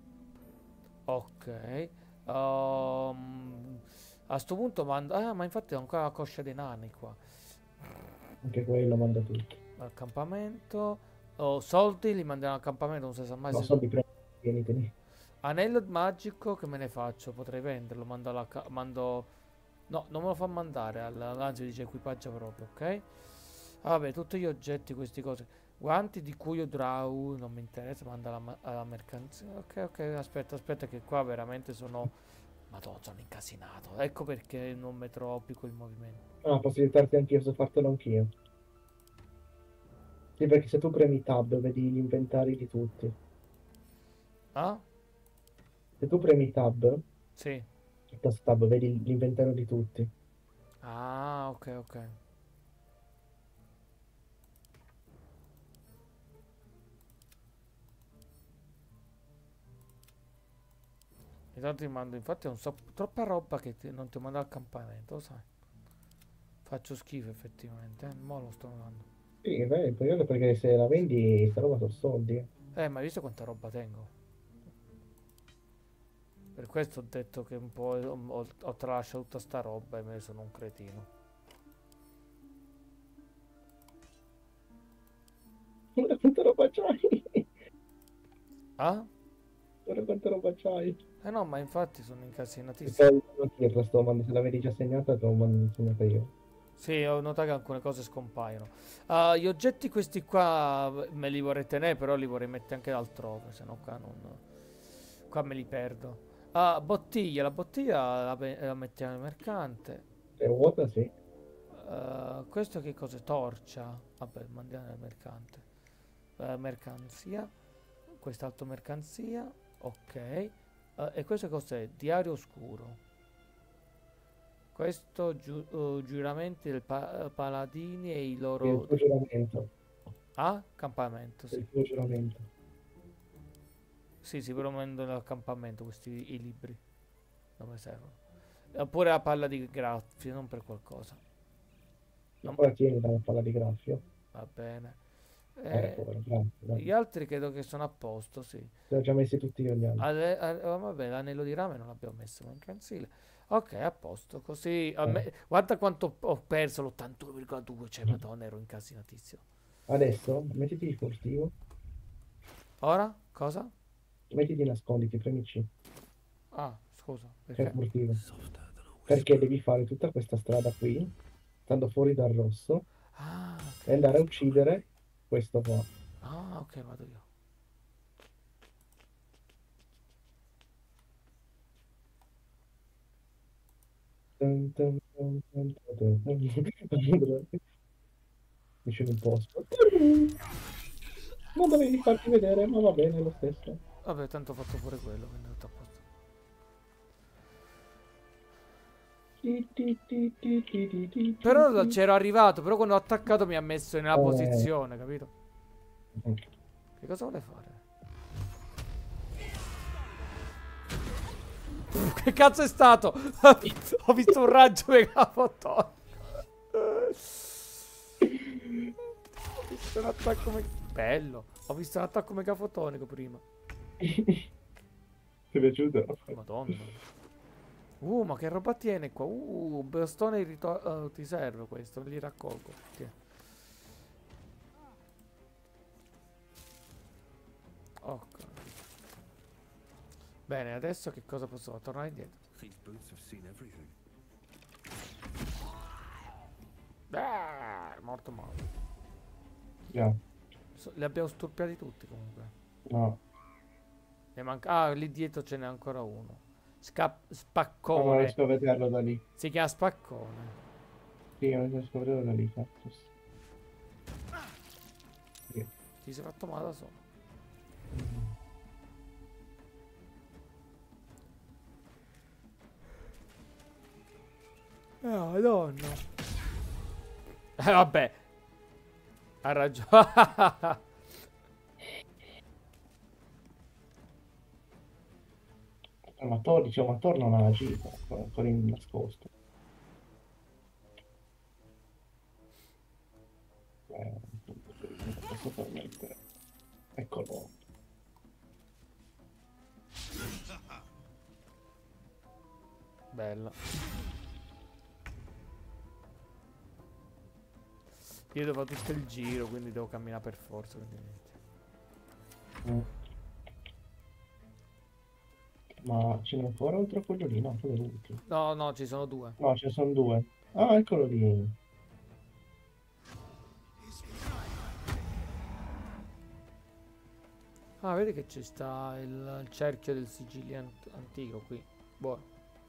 Ok. Ehm, a sto punto mando... Ah, ma infatti ho ancora la coscia dei nani qua. Anche quello manda tutto. Accampamento. Oh, soldi li mandiamo all'accampamento, non si sa mai No, se... soldi prendi, tieniteli. Anello magico, che me ne faccio? Potrei venderlo, mando alla... ca- mando... No, non me lo fa mandare, al- anzi dice equipaggia proprio, ok? Ah, vabbè, tutti gli oggetti, queste cose. Guanti di cuoio draw, non mi interessa, manda alla, ma- alla mercanzia. Ok, ok, aspetta, aspetta che qua veramente sono... Madonna, sono incasinato. Ecco perché non metterò più quel movimento. Ah, posso aiutarti anch'io, so fartelo anch'io. Sì, perché se tu premi tab vedi gli inventari di tutti. Ah? Se tu premi tab, Sì. tasto tab, vedi l'inventario di tutti. Ah, ok, ok. Intanto ti mando, infatti non so, troppa roba che ti- non ti mando al campamento, lo sai. Faccio schifo effettivamente, eh. Mo lo sto notando. Sì, beh, il periodo perché se la vendi sta roba sono soldi. Eh, ma hai visto quanta roba tengo? Per questo ho detto che un po' ho, ho, ho tralasciato tutta sta roba e me ne sono un cretino. Guarda quanta roba c'hai! Ah? Guarda quanta roba c'hai. Eh no, ma infatti sono Ti incasinatissimo. sto tirla, sto mandando, se l'avevi già segnata, te l'ho man- segnata io. Sì, ho notato che alcune cose scompaiono. Ah, gli oggetti questi qua me li vorrei tenere, però li vorrei mettere anche altrove, se no qua non... Qua me li perdo. Ah, bottiglia, la bottiglia la, pe- la mettiamo nel mercante. È vuota, sì. Uh, questo che cos'è? Torcia. Vabbè, mandiamo nel mercante. Uh, mercanzia. Quest'altro mercanzia. Ok. Uh, e questo cos'è? Diario oscuro. Questo giu- uh, giuramenti del pa- paladini e i È il loro... tuo giuramento. Ah, campamento, È sì. il tuo giuramento. Sì, sì, però mando nell'accampamento questi i libri. Non mi servono. Oppure la palla di graffio, non per qualcosa. Ma poi tieni dalla palla di graffio. Va bene. Eh, Eh, povero, grazie, dai. gli altri credo che sono a posto, sì. Li ho già messi tutti io gli altri. Ale- ale- oh, vabbè, l'anello di rame non l'abbiamo messo, ma in cancile. Ok, a posto. Così. a me- guarda quanto ho perso l'ottantuno virgola due. Cioè, madonna, ero incasinatissimo. Adesso mettiti il furtivo. Ora? Cosa? Mettiti nasconditi, premi C. Ah, scusa. Che è Perché? furtivo. Perché devi fare tutta questa strada qui, stando fuori dal rosso, Ah, ok. e andare a uccidere questo qua. Ah, ok, vado io. Dun, dun, dun, dun, dun, dun. Dice un posto. Non dovevi farti vedere, ma va bene lo stesso. Vabbè, tanto ho fatto pure quello, quindi tutto a posto. Ti, ti, ti, ti, ti, ti, ti, Però ti. c'ero arrivato, però quando ho attaccato mi ha messo nella Eh. posizione, capito? Che cosa vuole fare? Che cazzo è stato? Ho visto un raggio megafotonico. Ho visto un attacco me- bello. Ho visto un attacco megafotonico prima. Ti è piaciuto? Madonna. Uh, ma che roba tiene qua? Uh, un bastone rito- uh, ti serve questo, li raccolgo. Tieni. Ok. Bene, adesso che cosa posso fare? Tornare indietro. These boots have seen everything. Ah, è morto male. Già. So- li abbiamo sturpiati tutti comunque. No. Ne manca... Ah, lì dietro ce n'è ancora uno. Sca- Ma non spaccone. riesco a vederlo da lì. Si chiama spaccone. Sì, non riesco a vederlo da lì, cazzo. Sì. Ti sei fatto male da solo. Eh, madonna. Eh, vabbè. Ha ragione. Ma Thor, diciamo, ma Thor non ha agito, è ancora in nascosto. Eh, non posso permettere. Eccolo. Bella. Io devo fare tutto il giro, quindi devo camminare per forza. Quindi niente. Mm. Ma ce n'è ancora oltre a quello lì? No, quello è l'ultimo. No, no, ci sono due. No, ce ne sono due. Ah, eccolo lì. Ah, vedi che ci sta il, il cerchio del sigillo ant- antico qui. Buono.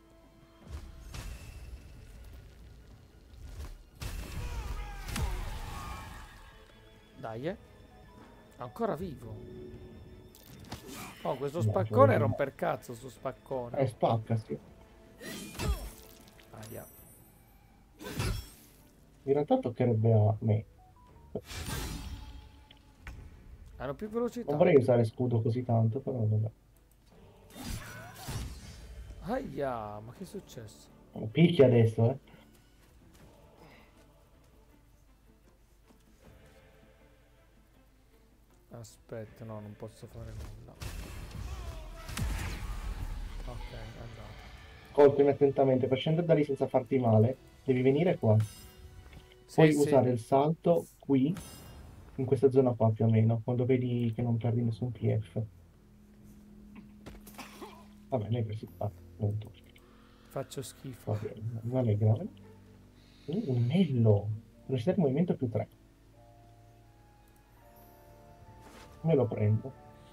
Dai, eh. Ancora vivo. Oh, questo No, spaccone quello- romper cazzo, sto spaccone. Eh, spacca, sì. Aia. In realtà toccherebbe a me. Hanno più velocità. Non vorrei usare scudo così tanto, però vabbè. Aia, ma che è successo? Picchi adesso, eh. Aspetta, no, non posso fare nulla. Ok, è andato. Colpimi attentamente, per scendere da lì senza farti male, devi venire qua. Sì, Puoi sì. usare il salto qui, in questa zona qua più o meno, quando vedi che non perdi nessun P F. Vabbè, noi così fa. Punto. Faccio schifo. Va bene, non è grave. Uh, un anello. Velocità di movimento più tre. Me lo prendo.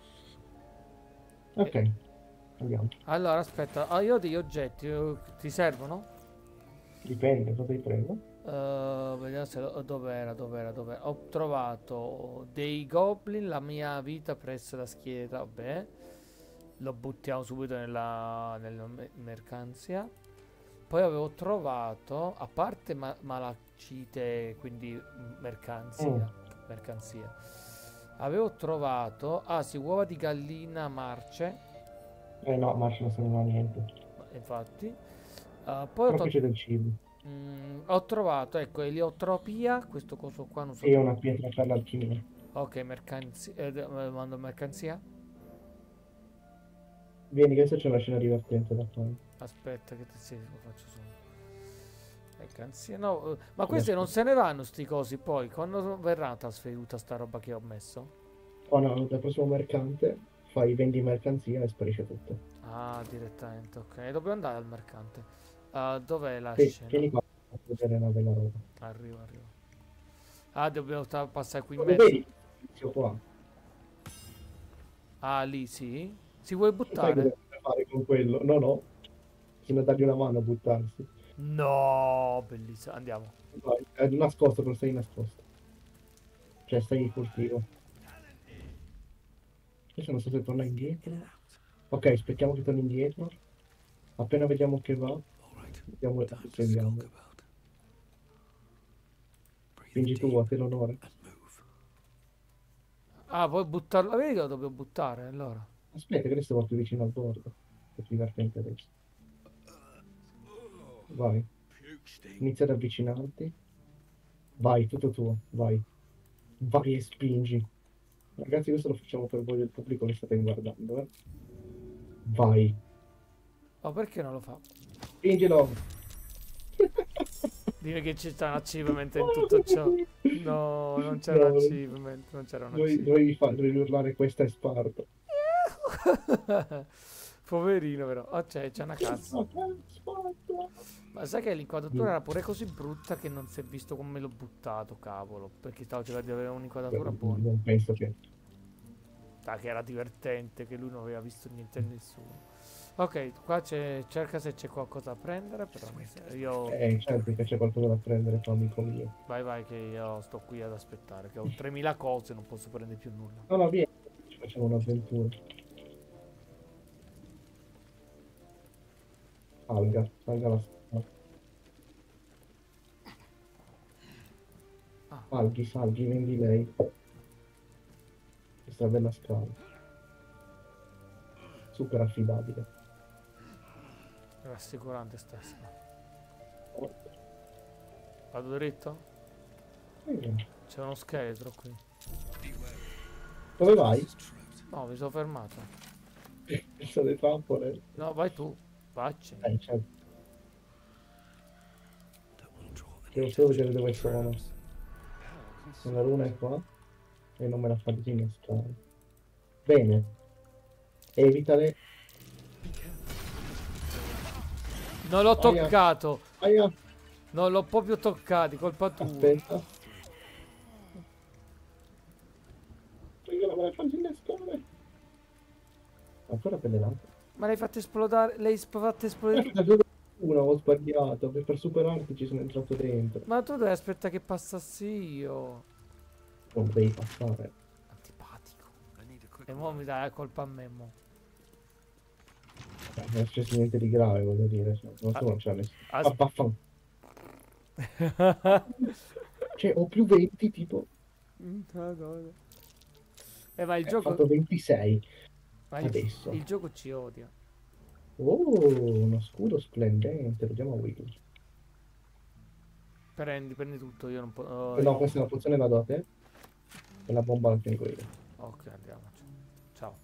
Ok, andiamo. Allora, aspetta, ah, io ho degli oggetti, eh, ti servono? Dipende, cosa ti prendo? Uh, vediamo se lo- dov'era, dov'era, dov'era. Ho trovato dei goblin, la mia vita presso la schiera, vabbè. Lo buttiamo subito nella, nella me- mercanzia. Poi avevo trovato, a parte ma- malacite, quindi mm, mercanzia, Mm. mercanzia. Avevo trovato, ah sì, uova di gallina marce, Eh no, ma non serve a niente. infatti. Uh, poi ho, Però to- qui c'è del cibo. mm, ho trovato, ecco, eliotropia, questo coso qua, non so. E una pietra per l'alchimia. Ok, mercanzia, eh, d- eh, mando mercanzia. Vieni, che adesso c'è una scena divertente da fare. Aspetta che ti sì, lo faccio solo. Mercanzia, no, eh, ma questi non se ne vanno sti cosi poi, quando verrà trasferita sta roba che ho messo? Oh no, dal prossimo mercante fai vendi mercanzia e sparisce tutto. Ah, direttamente, ok, dobbiamo andare al mercante. Ah, dov'è la Sì, scena? vieni qua a vedere una bella roba. Arrivo, arrivo. Ah, dobbiamo sta- passare qui in Lo mezzo. vedi? Inizio qua. Ah, lì sì? Si vuoi Sai cosa buttare? devi fare con quello? No, no. Bisogna dargli una mano a buttarsi. No, bellissimo, andiamo. Vai, è nascosto, però sei nascosto. Cioè, stai furtivo. Adesso non so se torna indietro. Ok, aspettiamo che torni indietro. Appena vediamo che va, vediamo se seguiamo. Spingi tu, a te l'onore. Ah, vuoi buttarlo? Vedi che lo dobbiamo buttare, allora. Aspetta, che adesso va più vicino al bordo. È più divertente adesso. Vai. Inizia ad avvicinarti. Vai, tutto tuo, vai. Vai e spingi. Ragazzi, questo lo facciamo per voi del pubblico che state guardando, eh. Vai. Ma perché non lo fa? Spingilo. Dire che ci sta un achievement in tutto ciò. No, non c'era No, un achievement, non c'era un Dovevi, achievement. dovevi, fa- dovevi urlare questa è Sparta. Poverino però. Oh, c'è, c'è una cazzo. Sparta. Ma sai che l'inquadratura era pure così brutta che non si è visto come l'ho buttato, cavolo. Perché stavo cercando di avere un'inquadratura buona. Non penso che... Dai, che era divertente, che lui non aveva visto niente e nessuno. Ok, qua c'è, cerca se c'è qualcosa da prendere, però mi sa- io... Eh, certo che c'è qualcosa da prendere qua, amico mio. Vai, vai, che io sto qui ad aspettare, che ho tremila cose, non posso prendere più nulla. No, no, vieni. Ci facciamo un'avventura. Salga, salga la scala. Ah. Salghi, salghi, vendi lei. Questa bella scala. Super affidabile. Rassicurante stessa. Vado dritto? Eh, C'è uno scheletro qui. Dove vai? No, mi sono fermato. Ci sono le trappole. No, vai tu. Vacci. Eh, certo. Devo solo vedere dove sono. Una luna è qua. E non me la fa disinnescare. Bene. Evitale. Non l'ho Aia. toccato. Aia. Non l'ho proprio toccato, colpa tua. Aspetta. Io non me la fa disinnescare. Ancora per le lampe. Ma l'hai fatto esplodere. L'hai sp- fatto esplodere tu. Eh, una ho sbagliato. Per per superarti ci sono entrato dentro. Ma tu devi aspettare che passassi io. Non devi passare. Antipatico. E mo mi dai la colpa a me, mo. Eh, non è successo niente di grave, voglio dire. Cioè, non so, non c'è nessuno. As- Ah, vaffan- Cioè, ho più venti, tipo. Madonna. Eh, ma il Ho gioco... fatto ventisei. ma il, adesso. il gioco ci odia. Oh, uno scudo splendente. Vediamo Will. Prendi, prendi tutto, io non posso... Eh, no, questa è una pozione la do a te. E la bomba la tengo io. Ok, andiamoci. Ciao.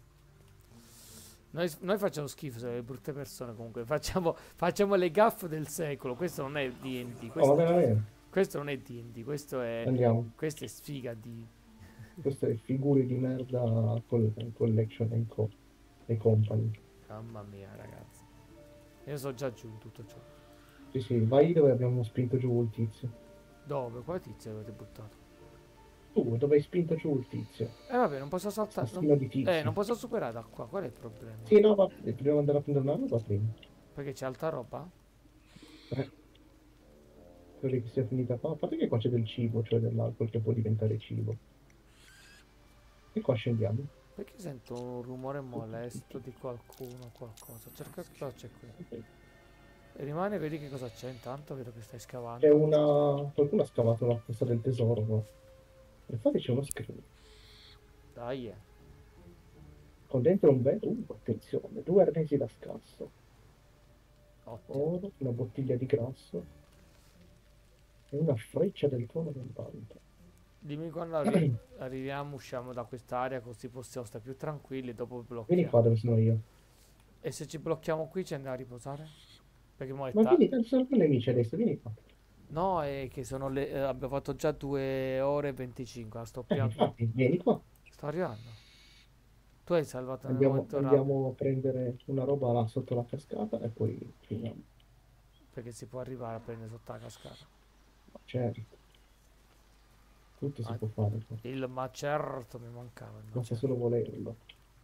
Noi, noi facciamo schifo, siamo delle brutte persone comunque. Facciamo, facciamo le gaffe del secolo. Questo non è D and D. Oh, Questo, va bene, va bene. questo non è D and D. Questo è... Andiamo. Questo è sfiga di... Queste figure di merda col- collection e co- e company. Mamma mia, ragazzi. Io so già giù in tutto ciò. Sì, sì, vai dove abbiamo spinto giù il tizio. Dove? Quale tizio avete buttato? Tu, dove hai spinto giù il tizio? Eh vabbè, non posso saltare. Assassino di Non... tizi. Eh, non posso superare da qua. Qual è il problema? Sì, no, ma dobbiamo andare a prendere una roba prima. Perché c'è altra roba? Eh, quello che sia finita qua. A parte che qua c'è del cibo, cioè dell'alcol che può diventare cibo. E qua scendiamo. Perché sento un rumore molesto di qualcuno, qualcosa. Cerca cosa c'è qui. E rimane, vedi che cosa c'è intanto, vedo che stai scavando. C'è una... Qualcuno ha scavato una fossa del tesoro qua. Infatti c'è uno scrigno. Dai, eh. Con dentro un bel... Uh, attenzione, due arnesi da scasso. Ottimo. Oro, una bottiglia di grasso. E una freccia del tuono del vanto. Dimmi quando arri- arriviamo, usciamo da quest'area così possiamo stare più tranquilli e dopo Vieni blocchiamo. qua dove sono io. E se ci blocchiamo qui ci andiamo a riposare? Perché mo è Ma ta- vieni, tanto sono con nemici adesso, vieni qua. No, è che sono le... eh, abbiamo fatto già due ore e venticinque, la Eh, stoppiamo. infatti, vieni qua. Sto arrivando. Tu hai salvato nel Andiamo, momento rapido, andiamo a prendere una roba là sotto la cascata e poi finiamo. perché si può arrivare a prendere sotto la cascata. Ma certo, tutto si Ah, può fare qua. il ma certo mi mancava il ma Basta certo. solo volerlo.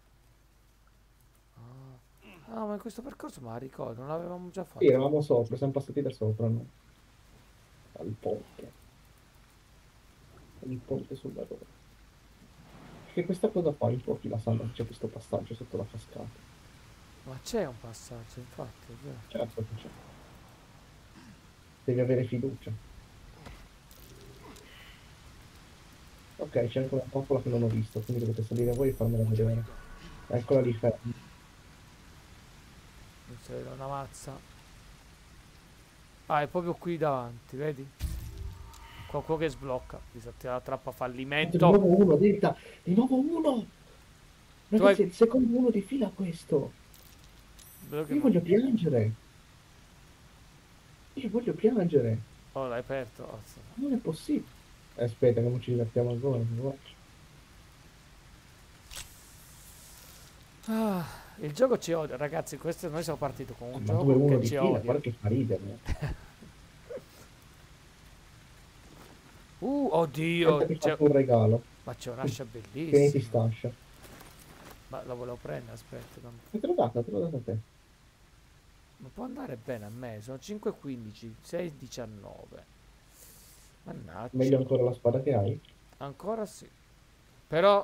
Ah. Ah, ma in questo percorso me la ricordo, non l'avevamo già Sì, fatto. eravamo sopra, siamo passati da sopra, no? Al ponte. Il ponte sulla rotta. Che questa cosa qua in pochi la sanno, che c'è questo passaggio sotto la cascata. Ma c'è un passaggio, infatti, è vero. Certo che c'è. Devi avere fiducia. Ok, c'è anche una trappola che non ho visto, quindi dovete salire voi e farmela vedere. Eccola lì ferma. Mi si vede una mazza. Ah, è proprio qui davanti, vedi? Qualcuno che sblocca. Disattiva la trappa Di fallimento. nuovo uno, diventa... Di nuovo uno! Tu Ragazzi, è hai... il secondo uno di fila questo. Vedo che Io non... voglio piangere. Io voglio piangere. Oh, l'hai aperto. Oh, sì. Non è possibile. Eh, Aspetta, che non ci divertiamo ancora. mi faccio. Ah, il gioco ci odia, ragazzi. Questo noi siamo partiti con un Ma due gioco uno che di ci fila, odia. guarda che fa ridere. Uh, Aspetta, oddio. ti C'è... faccio un regalo. Ma c'è un'ascia Tieniti bellissima. stascia. Ma la volevo prendere, aspetta. non- E te l'ho data, te l'ho data a te. Ma può andare bene a me. Sono cinque e quindici, sei e diciannove. Mannaggia. Meglio ancora la spada che hai. Ancora sì. Però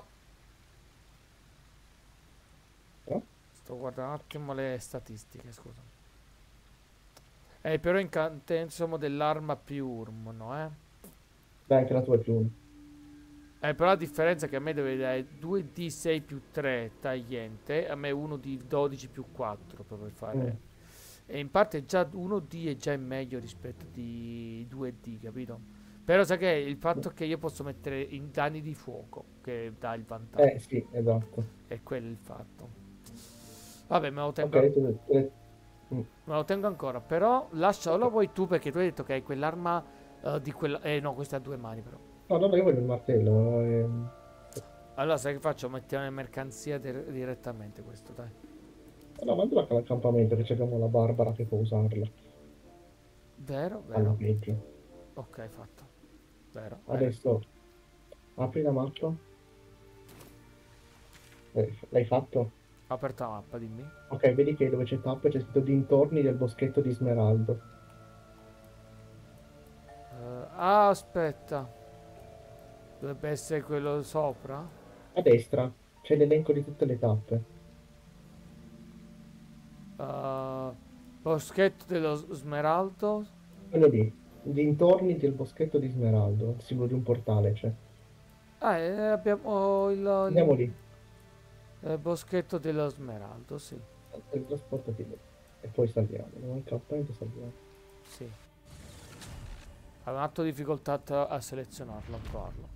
Però? sto guardando un attimo le statistiche, scusa. Eh, però incantesimo dell'arma più urmano, eh. Dai, anche la tua è più uno. Eh, però la differenza è che a me deve dare due D sei più tre tagliente, a me uno D dodici più quattro proprio per fare. Mm. E in parte già uno D è già meglio rispetto di due D, capito? Però sai che il fatto che io posso mettere in danni di fuoco che dà il vantaggio. Eh, sì, esatto. È quello il fatto. Vabbè, me lo tengo, Ok, tu, tu- mm. me lo tengo ancora. Però lascialo vuoi tu perché tu hai detto che hai quell'arma eh, di quella... Eh no, questa ha due mani però. No, no, no, io voglio il martello. ehm. Allora sai che faccio? Mettiamo in mercanzia dir- direttamente questo, dai. No, mandalo anche all'accampamento, che abbiamo la Barbara che può usarlo. Vero, Alla vero. peggio. Ok, fatto. Vero. vero. Adesso apri la mappa. Eh, L'hai fatto? Ho aperto la mappa, dimmi. Ok, vedi che dove c'è tappa c'è scritto dintorni del boschetto di Smeraldo. Eh, ah, aspetta. Dovrebbe essere quello sopra? A destra c'è l'elenco di tutte le tappe. Eh, boschetto dello smeraldo. Quello lì, dintorni del boschetto di Smeraldo, il simbolo di un portale c'è. Ah, eh, abbiamo il, Andiamo il, lì, il boschetto dello smeraldo, sì. trasportati lì. E poi saliamo, non manca appunto saliamo. Sì. Avevo un atto di difficoltà a a selezionarlo, a trovarlo.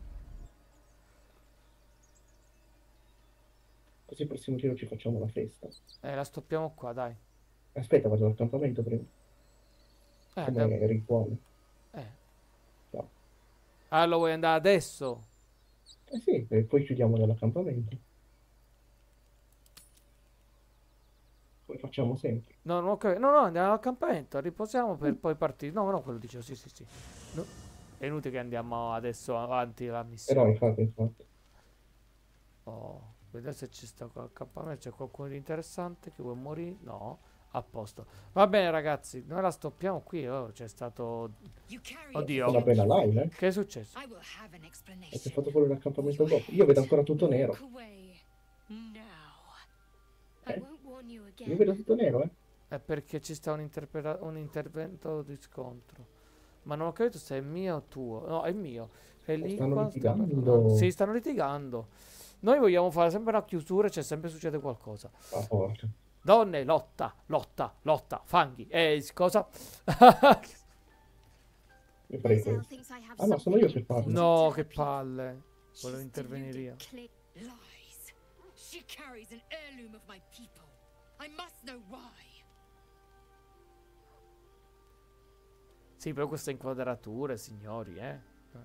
Così il prossimo giro ci facciamo la festa. Eh, la stoppiamo qua, dai. Aspetta, vado all'accampamento prima. Eh, Come andiamo. rituale. Eh. No. Ah, lo vuoi andare adesso? Eh sì, e poi chiudiamo nell'accampamento. facciamo sempre. No, no, ok. No, no, andiamo all'accampamento, riposiamo per poi partire. No, no, quello dicevo, sì, sì, sì. No, è inutile che andiamo adesso avanti la Eh no, missione. infatti, infatti. Oh, vedere se ci sta qua accampamento. C'è qualcuno di interessante che vuole morire? No, a posto. Va bene, ragazzi, noi la stoppiamo qui. Oh, c'è stato. You carry Oddio. Una bella live, eh? Che è successo? I will have an E explanation. si è fatto fuori l'accampamento dopo. Io vedo ancora tutto nero. Walk away now. I Eh? won't warn you Io again. vedo tutto nero, eh? È perché ci sta un, interpreta- un intervento di scontro. Ma non ho capito se è mio o tuo. No, è mio. È lì Stanno qua, sta litigando. parlando. Sì, stanno litigando. Noi vogliamo fare sempre una chiusura e c'è sempre succede qualcosa. Ah, porca. Donne, lotta, lotta, lotta, fanghi. Eh, cosa? Mi prego. Lae'zel thinks I have Ah no, sono io che parlo. No, che palle. Volevo intervenire io. Lies. She carries an heirloom of my people. I must know why. Sì, però queste inquadrature, signori, eh.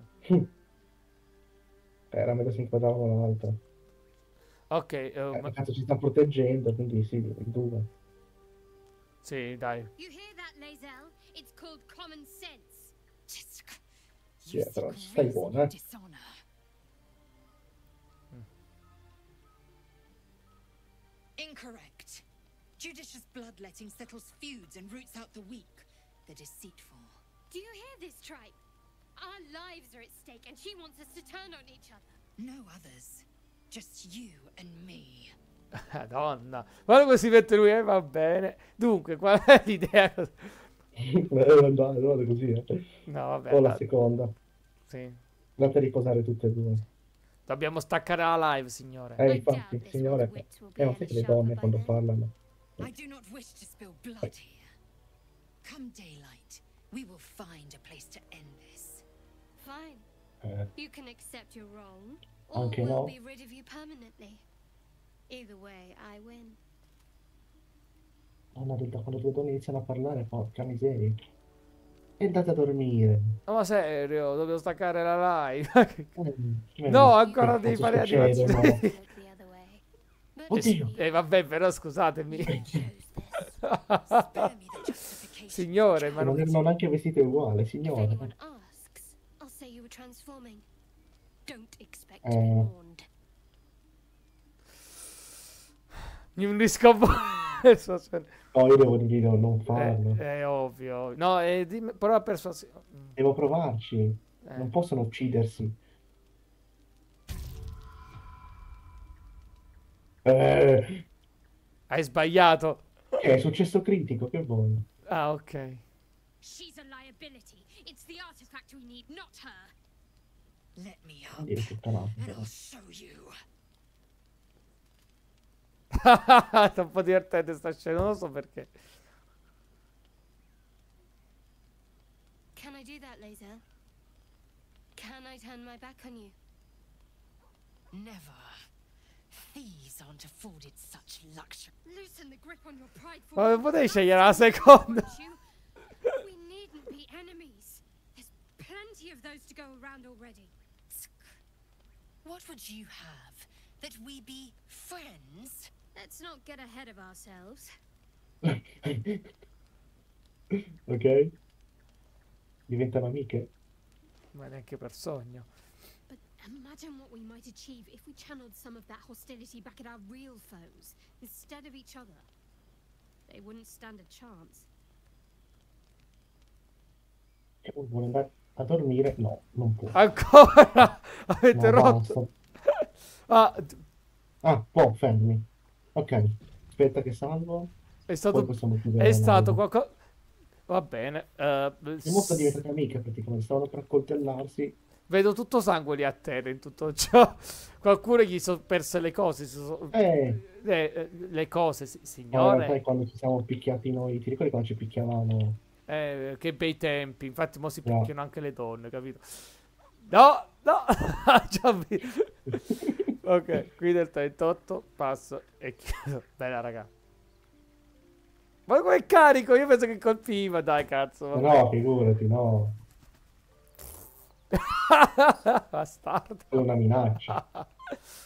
Era meglio se inquadravano l'altra. Ok, eh, Eh, ma- cazzo, ci sta proteggendo, quindi sì, il due. sì, dai. You hear that, Lae'zel? It's called common sense. Just Sì, eh, però stai buona, eh. dishonor. Incorrect. Judicious bloodletting settles feuds and roots out the weak, the deceitful. Do you hear this, Tripe? Our lives are at stake, and she wants us to turn on each other. No others. Just you and me. Madonna. Guarda come si mette lui, eh, va bene. Dunque, qual è l'idea? Devo andare, vado così, eh. No, vabbè. O la dai. seconda. Sì. Andate a riposare tutte e due. Dobbiamo staccare la live, signore. Eh, infatti, signore. Eh, ma sai che le donne quando parlano. I do not wish to spill blood here. Come daylight, we will find a place to end this. Fine. Eh, You can accept you're wrong, or Anche we'll no. be rid of you permanently. Either way, I win. Anna, da quando due donne iniziano a parlare, porca miseria. E andate a dormire. No, ma serio, dobbiamo staccare la live. Eh, No, eh, ancora che devi cazzo fare succede, animazioni. no? Look the other way. But Oddio. E vabbè, però scusatemi. Spare me the justification. Signore, ma Ma non non... erano neanche vestite uguali, if signore. anyone asks, I'll say you were transforming. Don't expect to be Eh. warned. Mi unisco a voi. So se- No, io devo dire no, non Eh, farlo. è ovvio. No, eh, dimmi, però la persuasione. Devo provarci. Eh. Non possono uccidersi. Eh, Hai sbagliato. è successo critico, che vuoi? Ah, ok. She's a liability. It's the artifact we need, not her. Let me Ah, up, dire tutta and l'altra. I'll show you. È un po' divertente sta scena, non lo so perché. Can I do that, Lae'zel? Can I turn my back on you? Never. Thieves aren't afforded such luxury. Loosen the grip on your prideful. Ma non ways. potevi scegliere la seconda. Won't you? We needn't be enemies. There's plenty of those to go around already. What would you have? That we be friends? Let's not get ahead of ourselves. Ok? Diventano amiche? Ma neanche per sogno. But imagine what we might achieve if we channeled some of that hostility back at our real foes instead of each other. They wouldn't stand a chance. E poi vuole andare a dormire? No, non può. Ancora? Avete No, rotto? basta. Ah, d- Ah, può, fermi. Ok, aspetta che salvo. è Poi stato... possiamo chiudere È la stato live. qualcosa... Va bene. eh, Le mostre diventate amiche praticamente, stavano per accoltellarsi. Vedo tutto sangue lì a terra in tutto ciò. Qualcuno gli sono perse le cose. si so- Eh, eh, eh, le cose, si- no, in signore. realtà è quando ci siamo picchiati noi, ti ricordi quando ci picchiavamo? Eh, che bei tempi. Infatti, mo si No. picchiano anche le donne, capito? No, no. Già vi- Ok, qui del trentotto passo e chiudo. Bella, raga. Ma come è carico? Io penso che colpiva. Dai, cazzo. vabbè. No, figurati, no, Bastardo. è una minaccia.